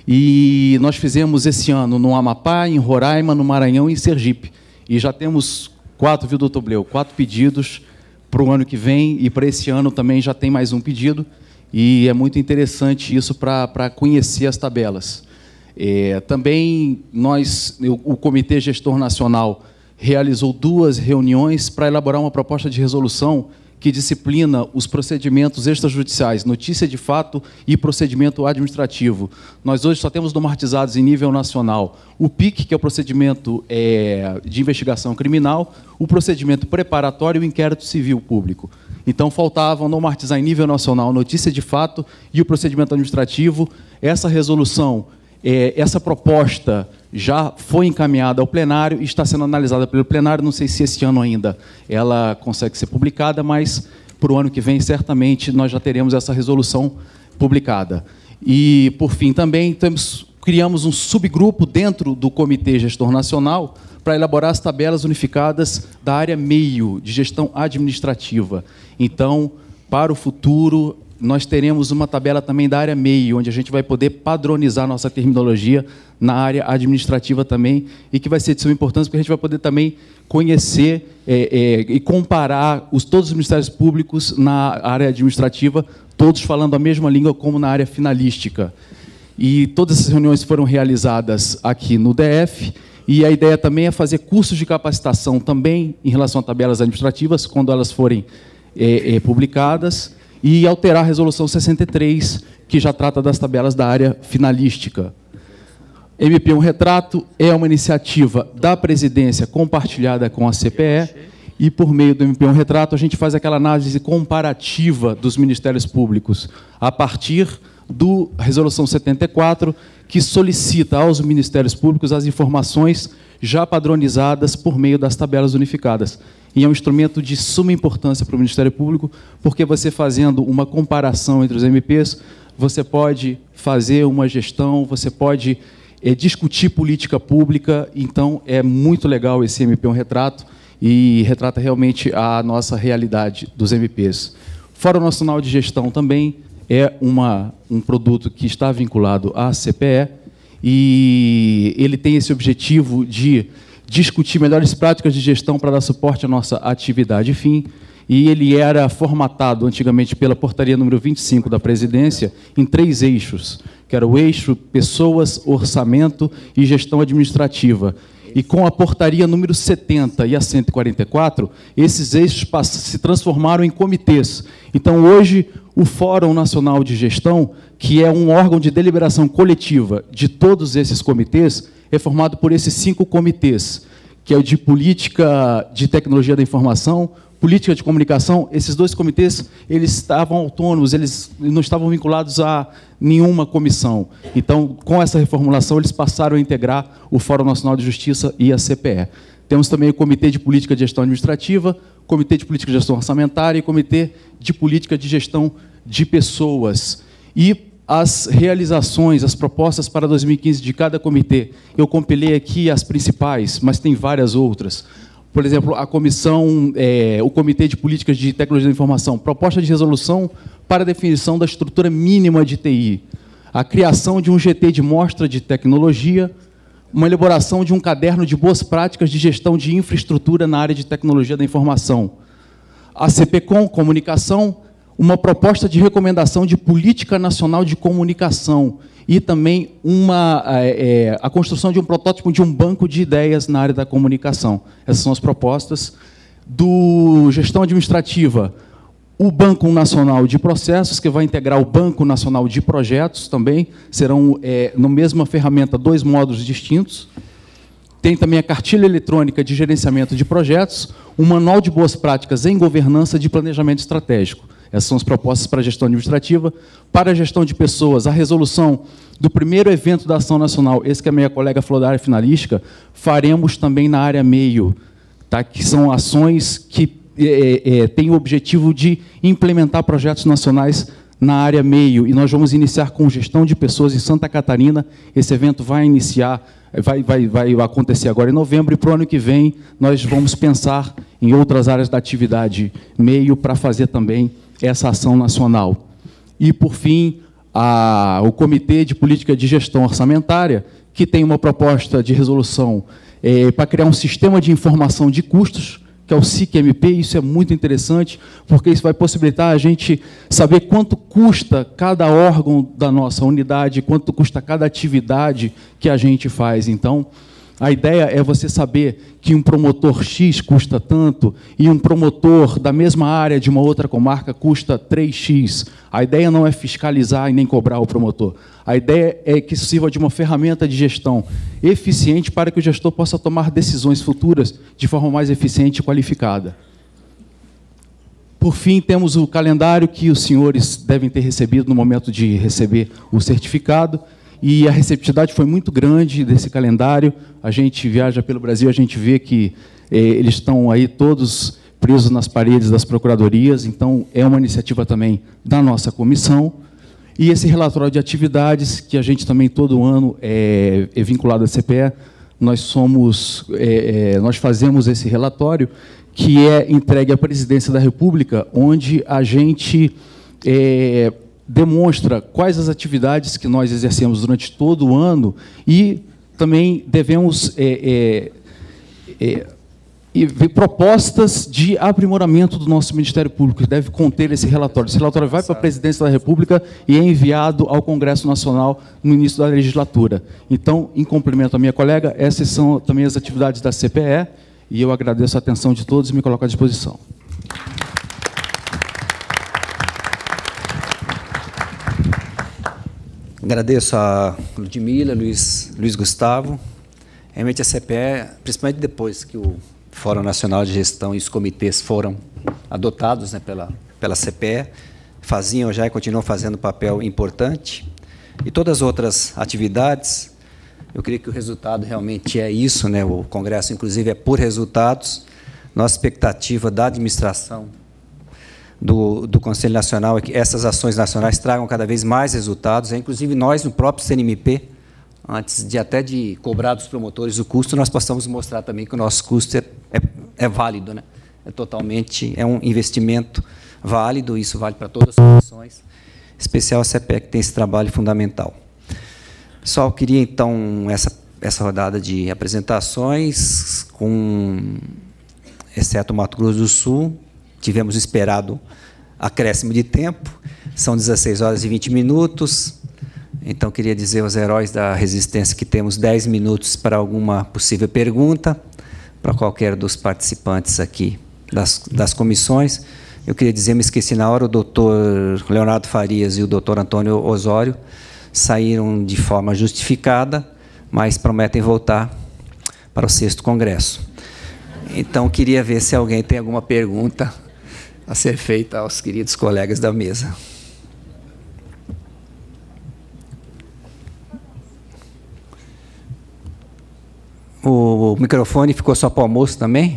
E nós fizemos esse ano no Amapá, em Roraima, no Maranhão e em Sergipe. E já temos quatro, viu, doutor Bleu? Quatro pedidos para o ano que vem, e para esse ano também já tem mais um pedido, e é muito interessante isso para, para conhecer as tabelas. É, também nós, o Comitê Gestor Nacional realizou duas reuniões para elaborar uma proposta de resolução que disciplina os procedimentos extrajudiciais, notícia de fato e procedimento administrativo. Nós hoje só temos normatizados em nível nacional o P I C, que é o procedimento é, de investigação criminal, o procedimento preparatório e o inquérito civil público. Então, faltavam normatizar em nível nacional notícia de fato e o procedimento administrativo. Essa resolução, é, essa proposta já foi encaminhada ao plenário e está sendo analisada pelo plenário. Não sei se esse ano ainda ela consegue ser publicada, mas para o ano que vem, certamente, nós já teremos essa resolução publicada. E, por fim, também temos, criamos um subgrupo dentro do Comitê Gestor Nacional para elaborar as tabelas unificadas da área meio, de gestão administrativa. Então, para o futuro, nós teremos uma tabela também da área meio, onde a gente vai poder padronizar nossa terminologia na área administrativa também, e que vai ser de suma importância, porque a gente vai poder também conhecer é, é, e comparar os, todos os ministérios públicos na área administrativa, todos falando a mesma língua como na área finalística. E todas essas reuniões foram realizadas aqui no D F, e a ideia também é fazer cursos de capacitação também em relação a tabelas administrativas, quando elas forem é, é, publicadas, e alterar a Resolução sessenta e três, que já trata das tabelas da área finalística. M P um Retrato é uma iniciativa da presidência compartilhada com a C P E, e, por meio do M P um Retrato, a gente faz aquela análise comparativa dos ministérios públicos, a partir da Resolução setenta e quatro, que solicita aos ministérios públicos as informações já padronizadas por meio das tabelas unificadas. E é um instrumento de suma importância para o Ministério Público, porque você fazendo uma comparação entre os M Ps, você pode fazer uma gestão, você pode é, discutir política pública. Então, é muito legal esse M P um Retrato e retrata realmente a nossa realidade dos M Ps. Fórum Nacional de Gestão também é uma, um produto que está vinculado à C P E e ele tem esse objetivo de discutir melhores práticas de gestão para dar suporte à nossa atividade fim, e ele era formatado antigamente pela portaria número vinte e cinco da Presidência em três eixos, que era o eixo pessoas, orçamento e gestão administrativa. E com a portaria número setenta e a cento e quarenta e quatro, esses eixos se transformaram em comitês. Então, hoje, o Fórum Nacional de Gestão, que é um órgão de deliberação coletiva de todos esses comitês, é formado por esses cinco comitês, que é o de política de tecnologia da informação, política de comunicação. Esses dois comitês, eles estavam autônomos, eles não estavam vinculados a nenhuma comissão. Então, com essa reformulação, eles passaram a integrar o Fórum Nacional de Justiça e a C P E. Temos também o Comitê de Política de Gestão Administrativa, Comitê de Política de Gestão Orçamentária e Comitê de Política de Gestão de Pessoas. E as realizações, as propostas para dois mil e quinze de cada comitê, eu compilei aqui as principais, mas tem várias outras. Por exemplo, a comissão, é, o Comitê de Políticas de Tecnologia da Informação, proposta de resolução para a definição da estrutura mínima de T I, a criação de um G T de mostra de tecnologia, uma elaboração de um caderno de boas práticas de gestão de infraestrutura na área de tecnologia da informação, a CPCom, comunicação, uma proposta de recomendação de política nacional de comunicação e também uma, é, a construção de um protótipo de um banco de ideias na área da comunicação. Essas são as propostas. Do gestão administrativa, o Banco Nacional de Processos, que vai integrar o Banco Nacional de Projetos também, serão, é, na mesma ferramenta, dois módulos distintos. Tem também a cartilha eletrônica de gerenciamento de projetos, um manual de boas práticas em governança de planejamento estratégico. Essas são as propostas para a gestão administrativa. Para a gestão de pessoas, a resolução do primeiro evento da Ação Nacional, esse que a minha colega falou da área finalística, faremos também na área meio, tá? Que são ações que é, é, têm o objetivo de implementar projetos nacionais na área meio. E nós vamos iniciar com gestão de pessoas em Santa Catarina. Esse evento vai iniciar, vai, vai, vai acontecer agora em novembro, e para o ano que vem nós vamos pensar em outras áreas da atividade meio para fazer também essa ação nacional. E, por fim, a, o Comitê de Política de Gestão Orçamentária, que tem uma proposta de resolução é, para criar um sistema de informação de custos, que é o S I C M P. Isso é muito interessante, porque isso vai possibilitar a gente saber quanto custa cada órgão da nossa unidade, quanto custa cada atividade que a gente faz. Então, a ideia é você saber que um promotor X custa tanto e um promotor da mesma área de uma outra comarca custa três x. A ideia não é fiscalizar e nem cobrar o promotor. A ideia é que isso sirva de uma ferramenta de gestão eficiente para que o gestor possa tomar decisões futuras de forma mais eficiente e qualificada. Por fim, temos o calendário que os senhores devem ter recebido no momento de receber o certificado. E a receptividade foi muito grande desse calendário. A gente viaja pelo Brasil, a gente vê que eh, eles estão aí todos presos nas paredes das procuradorias, então é uma iniciativa também da nossa comissão. E esse relatório de atividades, que a gente também todo ano é, é vinculado à C P E, nós, somos, é, é, nós fazemos esse relatório, que é entregue à Presidência da República, onde a gente É, demonstra quais as atividades que nós exercemos durante todo o ano e também devemos é, é, é, e ver propostas de aprimoramento do nosso Ministério Público, que deve conter esse relatório. Esse relatório vai para a Presidência da República e é enviado ao Congresso Nacional no início da legislatura. Então, em complemento à minha colega, essas são também as atividades da C P E, e eu agradeço a atenção de todos e me coloco à disposição. Agradeço a Ludmila, Luiz, Luiz Gustavo. Realmente a C P E, principalmente depois que o Fórum Nacional de Gestão e os comitês foram adotados, né, pela, pela C P E, faziam já e continuam fazendo papel importante. E todas as outras atividades, eu creio que o resultado realmente é isso, né? O Congresso, inclusive, é por resultados. Nossa expectativa da administração do, do Conselho Nacional é que essas ações nacionais tragam cada vez mais resultados. É, inclusive, nós, no próprio C N M P, antes de até de cobrar dos promotores o custo, nós possamos mostrar também que o nosso custo é, é, é válido, né? É totalmente, é um investimento válido, isso vale para todas as comissões, em especial a C P E, que tem esse trabalho fundamental. Só eu queria, então, essa, essa rodada de apresentações, com, exceto Mato Grosso do Sul, tivemos esperado acréscimo de tempo, são dezesseis horas e vinte minutos, então queria dizer aos heróis da resistência que temos dez minutos para alguma possível pergunta, para qualquer dos participantes aqui das, das comissões. Eu queria dizer, me esqueci na hora, o doutor Leonardo Farias e o doutor Antônio Osório saíram de forma justificada, mas prometem voltar para o sexto congresso. Então, queria ver se alguém tem alguma pergunta a ser feita aos queridos colegas da mesa. O microfone ficou só para o almoço também?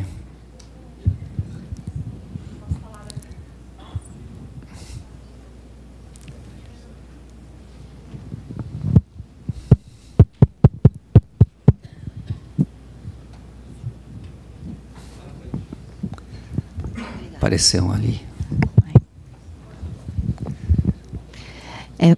Apareceu ali. É.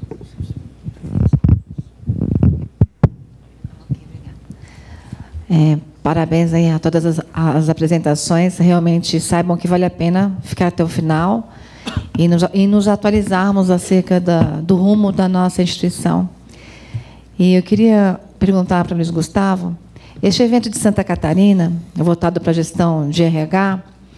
É, parabéns aí a todas as, as apresentações. Realmente saibam que vale a pena ficar até o final e nos, e nos atualizarmos acerca da, do rumo da nossa instituição. E eu queria perguntar para o Luiz Gustavo, este evento de Santa Catarina, voltado para a gestão de R H,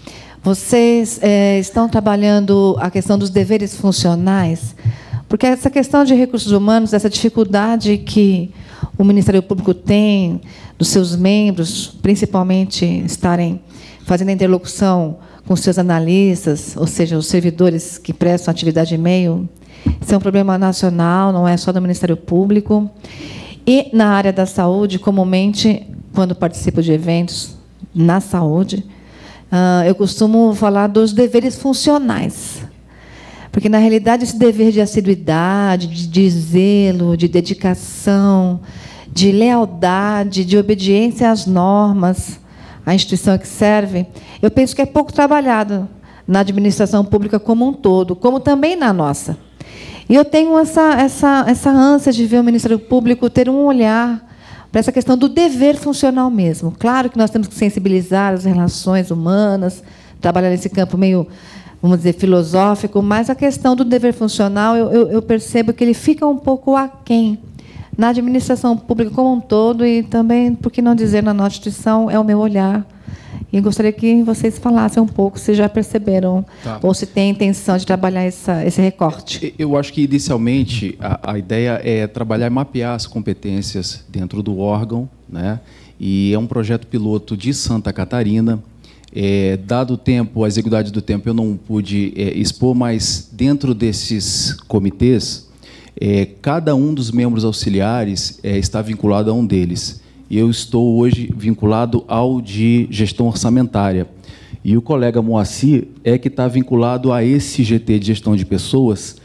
vocês é, estão trabalhando a questão dos deveres funcionais? Porque essa questão de recursos humanos, essa dificuldade que o Ministério Público tem dos seus membros, principalmente estarem fazendo a interlocução com seus analistas, ou seja, os servidores que prestam atividade de e-mail, isso é um problema nacional, não é só do Ministério Público. E, na área da saúde, comumente, quando participo de eventos na saúde, eu costumo falar dos deveres funcionais. Porque, na realidade, esse dever de assiduidade, de, de zelo, de dedicação, de lealdade, de obediência às normas, à instituição que serve, eu penso que é pouco trabalhado na administração pública como um todo, como também na nossa. E eu tenho essa, essa, essa ânsia de ver o Ministério Público ter um olhar para essa questão do dever funcional mesmo. Claro que nós temos que sensibilizar as relações humanas, trabalhar nesse campo meio, vamos dizer, filosófico, mas a questão do dever funcional, eu, eu, eu percebo que ele fica um pouco aquém na administração pública como um todo e também, por que não dizer, na nossa instituição, é o meu olhar. E gostaria que vocês falassem um pouco se já perceberam, tá, ou se tem a intenção de trabalhar essa, esse recorte. Eu acho que, inicialmente, a, a ideia é trabalhar e mapear as competências dentro do órgão, né? E é um projeto piloto de Santa Catarina. É, dado o tempo, a exiguidade do tempo, eu não pude é, expor, mas dentro desses comitês, é, cada um dos membros auxiliares é, está vinculado a um deles. E eu estou hoje vinculado ao de gestão orçamentária. E o colega Moacir é que está vinculado a esse G T de gestão de pessoas.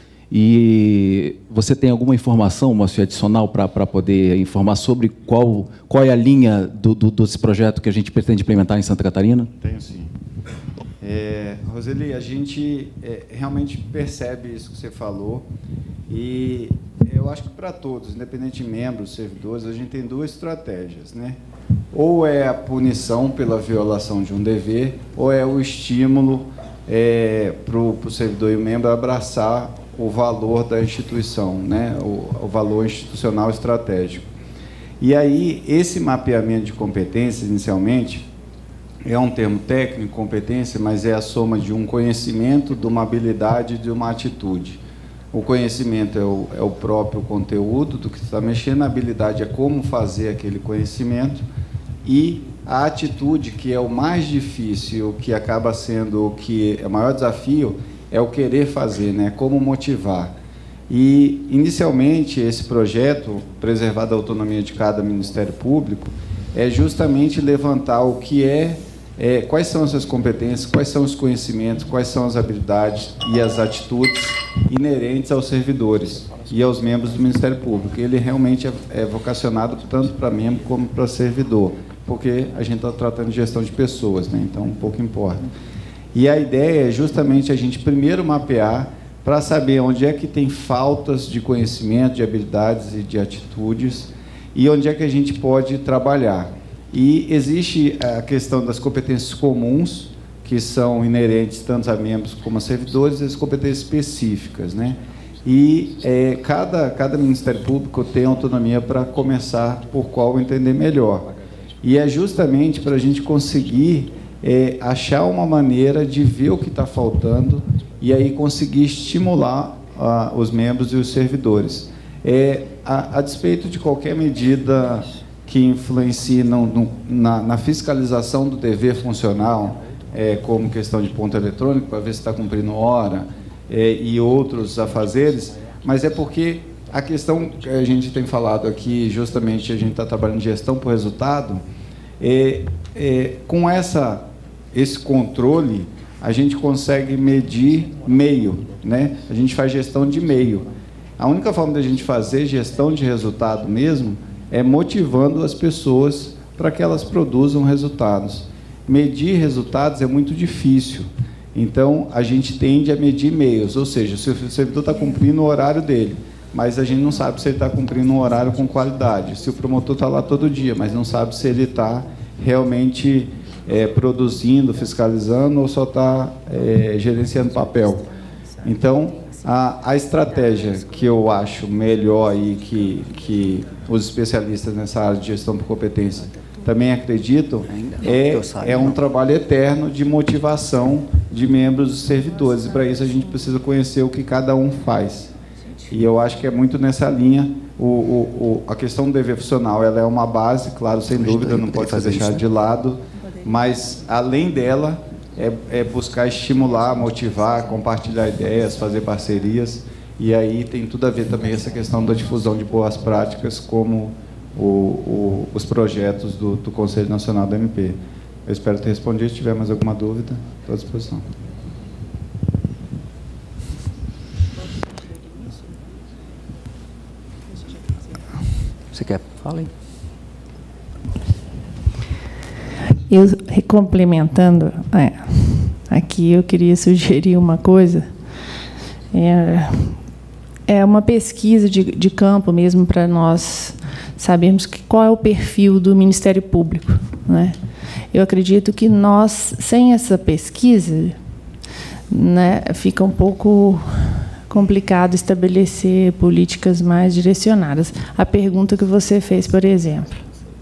E você tem alguma informação, Moacir, adicional para poder informar sobre qual, qual é a linha do, do, desse projeto que a gente pretende implementar em Santa Catarina? Tenho, sim. É, Roseli, a gente é, realmente percebe isso que você falou. E eu acho que para todos, independente de membros, servidores, a gente tem duas estratégias, né? Ou é a punição pela violação de um dever, ou é o estímulo é, para o servidor e o membro abraçar o valor da instituição, né? o, o valor institucional estratégico. E aí, esse mapeamento de competências, inicialmente, é um termo técnico, competência, mas é a soma de um conhecimento, de uma habilidade e de uma atitude. O conhecimento é o, é o próprio conteúdo do que você está mexendo, a habilidade é como fazer aquele conhecimento, e a atitude, que é o mais difícil, o que acaba sendo o que é o maior desafio, é o querer fazer, né? Como motivar. E, inicialmente, esse projeto, Preservar a Autonomia de Cada Ministério Público, é justamente levantar o que é, é, quais são as suas competências, quais são os conhecimentos, quais são as habilidades e as atitudes inerentes aos servidores e aos membros do Ministério Público. Ele realmente é, é vocacionado tanto para membro como para servidor, porque a gente está tratando de gestão de pessoas, né? Então, um pouco importa. E a ideia é justamente a gente primeiro mapear para saber onde é que tem faltas de conhecimento, de habilidades e de atitudes, e onde é que a gente pode trabalhar. E existe a questão das competências comuns, que são inerentes tanto a membros como a servidores, e as competências específicas, né? E é, cada, cada Ministério Público tem autonomia para começar por qual entender melhor. E é justamente para a gente conseguir é, achar uma maneira de ver o que está faltando e aí conseguir estimular ah, os membros e os servidores. É, a, a despeito de qualquer medida que influencie no, no, na, na fiscalização do dever funcional, é, como questão de ponto eletrônico, para ver se está cumprindo hora, é, e outros afazeres, mas é porque a questão que a gente tem falado aqui, justamente a gente está trabalhando em gestão por resultado, é, é, com essa, esse controle, a gente consegue medir meio, né? A gente faz gestão de meio. A única forma da gente fazer gestão de resultado mesmo é motivando as pessoas para que elas produzam resultados. Medir resultados é muito difícil. Então, a gente tende a medir meios, ou seja, se o servidor está cumprindo o horário dele, mas a gente não sabe se ele está cumprindo um horário com qualidade. Se o promotor está lá todo dia, mas não sabe se ele está realmente é, produzindo, fiscalizando ou só está é, gerenciando papel. Então, a, a estratégia que eu acho melhor e que, que os especialistas nessa área de gestão por competência também acreditam é, é um trabalho eterno de motivação de membros e servidores. E, para isso, a gente precisa conhecer o que cada um faz. E eu acho que é muito nessa linha. O, o, o, a questão do dever funcional, ela é uma base, claro, sem dúvida, não pode ser deixada de lado, mas, além dela, é, é buscar estimular, motivar, compartilhar ideias, fazer parcerias, e aí tem tudo a ver também essa questão da difusão de boas práticas, como o, o, os projetos do, do Conselho Nacional da M P. Eu espero ter respondido. Se tiver mais alguma dúvida, estou à disposição. Você quer? Fala aí. Eu, complementando, é, aqui eu queria sugerir uma coisa. É, é uma pesquisa de, de campo mesmo para nós sabermos que, qual é o perfil do Ministério Público, né? Eu acredito que nós, sem essa pesquisa, né, fica um pouco complicado estabelecer políticas mais direcionadas. A pergunta que você fez, por exemplo,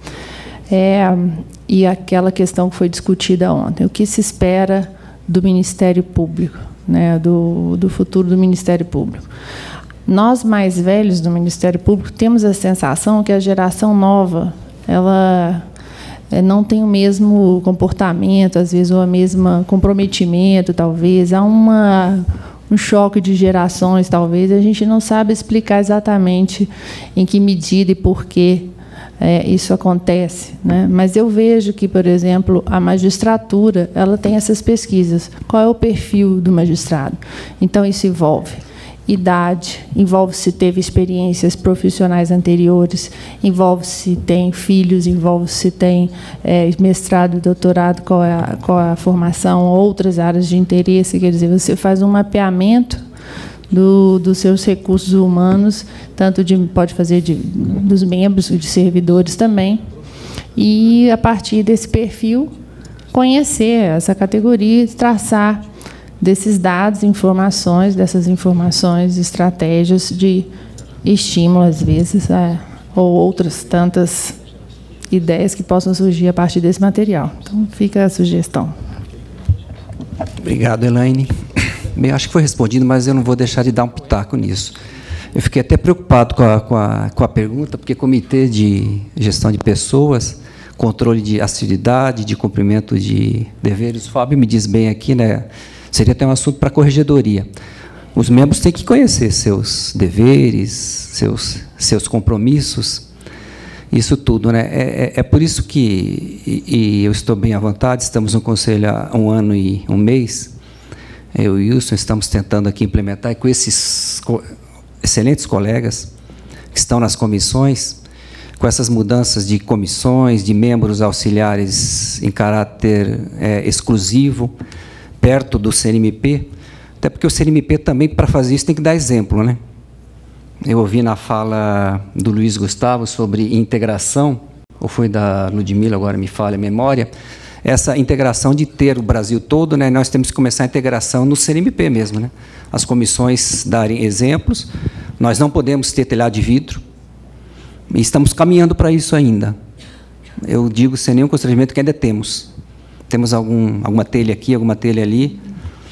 é, e aquela questão que foi discutida ontem, o que se espera do Ministério Público, né, do, do futuro do Ministério Público. Nós, mais velhos do Ministério Público, temos a sensação que a geração nova, ela não tem o mesmo comportamento, às vezes, ou o mesmo comprometimento, talvez. Há uma, um choque de gerações, talvez. A gente não sabe explicar exatamente em que medida e por que é, isso acontece, né? Mas eu vejo que, por exemplo, a magistratura, ela tem essas pesquisas. Qual é o perfil do magistrado? Então, isso envolve idade, envolve se teve experiências profissionais anteriores, envolve se tem filhos, envolve se tem é, mestrado, doutorado, qual é, a, qual é a formação, outras áreas de interesse. Quer dizer, você faz um mapeamento do, dos seus recursos humanos, tanto de, pode fazer de, dos membros, de servidores também, e, a partir desse perfil, conhecer essa categoria e traçar desses dados, informações, dessas informações, estratégias de estímulo, às vezes, é, ou outras tantas ideias que possam surgir a partir desse material. Então, fica a sugestão. Obrigado, Elaine. Bem, acho que foi respondido, mas eu não vou deixar de dar um pitaco nisso. Eu fiquei até preocupado com a, com a, com a pergunta, porque Comitê de Gestão de Pessoas, controle de assiduidade, de cumprimento de deveres. O Fábio me diz bem aqui, né? Seria até um assunto para a corregedoria. Os membros têm que conhecer seus deveres, seus, seus compromissos, isso tudo, né? É, é, é por isso que, e, e eu estou bem à vontade, estamos no Conselho há um ano e um mês, eu e o Wilson estamos tentando aqui implementar, e com esses co excelentes colegas que estão nas comissões, com essas mudanças de comissões, de membros auxiliares em caráter é, exclusivo, perto do C N M P, até porque o C N M P também, para fazer isso, tem que dar exemplo, né? Eu ouvi na fala do Luiz Gustavo sobre integração, ou foi da Ludmila, agora me falha a memória, essa integração de ter o Brasil todo, né? Nós temos que começar a integração no C N M P mesmo, né? As comissões darem exemplos, nós não podemos ter telhado de vidro, e estamos caminhando para isso ainda. Eu digo sem nenhum constrangimento que ainda temos. Temos algum, alguma telha aqui, alguma telha ali,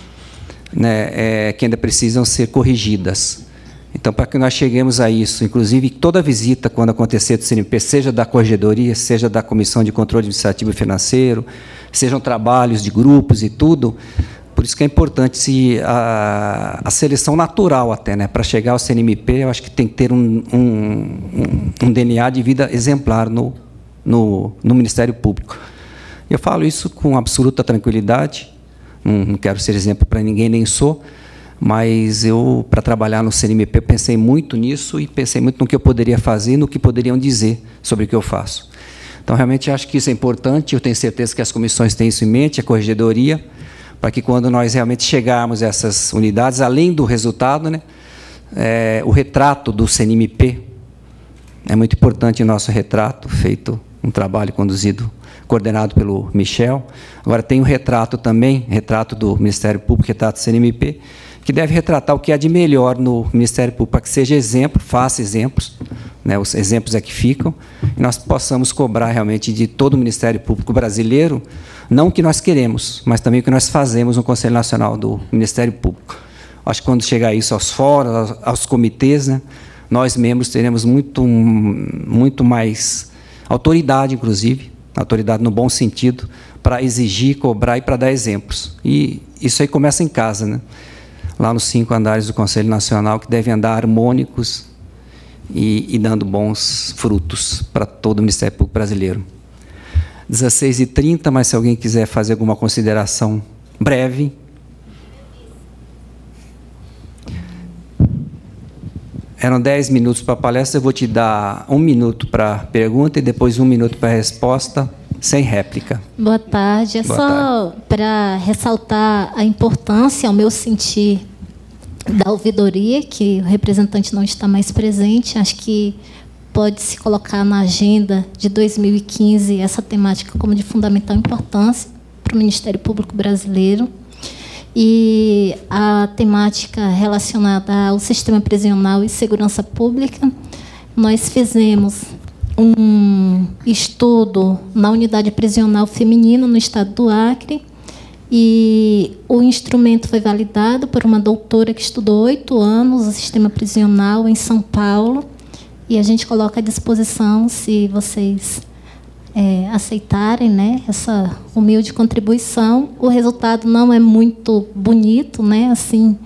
né, é, que ainda precisam ser corrigidas. Então, para que nós cheguemos a isso, inclusive, toda visita, quando acontecer do C N M P, seja da Corregedoria, seja da Comissão de Controle Administrativo e Financeiro, sejam trabalhos de grupos e tudo, por isso que é importante se a, a seleção natural até, né, para chegar ao C N M P, eu acho que tem que ter um, um, um, um D N A de vida exemplar no, no, no Ministério Público. Eu falo isso com absoluta tranquilidade, não, não quero ser exemplo para ninguém, nem sou, mas eu, para trabalhar no C N M P, pensei muito nisso e pensei muito no que eu poderia fazer e no que poderiam dizer sobre o que eu faço. Então, realmente, acho que isso é importante, eu tenho certeza que as comissões têm isso em mente, a corregedoria, para que, quando nós realmente chegarmos a essas unidades, além do resultado, né, é, o retrato do C N M P, é muito importante o nosso retrato, feito um trabalho conduzido, coordenado pelo Michel. Agora, tem o retrato também, retrato do Ministério Público, retrato do C N M P, que deve retratar o que há de melhor no Ministério Público, para que seja exemplo, faça exemplos, né, os exemplos é que ficam, e nós possamos cobrar realmente de todo o Ministério Público brasileiro, não o que nós queremos, mas também o que nós fazemos no Conselho Nacional do Ministério Público. Acho que quando chegar isso aos fóruns, aos, aos comitês, né, nós, membros, teremos muito, muito mais autoridade, inclusive, autoridade no bom sentido, para exigir, cobrar e para dar exemplos. E isso aí começa em casa, né? Lá nos cinco andares do Conselho Nacional, que devem andar harmônicos e, e dando bons frutos para todo o Ministério Público brasileiro. dezesseis e trinta, mas se alguém quiser fazer alguma consideração breve. Eram dez minutos para a palestra, eu vou te dar um minuto para a pergunta e depois um minuto para a resposta, sem réplica. Boa tarde. É Boa só para ressaltar a importância, ao meu sentir, da ouvidoria, que o representante não está mais presente. Acho que pode se colocar na agenda de dois mil e quinze essa temática como de fundamental importância para o Ministério Público brasileiro. E a temática relacionada ao sistema prisional e segurança pública, nós fizemos um estudo na unidade prisional feminina no estado do Acre, e o instrumento foi validado por uma doutora que estudou oito anos o sistema prisional em São Paulo, e a gente coloca à disposição, se vocês é, aceitarem, né, essa humilde contribuição. O resultado não é muito bonito, né, assim,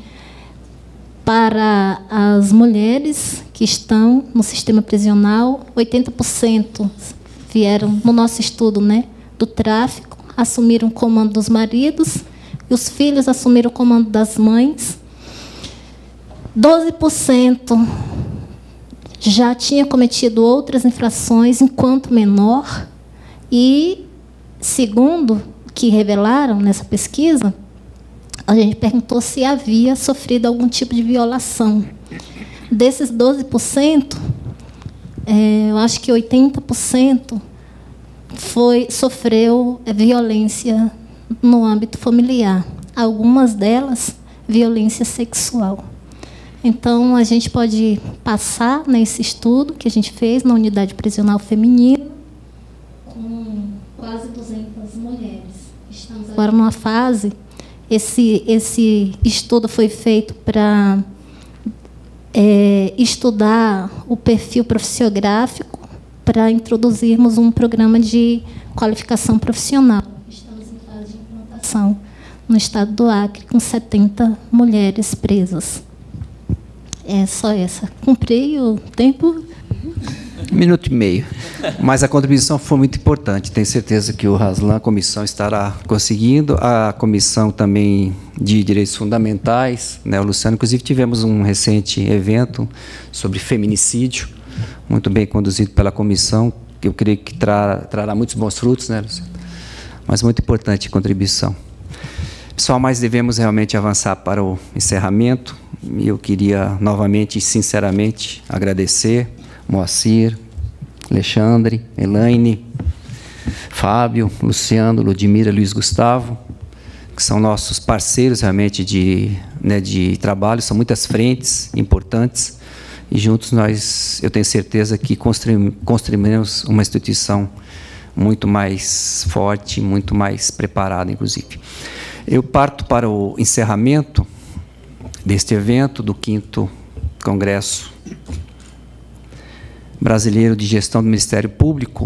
para as mulheres que estão no sistema prisional, oitenta por cento vieram, no nosso estudo, né, do tráfico, assumiram o comando dos maridos, e os filhos assumiram o comando das mães. doze por cento já tinha cometido outras infrações enquanto menor, e, segundo o que revelaram nessa pesquisa, a gente perguntou se havia sofrido algum tipo de violação. Desses doze por cento, é, eu acho que oitenta por cento foi, sofreu violência no âmbito familiar. Algumas delas, violência sexual. Então, a gente pode passar nesse estudo que a gente fez na unidade prisional feminina, com quase duzentas mulheres. Estamos agora numa fase. Esse, esse estudo foi feito para é, estudar o perfil profissiográfico para introduzirmos um programa de qualificação profissional. Estamos em fase de implantação no estado do Acre, com setenta mulheres presas. É só essa. Cumpri o tempo. Um minuto e meio. Mas a contribuição foi muito importante. Tenho certeza que o Raslan, a comissão, estará conseguindo. A comissão também de Direitos Fundamentais, né, o Luciano, inclusive tivemos um recente evento sobre feminicídio, muito bem conduzido pela comissão, que eu creio que trará, trará muitos bons frutos, né, Luciano? Mas muito importante a contribuição. Pessoal, mas devemos realmente avançar para o encerramento. E eu queria novamente e sinceramente agradecer Moacir, Alexandre, Elaine, Fábio, Luciano, Ludmira, Luiz Gustavo, que são nossos parceiros realmente de, né, de trabalho, são muitas frentes importantes, e juntos nós, eu tenho certeza que construiremos uma instituição muito mais forte, muito mais preparada, inclusive. Eu parto para o encerramento deste evento, do quinto Congresso Brasileiro de Gestão do Ministério Público.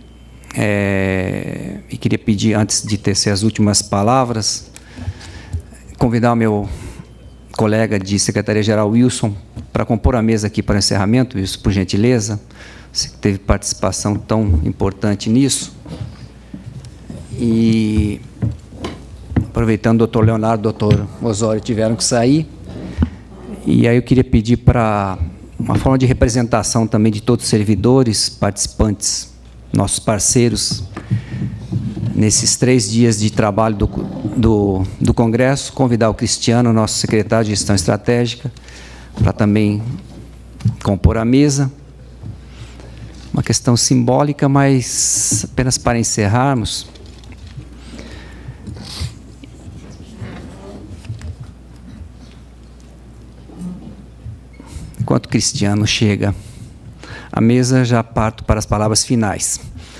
É, e queria pedir, antes de tecer as últimas palavras, convidar o meu colega de Secretaria-Geral, Wilson, para compor a mesa aqui para o encerramento. Wilson, por gentileza, você que teve participação tão importante nisso. E, aproveitando, o doutor Leonardo e o doutor Osório tiveram que sair, e aí eu queria pedir para uma forma de representação também de todos os servidores, participantes, nossos parceiros, nesses três dias de trabalho do, do, do Congresso, convidar o Cristiano, nosso secretário de Gestão Estratégica, para também compor a mesa. Uma questão simbólica, mas apenas para encerrarmos. Enquanto o Cristiano chega à mesa, já parto para as palavras finais.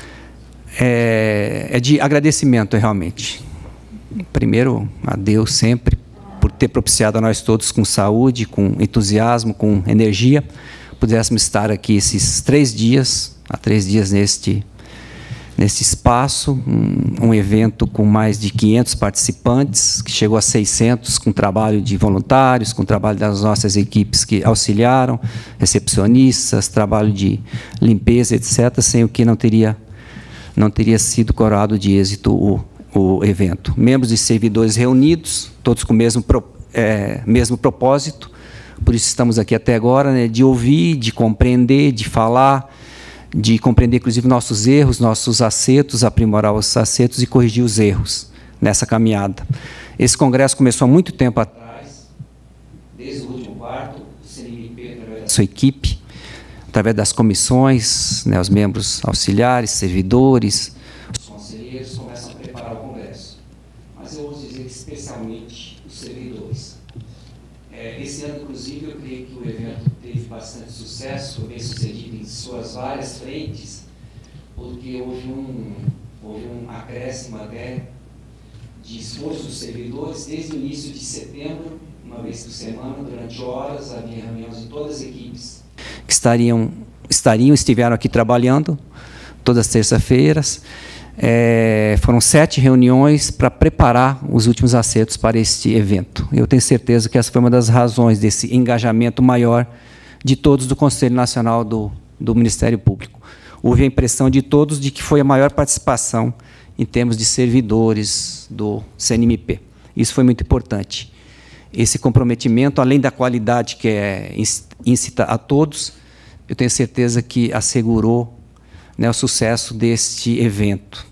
É, é de agradecimento, realmente. Primeiro, a Deus sempre, por ter propiciado a nós todos com saúde, com entusiasmo, com energia, pudéssemos estar aqui esses três dias, há três dias neste, neste espaço, um, um evento com mais de quinhentos participantes, que chegou a seiscentos, com trabalho de voluntários, com trabalho das nossas equipes que auxiliaram, recepcionistas, trabalho de limpeza, etcétera, sem o que não teria, não teria sido coroado de êxito o, o evento. Membros e servidores reunidos, todos com o mesmo, é, mesmo propósito, por isso estamos aqui até agora, né, de ouvir, de compreender, de falar, de compreender, inclusive, nossos erros, nossos acertos, aprimorar os acertos e corrigir os erros nessa caminhada. Esse congresso começou há muito tempo atrás, desde o último quarto, o C N M P, através da sua equipe, através das comissões, né, os membros auxiliares, servidores, os conselheiros começam a preparar o congresso. Mas eu ouso dizer que, especialmente, os servidores. É, esse ano, inclusive, eu creio que o evento teve bastante sucesso, foi bem sucedido em suas várias frentes, porque houve um, houve um acréscimo até de esforço dos servidores desde o início de setembro, uma vez por semana, durante horas, havia reuniões de todas as equipes que estariam, estariam estiveram aqui trabalhando todas as terças-feiras. É, foram sete reuniões para preparar os últimos acertos para este evento. Eu tenho certeza que essa foi uma das razões desse engajamento maior de todos do Conselho Nacional do, do Ministério Público. Houve a impressão de todos de que foi a maior participação em termos de servidores do C N M P. Isso foi muito importante. Esse comprometimento, além da qualidade que é íncita a todos, eu tenho certeza que assegurou, né, o sucesso deste evento.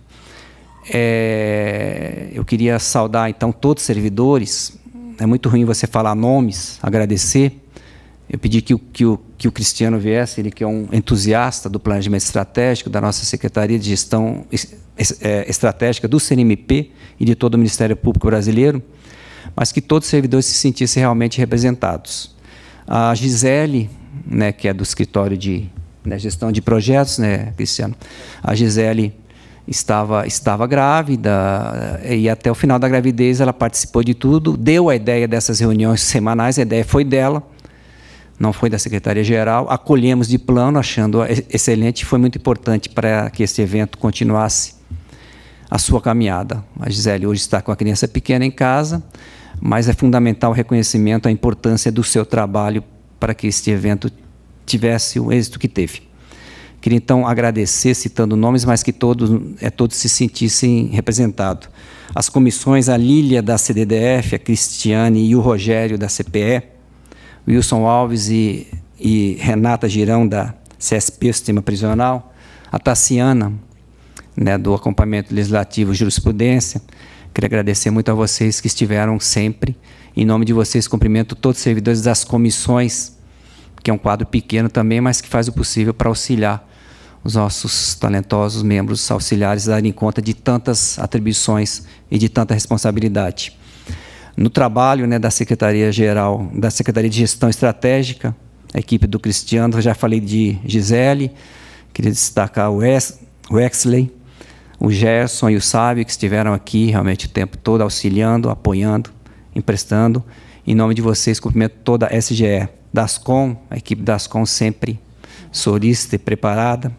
É, eu queria saudar, então, todos os servidores. É muito ruim você falar nomes, agradecer. Eu pedi que o, que o, que o Cristiano viesse, ele que é um entusiasta do planejamento estratégico, da nossa Secretaria de Gestão Estratégica do C N M P e de todo o Ministério Público Brasileiro, mas que todos os servidores se sentissem realmente representados. A Gisele, né, que é do escritório de, né, gestão de projetos, né, Cristiano? A Gisele estava, estava grávida e até o final da gravidez ela participou de tudo, deu a ideia dessas reuniões semanais, a ideia foi dela, não foi da Secretaria-Geral, acolhemos de plano, achando excelente, e foi muito importante para que esse evento continuasse a sua caminhada. A Gisele hoje está com a criança pequena em casa, mas é fundamental o reconhecimento, a importância do seu trabalho para que este evento tivesse o êxito que teve. Queria, então, agradecer, citando nomes, mas que todos, é, todos se sentissem representados. As comissões, a Lília, da C D D F, a Cristiane e o Rogério, da C P E, Wilson Alves e, e Renata Girão, da C S P, Sistema Prisional, a Tassiana, né, do Acompanhamento Legislativo e Jurisprudência. Queria agradecer muito a vocês que estiveram sempre. Em nome de vocês, cumprimento todos os servidores das comissões, que é um quadro pequeno também, mas que faz o possível para auxiliar os nossos talentosos membros auxiliares a darem conta de tantas atribuições e de tanta responsabilidade. No trabalho, né, da Secretaria-Geral, da Secretaria de Gestão Estratégica, a equipe do Cristiano, eu já falei de Gisele, queria destacar o Wexley, o Gerson e o Sábio, que estiveram aqui realmente o tempo todo auxiliando, apoiando, emprestando. Em nome de vocês, cumprimento toda a S G E. DASCOM, a equipe DASCOM sempre solícita e preparada.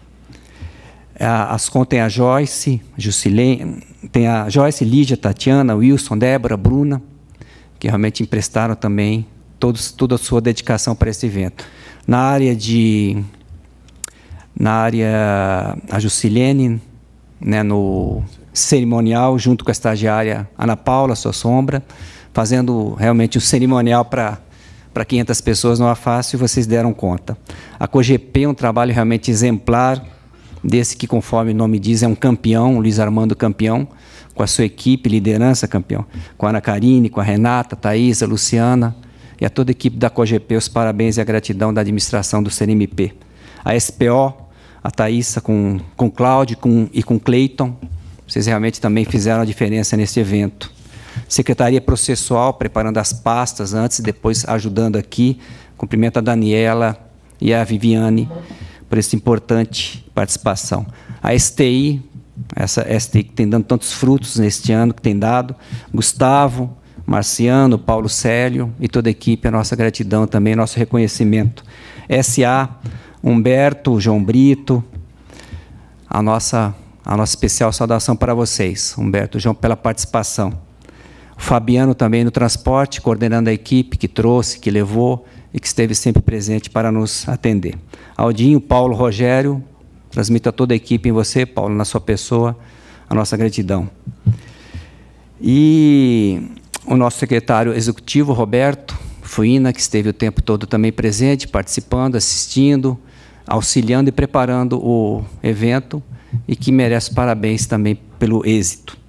A Ascom tem a Joyce, Jusilene, tem a Joyce, Lígia, Tatiana, Wilson, Débora, Bruna, que realmente emprestaram também todos, toda a sua dedicação para esse evento. Na área de... Na área... A Jusilene, né, no cerimonial, junto com a estagiária Ana Paula, sua sombra, fazendo realmente um cerimonial para para quinhentas pessoas não é fácil, e vocês deram conta. A COGEP é um trabalho realmente exemplar, desse que, conforme o nome diz, é um campeão, Luiz Armando campeão, com a sua equipe, liderança campeão, com a Ana Karine, com a Renata, a Thaís, a Luciana, e a toda a equipe da COGEP, os parabéns e a gratidão da administração do C N M P. A S P O, a Thaísa com, com o Cláudio com, e com o Cleiton, vocês realmente também fizeram a diferença nesse evento. Secretaria Processual, preparando as pastas antes e depois ajudando aqui. Cumprimento a Daniela e a Viviane por essa importante participação. A S T I, essa S T I que tem dando tantos frutos neste ano, que tem dado. Gustavo, Marciano, Paulo Célio e toda a equipe, a nossa gratidão também, nosso reconhecimento. S A, Humberto, João Brito, a nossa, a nossa especial saudação para vocês, Humberto e João, pela participação. O Fabiano também no transporte, coordenando a equipe que trouxe, que levou e que esteve sempre presente para nos atender. Aldinho, Paulo, Rogério, transmito a toda a equipe em você, Paulo, na sua pessoa, a nossa gratidão. E o nosso secretário executivo, Roberto Fuina, que esteve o tempo todo também presente, participando, assistindo, auxiliando e preparando o evento, e que merece parabéns também pelo êxito.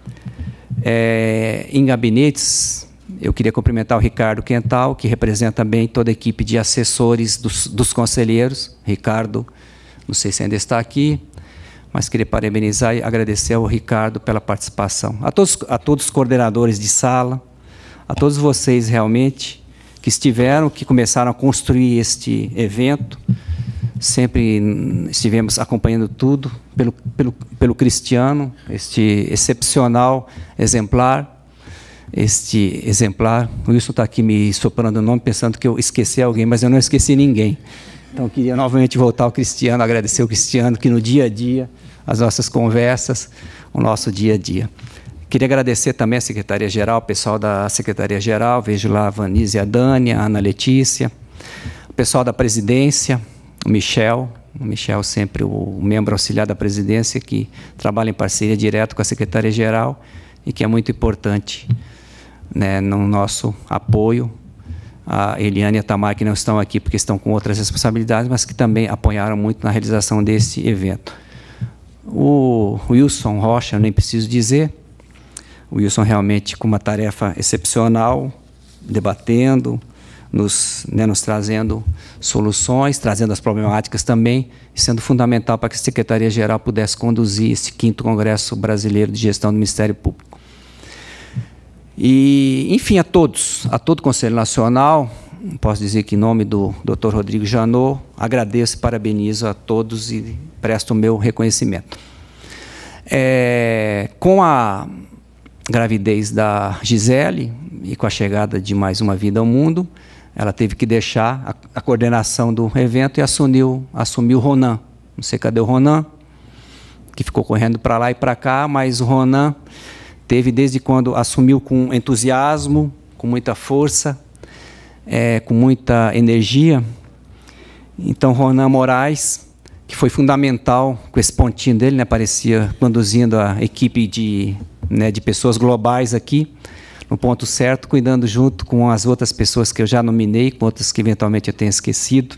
É, em gabinetes, eu queria cumprimentar o Ricardo Quental, que representa bem toda a equipe de assessores dos, dos conselheiros. Ricardo, não sei se ainda está aqui, mas queria parabenizar e agradecer ao Ricardo pela participação. A todos, a todos os coordenadores de sala, a todos vocês realmente que estiveram, que começaram a construir este evento. Sempre estivemos acompanhando tudo pelo, pelo, pelo Cristiano, este excepcional exemplar, este exemplar. O Wilson está aqui me soprando o nome, pensando que eu esqueci alguém, mas eu não esqueci ninguém. Então, queria novamente voltar ao Cristiano, agradecer ao Cristiano, que no dia a dia, as nossas conversas, o nosso dia a dia. Queria agradecer também a Secretaria-Geral, o pessoal da Secretaria-Geral, vejo lá a Vanise e a Dani, a Ana Letícia, o pessoal da Presidência, o Michel, o Michel sempre o membro auxiliar da presidência, que trabalha em parceria direto com a Secretaria-Geral e que é muito importante, né, no nosso apoio. A Eliane e a Tamar, que não estão aqui porque estão com outras responsabilidades, mas que também apoiaram muito na realização desse evento. O Wilson Rocha, eu nem preciso dizer, o Wilson realmente com uma tarefa excepcional, debatendo, Nos, né, nos trazendo soluções, trazendo as problemáticas também, sendo fundamental para que a Secretaria-Geral pudesse conduzir esse quinto Congresso Brasileiro de Gestão do Ministério Público. E, enfim, a todos, a todo o Conselho Nacional, posso dizer que em nome do doutor Rodrigo Janot, agradeço e parabenizo a todos e presto o meu reconhecimento. É, com a gravidez da Gisele e com a chegada de mais uma vida ao mundo, ela teve que deixar a, a coordenação do evento e assumiu, assumiu o Ronan. Não sei cadê o Ronan, que ficou correndo para lá e para cá, mas o Ronan teve, desde quando assumiu, com entusiasmo, com muita força, é, com muita energia. Então, Ronan Moraes, que foi fundamental com esse pontinho dele, né, parecia conduzindo a equipe de, né, de pessoas globais aqui, no ponto certo, cuidando junto com as outras pessoas que eu já nominei, com outras que eventualmente eu tenha esquecido.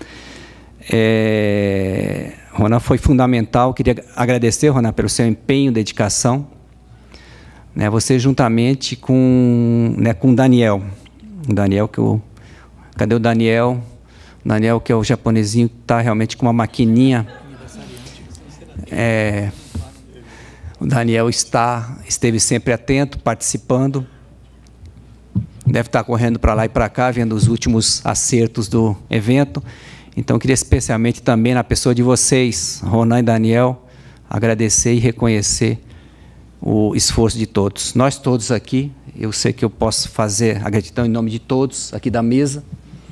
É, Ronan foi fundamental, queria agradecer, Ronan, pelo seu empenho, dedicação, né, você juntamente com, né, com o Daniel, o Daniel que eu... Cadê o Daniel? O Daniel, que é o japonesinho, que está realmente com uma maquininha. É, o Daniel está, esteve sempre atento, participando. Deve estar correndo para lá e para cá, vendo os últimos acertos do evento. Então, eu queria especialmente também, na pessoa de vocês, Ronan e Daniel, agradecer e reconhecer o esforço de todos. Nós todos aqui, eu sei que eu posso fazer a gratidão em nome de todos aqui da mesa,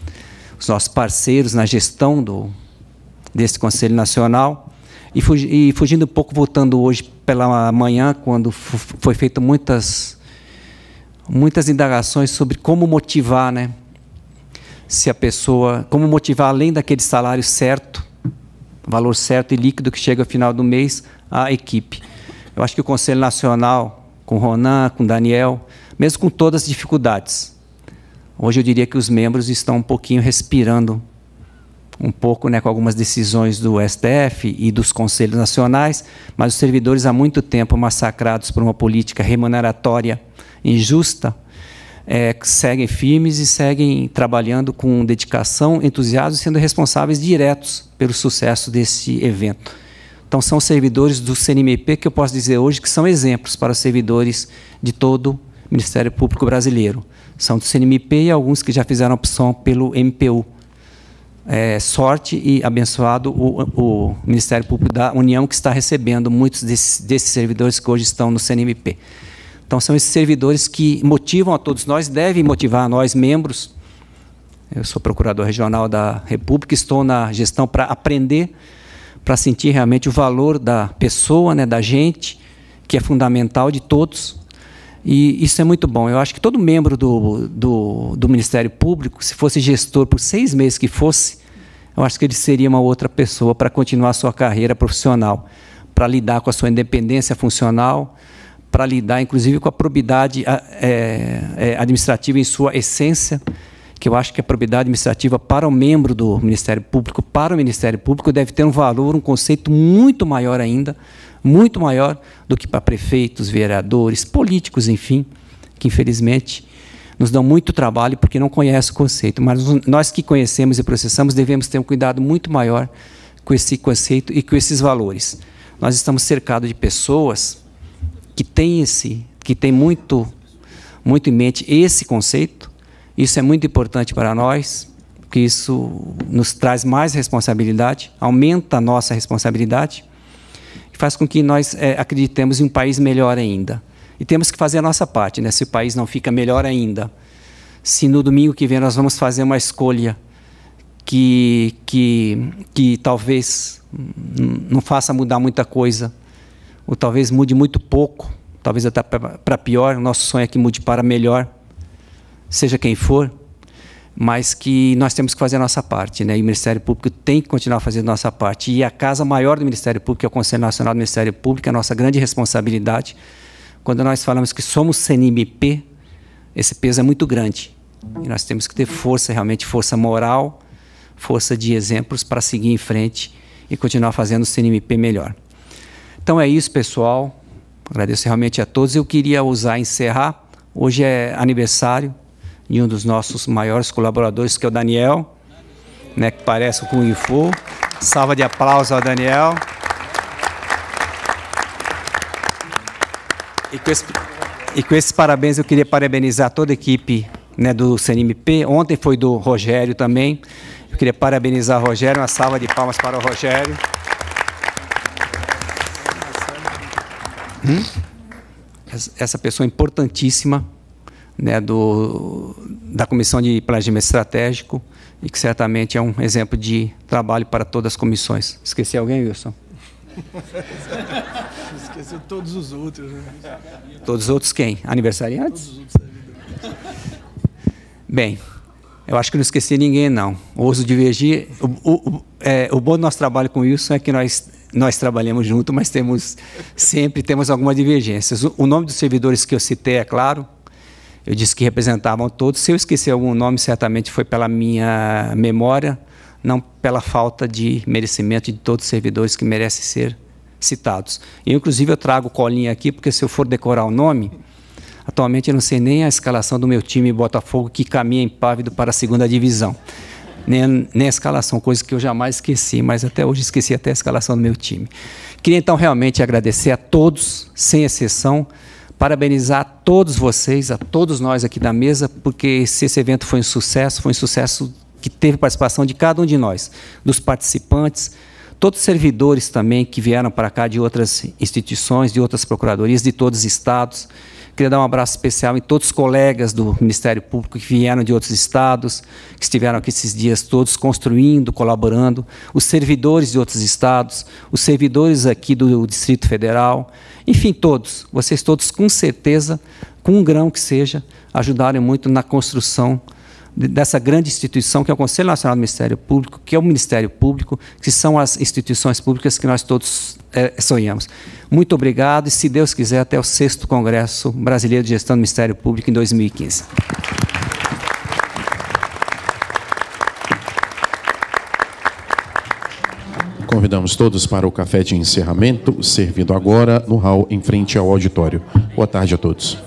os nossos parceiros na gestão do, desse Conselho Nacional, e, fugi, e fugindo um pouco, voltando hoje pela manhã, quando foi feito muitas, muitas indagações sobre como motivar, né? Se a pessoa, como motivar além daquele salário certo, valor certo e líquido que chega ao final do mês, a equipe. Eu acho que o Conselho Nacional, com o Ronan, com o Daniel, mesmo com todas as dificuldades, hoje eu diria que os membros estão um pouquinho respirando um pouco, né, com algumas decisões do S T F e dos Conselhos Nacionais, mas os servidores há muito tempo massacrados por uma política remuneratória injusta, é, seguem firmes e seguem trabalhando com dedicação, entusiasmo, sendo responsáveis diretos pelo sucesso desse evento. Então, são servidores do C N M P que eu posso dizer hoje que são exemplos para os servidores de todo o Ministério Público Brasileiro. São do C N M P e alguns que já fizeram opção pelo M P U. É, sorte e abençoado o, o Ministério Público da União, que está recebendo muitos desses, desses servidores que hoje estão no C N M P. Então, são esses servidores que motivam a todos nós, devem motivar a nós, membros. Eu sou procurador regional da República, estou na gestão para aprender, para sentir realmente o valor da pessoa, né, da gente, que é fundamental de todos. E isso é muito bom. Eu acho que todo membro do, do, do Ministério Público, se fosse gestor por seis meses que fosse, eu acho que ele seria uma outra pessoa para continuar a sua carreira profissional, para lidar com a sua independência funcional, para lidar, inclusive, com a probidade é, é, administrativa em sua essência, que eu acho que a probidade administrativa para o membro do Ministério Público, para o Ministério Público, deve ter um valor, um conceito muito maior ainda, muito maior do que para prefeitos, vereadores, políticos, enfim, que, infelizmente, nos dão muito trabalho porque não conhecem o conceito. Mas nós que conhecemos e processamos devemos ter um cuidado muito maior com esse conceito e com esses valores. Nós estamos cercados de pessoas que têm esse, que têm muito, muito em mente esse conceito. Isso é muito importante para nós, porque isso nos traz mais responsabilidade, aumenta a nossa responsabilidade, e faz com que nós é, acreditemos em um país melhor ainda. E temos que fazer a nossa parte, né? Se o país não fica melhor ainda, se no domingo que vem nós vamos fazer uma escolha que, que, que talvez não faça mudar muita coisa, ou talvez mude muito pouco, talvez até para pior, o nosso sonho é que mude para melhor, seja quem for, mas que nós temos que fazer a nossa parte, né? E o Ministério Público tem que continuar fazendo a nossa parte. E a casa maior do Ministério Público, que é o Conselho Nacional do Ministério Público, é a nossa grande responsabilidade. Quando nós falamos que somos C N M P, esse peso é muito grande. E nós temos que ter força, realmente força moral, força de exemplos para seguir em frente e continuar fazendo o C N M P melhor. Então é isso, pessoal. Agradeço realmente a todos. Eu queria usar, encerrar. Hoje é aniversário de um dos nossos maiores colaboradores, que é o Daniel, né, que parece o Kung Fu. Salva de aplausos ao Daniel. E com, esse, e com esses parabéns eu queria parabenizar toda a equipe, né, do C N M P. Ontem foi do Rogério também. Eu queria parabenizar o Rogério. Uma salva de palmas para o Rogério. Hum? Essa pessoa importantíssima né, do, da Comissão de Planejamento Estratégico, e que certamente é um exemplo de trabalho para todas as comissões. Esqueci alguém, Wilson? Esqueceu todos os outros. Né? Todos os outros quem? Aniversariantes? Todos os outros. Bem, eu acho que não esqueci ninguém, não. Ouso divergir. O, o, é, o bom do nosso trabalho com o Wilson é que nós, nós trabalhamos juntos, mas temos, sempre temos algumas divergências. O, o nome dos servidores que eu citei, é claro, eu disse que representavam todos. Se eu esquecer algum nome, certamente foi pela minha memória, não pela falta de merecimento de todos os servidores que merecem ser citados. Eu, inclusive, eu trago colinha aqui, porque se eu for decorar o nome, atualmente eu não sei nem a escalação do meu time Botafogo, que caminha impávido para a segunda divisão. Nem, nem a escalação, coisa que eu jamais esqueci, mas até hoje esqueci até a escalação do meu time. Queria, então, realmente agradecer a todos, sem exceção, parabenizar a todos vocês, a todos nós aqui da mesa, porque se esse evento foi um sucesso, foi um sucesso que teve participação de cada um de nós, dos participantes, todos os servidores também que vieram para cá de outras instituições, de outras procuradorias, de todos os estados. Queria dar um abraço especial em todos os colegas do Ministério Público que vieram de outros estados, que estiveram aqui esses dias todos construindo, colaborando, os servidores de outros estados, os servidores aqui do Distrito Federal, enfim, todos, vocês todos, com certeza, com um grão que seja, ajudaram muito na construção dessa grande instituição que é o Conselho Nacional do Ministério Público, que é o Ministério Público, que são as instituições públicas que nós todos é, sonhamos. Muito obrigado e, se Deus quiser, até o sexto Congresso Brasileiro de Gestão do Ministério Público em dois mil e quinze. Convidamos todos para o café de encerramento, servido agora no hall em frente ao auditório. Boa tarde a todos.